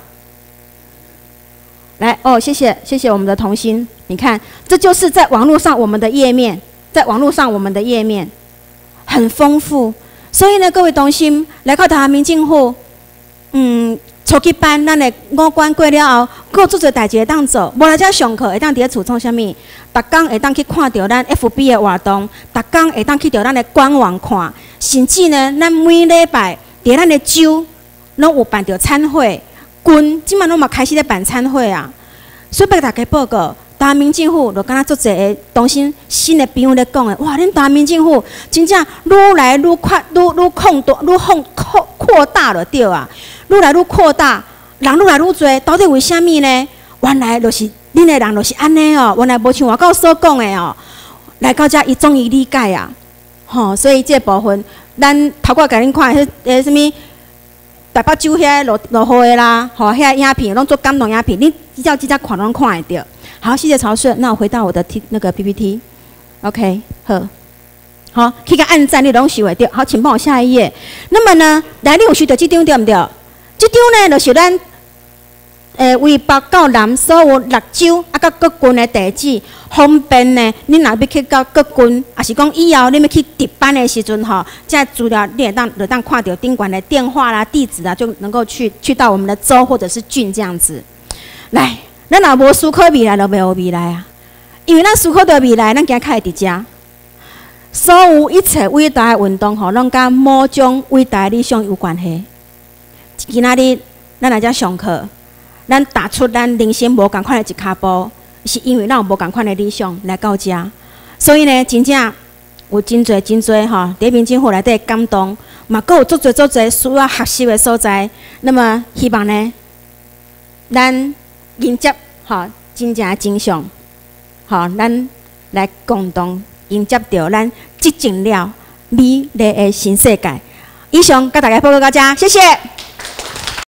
来哦，谢谢谢谢我们的同心，你看，这就是在网络上我们的页面。在网络上，我们的页面很丰富，所以呢，各位同心来到台湾民政府，嗯，初级班，咱的五关过了后，各做做代志会当做，无来遮上课会当伫咧厝创啥物，逐工会当去看到咱 F B 的活动，逐工会当去到咱的官网看，甚至呢，咱每礼拜伫咱的州拢有办着餐会， 军即满拢嘛开始咧办餐会啊，所以要大家报告，台湾民政府就敢若足侪个当新新的朋友咧讲诶，哇！恁台湾民政府真正愈来愈快，愈愈扩大，愈扩扩扩大了对啊，愈来愈扩大，人愈来愈多，到底为虾米呢？原来就是恁诶人就是安尼哦，原来无像外口所讲诶哦，来到遮伊终于理解啊，吼、哦！所以这部分咱头壳甲恁看迄诶什物。台北州遐落落雨的啦，吼，遐影片拢做感动影片，你只要直接看拢看会到。好，谢谢曹顺。那我回到我的 T 那个 P P T，OK， 好，好，去个按赞，你拢收会到。好，请帮我下一页。那么呢，来你有收到这张对不对？这张呢，就是咱诶为北到南所有六州啊，甲各郡的地址，方便呢。你若要去到各郡，也是讲以后你要去值班的时阵吼，这资料你会当就当看到宾馆的电话啦、地址啦，就能够去去到我们的州或者是郡这样子。来，咱若无思考未来，就袂有未来啊。因为咱思考到未来，咱今开会伫遮，所有一切伟大的运动吼，拢甲某种伟大的理想有关系。今仔日咱来遮上课。咱踏出咱人生无共款的一骹步，是因为咱有无共款的理想来到遮，所以呢，真正有真侪真侪吼，伫民政府内底感动，嘛，阁有足侪足侪需要学习的所在。那么，希望呢，咱迎接吼真正真相，吼，咱来共同迎接着咱即进了美丽的新世界。以上，甲大家报告到遮，谢谢。